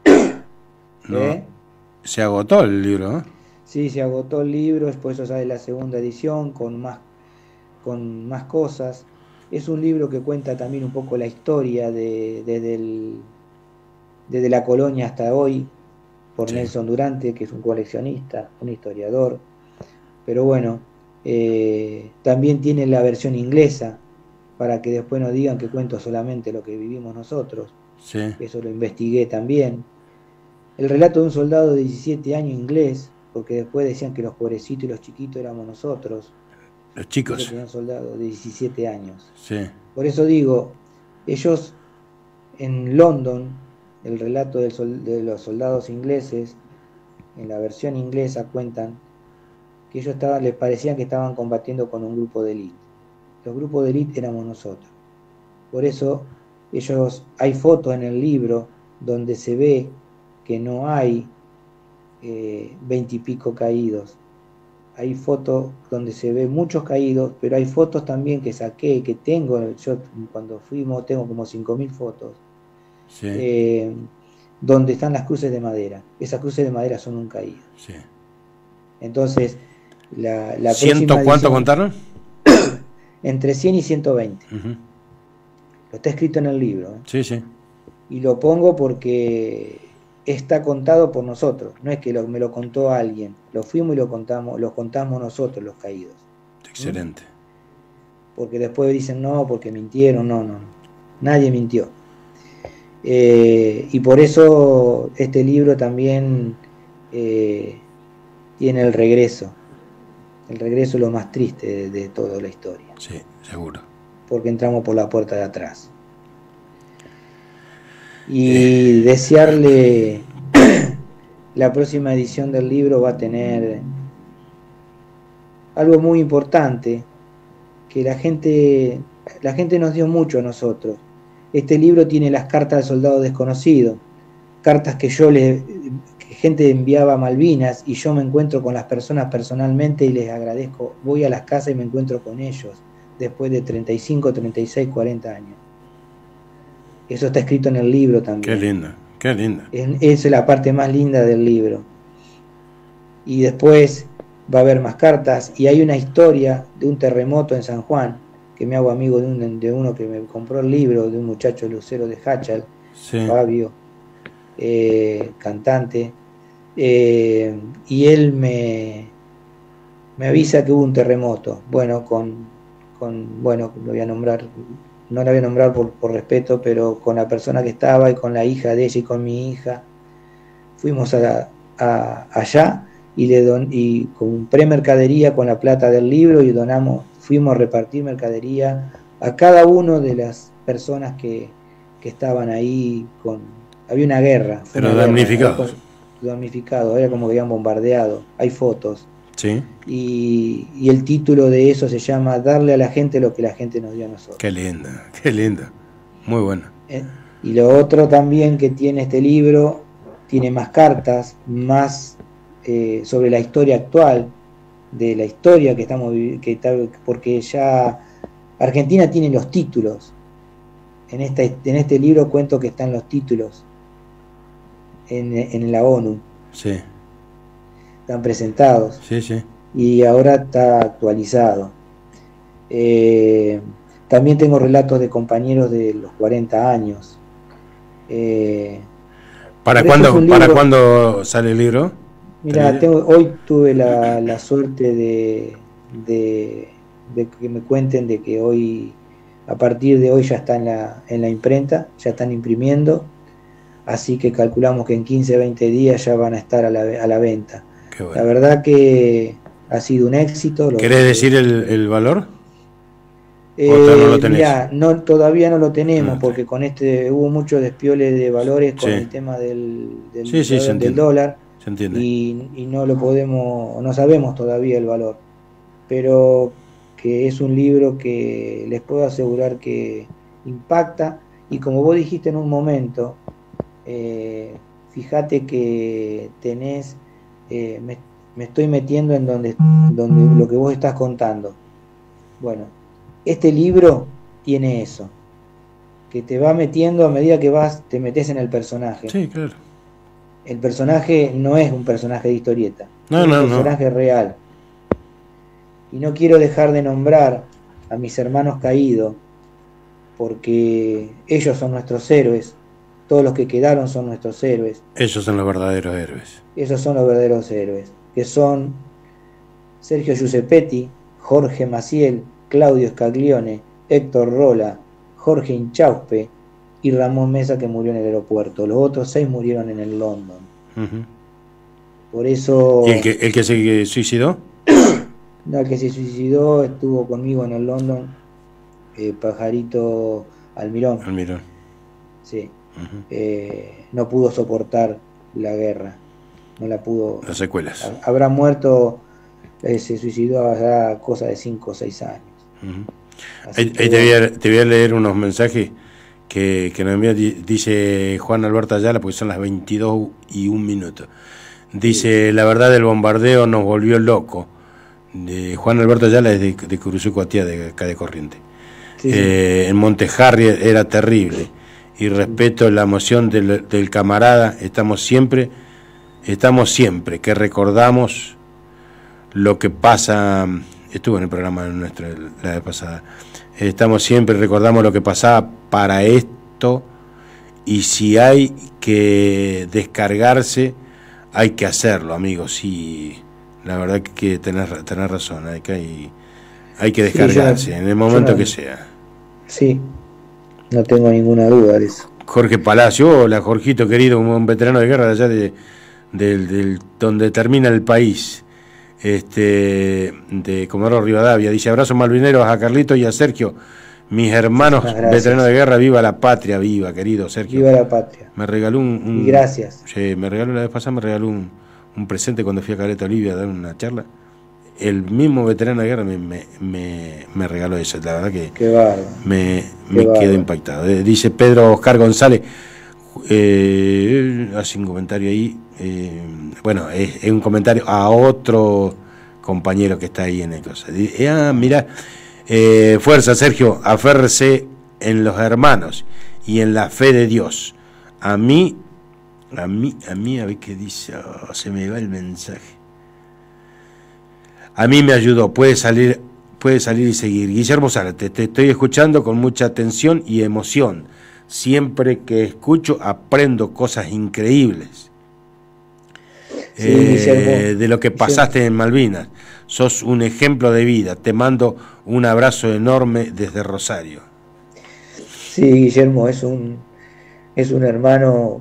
no, ¿Eh? se agotó el libro, ¿eh? Sí, se agotó el libro, después sale la segunda edición con más, con más cosas. Es un libro que cuenta también un poco la historia de, desde, el- desde la colonia hasta hoy, por Sí. Nelson Durante, que es un coleccionista, un historiador. Pero bueno, eh, también tiene la versión inglesa, para que después no digan que cuento solamente lo que vivimos nosotros. Sí. Eso lo investigué también. El relato de un soldado de diecisiete años inglés, porque después decían que los pobrecitos y los chiquitos éramos nosotros. Los Ellos chicos. tenían soldados de diecisiete años. Sí. Por eso digo, ellos en London, el relato del sol- de los soldados ingleses, en la versión inglesa cuentan que ellos estaban, les parecían que estaban combatiendo con un grupo de élite. Los grupos de élite éramos nosotros. Por eso ellos, hay fotos en el libro donde se ve que no hay veintipico caídos. Hay fotos donde se ve muchos caídos, pero hay fotos también que saqué, que tengo, yo cuando fuimos tengo como cinco mil fotos, Sí. eh, donde están las cruces de madera. Esas cruces de madera son un caído. Sí. Entonces, la, la ¿Ciento próxima cuánto edición, contaron? entre cien y ciento veinte. Ujú. Lo está escrito en el libro, ¿eh? Sí, sí. Y lo pongo porque está contado por nosotros, no es que lo, me lo contó alguien, lo fuimos y lo contamos, lo contamos nosotros los caídos. Excelente. Porque después dicen no, porque mintieron, no, no, nadie mintió. Eh, y por eso este libro también eh, tiene el regreso. El regreso es lo más triste de, de toda la historia. Sí, seguro. Porque entramos por la puerta de atrás. Y desearle, la próxima edición del libro va a tener algo muy importante, que la gente, la gente nos dio mucho a nosotros. Este libro tiene las cartas del soldado desconocido, cartas que yo le, que gente enviaba a Malvinas, y yo me encuentro con las personas personalmente y les agradezco. Voy a las casas y me encuentro con ellos después de treinta y cinco, treinta y seis, cuarenta años. Eso está escrito en el libro también. Qué lindo, qué lindo. Es, esa es la parte más linda del libro. Y después va a haber más cartas, y hay una historia de un terremoto en San Juan, que me hago amigo de, un, de uno que me compró el libro, de un muchacho lucero de Hachal, Sí. Fabio, eh, cantante, eh, y él me, me avisa que hubo un terremoto. Bueno, con, con bueno, lo voy a nombrar, no la voy a nombrar por, por respeto, pero con la persona que estaba y con la hija de ella y con mi hija, fuimos a, a, allá y le don, y compré mercadería con la plata del libro y donamos, fuimos a repartir mercadería a cada uno de las personas que, que estaban ahí con, había una guerra. Fue Pero una guerra, damnificados. damnificados, era como que habían bombardeado, hay fotos. Sí. Y, y el título de eso se llama Darle a la gente lo que la gente nos dio a nosotros. Qué lindo, qué lindo. Muy bueno. Eh, Y lo otro también que tiene este libro, tiene más cartas, más eh, sobre la historia actual, de la historia que estamos viviendo, que está, porque ya Argentina tiene los títulos. En, esta, en este libro cuento que están los títulos en, en la ONU. Sí, Están presentados. sí, sí. Y ahora está actualizado. Eh, también tengo relatos de compañeros de los cuarenta años. Eh, ¿Para pero este es cuándo, un ¿Para libro- cuándo sale el libro? Mira, tengo, hoy tuve la, la suerte de, de, de que me cuenten de que hoy, a partir de hoy ya está en la, en la imprenta, ya están imprimiendo, así que calculamos que en quince, veinte días ya van a estar a la, a la venta. Qué La bueno. verdad que ha sido un éxito. lo- ¿Querés decir el, el valor? Eh, ¿O todavía no lo tenés? mirá, no, todavía no lo tenemos, Ah, porque con este hubo mucho despiole de valores con Sí. el tema del, del, Sí, sí, se del entiende. dólar. ¿Se entiende? Y, y no lo podemos, no sabemos todavía el valor, pero que es un libro que les puedo asegurar que impacta, y como vos dijiste en un momento, eh, fíjate que tenés, eh, me, me estoy metiendo en donde, donde lo que vos estás contando, Bueno, este libro tiene eso, que te va metiendo a medida que vas, te metes en el personaje. Sí, claro. El personaje no es un personaje de historieta, no, es no, un personaje no. real. Y no quiero dejar de nombrar a mis hermanos caídos, porque ellos son nuestros héroes, todos los que quedaron son nuestros héroes. Ellos son los verdaderos héroes. Esos son los verdaderos héroes, que son Sergio Giuseppetti, Jorge Maciel, Claudio Scaglione, Héctor Rola, Jorge Inchauspe y Ramón Mesa, que murió en el aeropuerto. Los otros seis murieron en el London. Uh-huh. Por eso... ¿Y el que, el que se suicidó? No, el que se suicidó estuvo conmigo en el London, eh, Pajarito Almirón. Almirón. Sí. Uh-huh. Eh, no pudo soportar la guerra. No la pudo... Las secuelas. Habrá muerto, eh, se suicidó hace cosa de cinco o seis años. Uh-huh. Ahí, ahí te, voy a, te voy a leer unos mensajes que, que nos envía, dice Juan Alberto Ayala, porque son las veintidós y un minuto. Dice, sí. La verdad del bombardeo nos volvió loco. De Juan Alberto Ayala es de, de Curuzucoatía, de acá de Corriente. Sí, eh, sí. En Monte Harry era terrible. Y respeto la emoción del, del camarada, estamos siempre, estamos siempre que recordamos lo que pasa. Estuvo en el programa nuestro la vez pasada. Estamos siempre, recordamos lo que pasaba para esto, y si hay que descargarse, hay que hacerlo, amigos. Y la verdad que tenés, tenés razón, hay que, hay, hay que descargarse, sí, yo, en el momento no, que sea. Sí, no tengo ninguna duda de eso. Jorge Palacio, hola Jorgito querido, un veterano de guerra de allá de, de, de, de donde termina el país. Este, de Comodoro Rivadavia, dice abrazo malvineros a Carlito y a Sergio, mis hermanos veteranos de guerra, viva la patria, viva querido Sergio. Viva la patria. Me regaló un, un y gracias. Sí, me regaló la vez pasada, me regaló un, un presente cuando fui a Caleta Olivia a dar una charla. El mismo veterano de guerra me, me, me, me regaló eso, la verdad que Qué bárbaro. me, me quedo impactado. Dice Pedro Oscar González, eh, hace un comentario ahí. Eh, bueno, es, es un comentario a otro compañero que está ahí en el cosa. Dice, ah, mira, eh, fuerza Sergio, aférrese en los hermanos y en la fe de Dios. A mí, a mí, a mí, a ver qué dice, oh, se me va el mensaje. A mí me ayudó, puede salir, puede salir y seguir. Guillermo Zárate, te estoy escuchando con mucha atención y emoción. Siempre que escucho aprendo cosas increíbles. Sí, eh, de lo que pasaste sí. en Malvinas. Sos un ejemplo de vida. Te mando un abrazo enorme desde Rosario. Sí, Guillermo, es un, es un hermano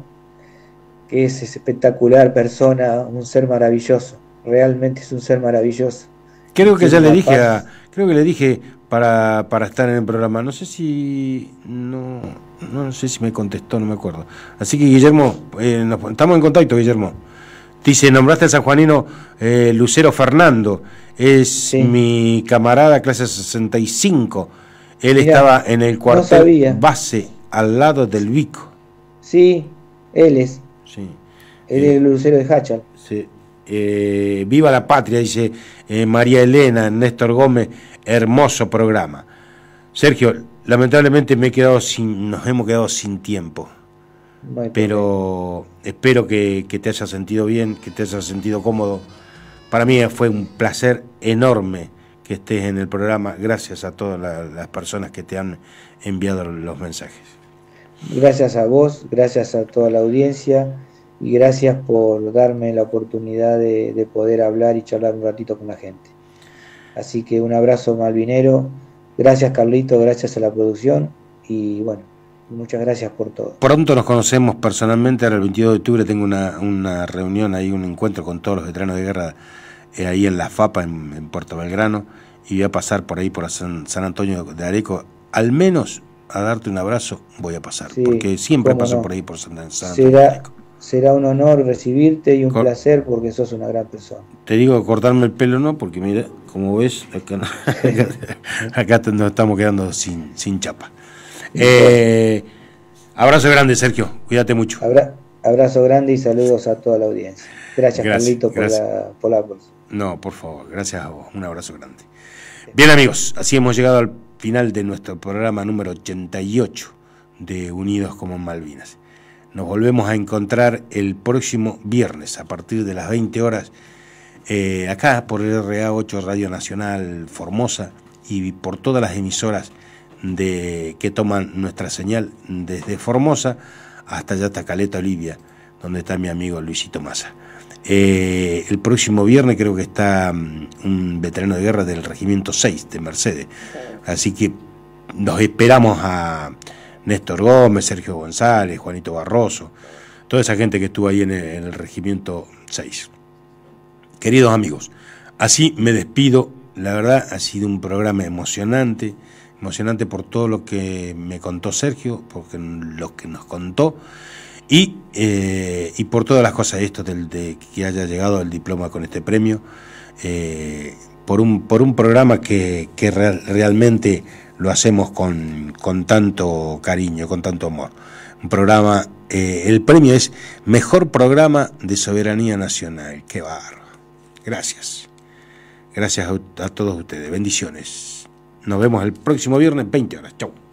que es espectacular persona, un ser maravilloso. Realmente es un ser maravilloso. Creo que ya le dije a, creo que le dije para, para estar en el programa. No sé si no, no sé si me contestó, no me acuerdo. Así que Guillermo, eh, nos, estamos en contacto, Guillermo. Dice, nombraste al sanjuanino eh, Lucero Fernando, es sí. mi camarada clase sesenta y cinco. Él Mirá, estaba en el cuartel no base al lado del Vico. Sí, él es. Sí. Él eh, es el Lucero de Hachal. Sí. Eh, viva la patria, dice eh, María Elena, Néstor Gómez, hermoso programa. Sergio, lamentablemente me he quedado sin, nos hemos quedado sin tiempo. No pero espero que, que te hayas sentido bien, que te hayas sentido cómodo. Para mí fue un placer enorme que estés en el programa. Gracias a todas la, las personas que te han enviado los mensajes. Gracias a vos, gracias a toda la audiencia y gracias por darme la oportunidad de, de poder hablar y charlar un ratito con la gente. Así que un abrazo malvinero. Gracias Carlito, gracias a la producción y bueno, muchas gracias por todo. Pronto nos conocemos personalmente, ahora el veintidós de octubre tengo una, una reunión ahí, un encuentro con todos los veteranos de guerra eh, ahí en La Fapa, en, en Puerto Belgrano, y voy a pasar por ahí por San, San Antonio de Areco, al menos a darte un abrazo voy a pasar, sí, porque siempre paso no. por ahí por San, San Antonio será, de Areco. Será un honor recibirte y un Cor placer porque sos una gran persona. Te digo cortarme el pelo no, porque mira, como ves, acá, no, acá nos estamos quedando sin, sin chapa. Eh, abrazo grande, Sergio, cuídate mucho. Abra, abrazo grande y saludos a toda la audiencia. Gracias, gracias Carlito, por, gracias. La, por la bolsa. No, por favor, gracias a vos, un abrazo grande. Bien, amigos, así hemos llegado al final de nuestro programa número ochenta y ocho de Unidos como Malvinas. Nos volvemos a encontrar el próximo viernes a partir de las veinte horas eh, acá por R A ocho Radio Nacional Formosa y por todas las emisoras de, que toman nuestra señal desde Formosa hasta allá hasta Caleta Olivia, donde está mi amigo Luisito Massa. Eh, el próximo viernes creo que está um, un veterano de guerra del Regimiento seis de Mercedes, así que nos esperamos a Néstor Gómez, Sergio González, Juanito Barroso, toda esa gente que estuvo ahí en el, en el Regimiento seis. Queridos amigos, así me despido. La verdad ha sido un programa emocionante, emocionante por todo lo que me contó Sergio, porque lo que nos contó, y, eh, y por todas las cosas esto del, de que haya llegado el diploma con este premio, eh, por, un, por un programa que, que real, realmente lo hacemos con, con tanto cariño, con tanto amor. Un programa, eh, el premio es Mejor Programa de Soberanía Nacional. ¡Qué bárbaro! Gracias. Gracias a, a todos ustedes. Bendiciones. Nos vemos el próximo viernes, veinte horas. Chau.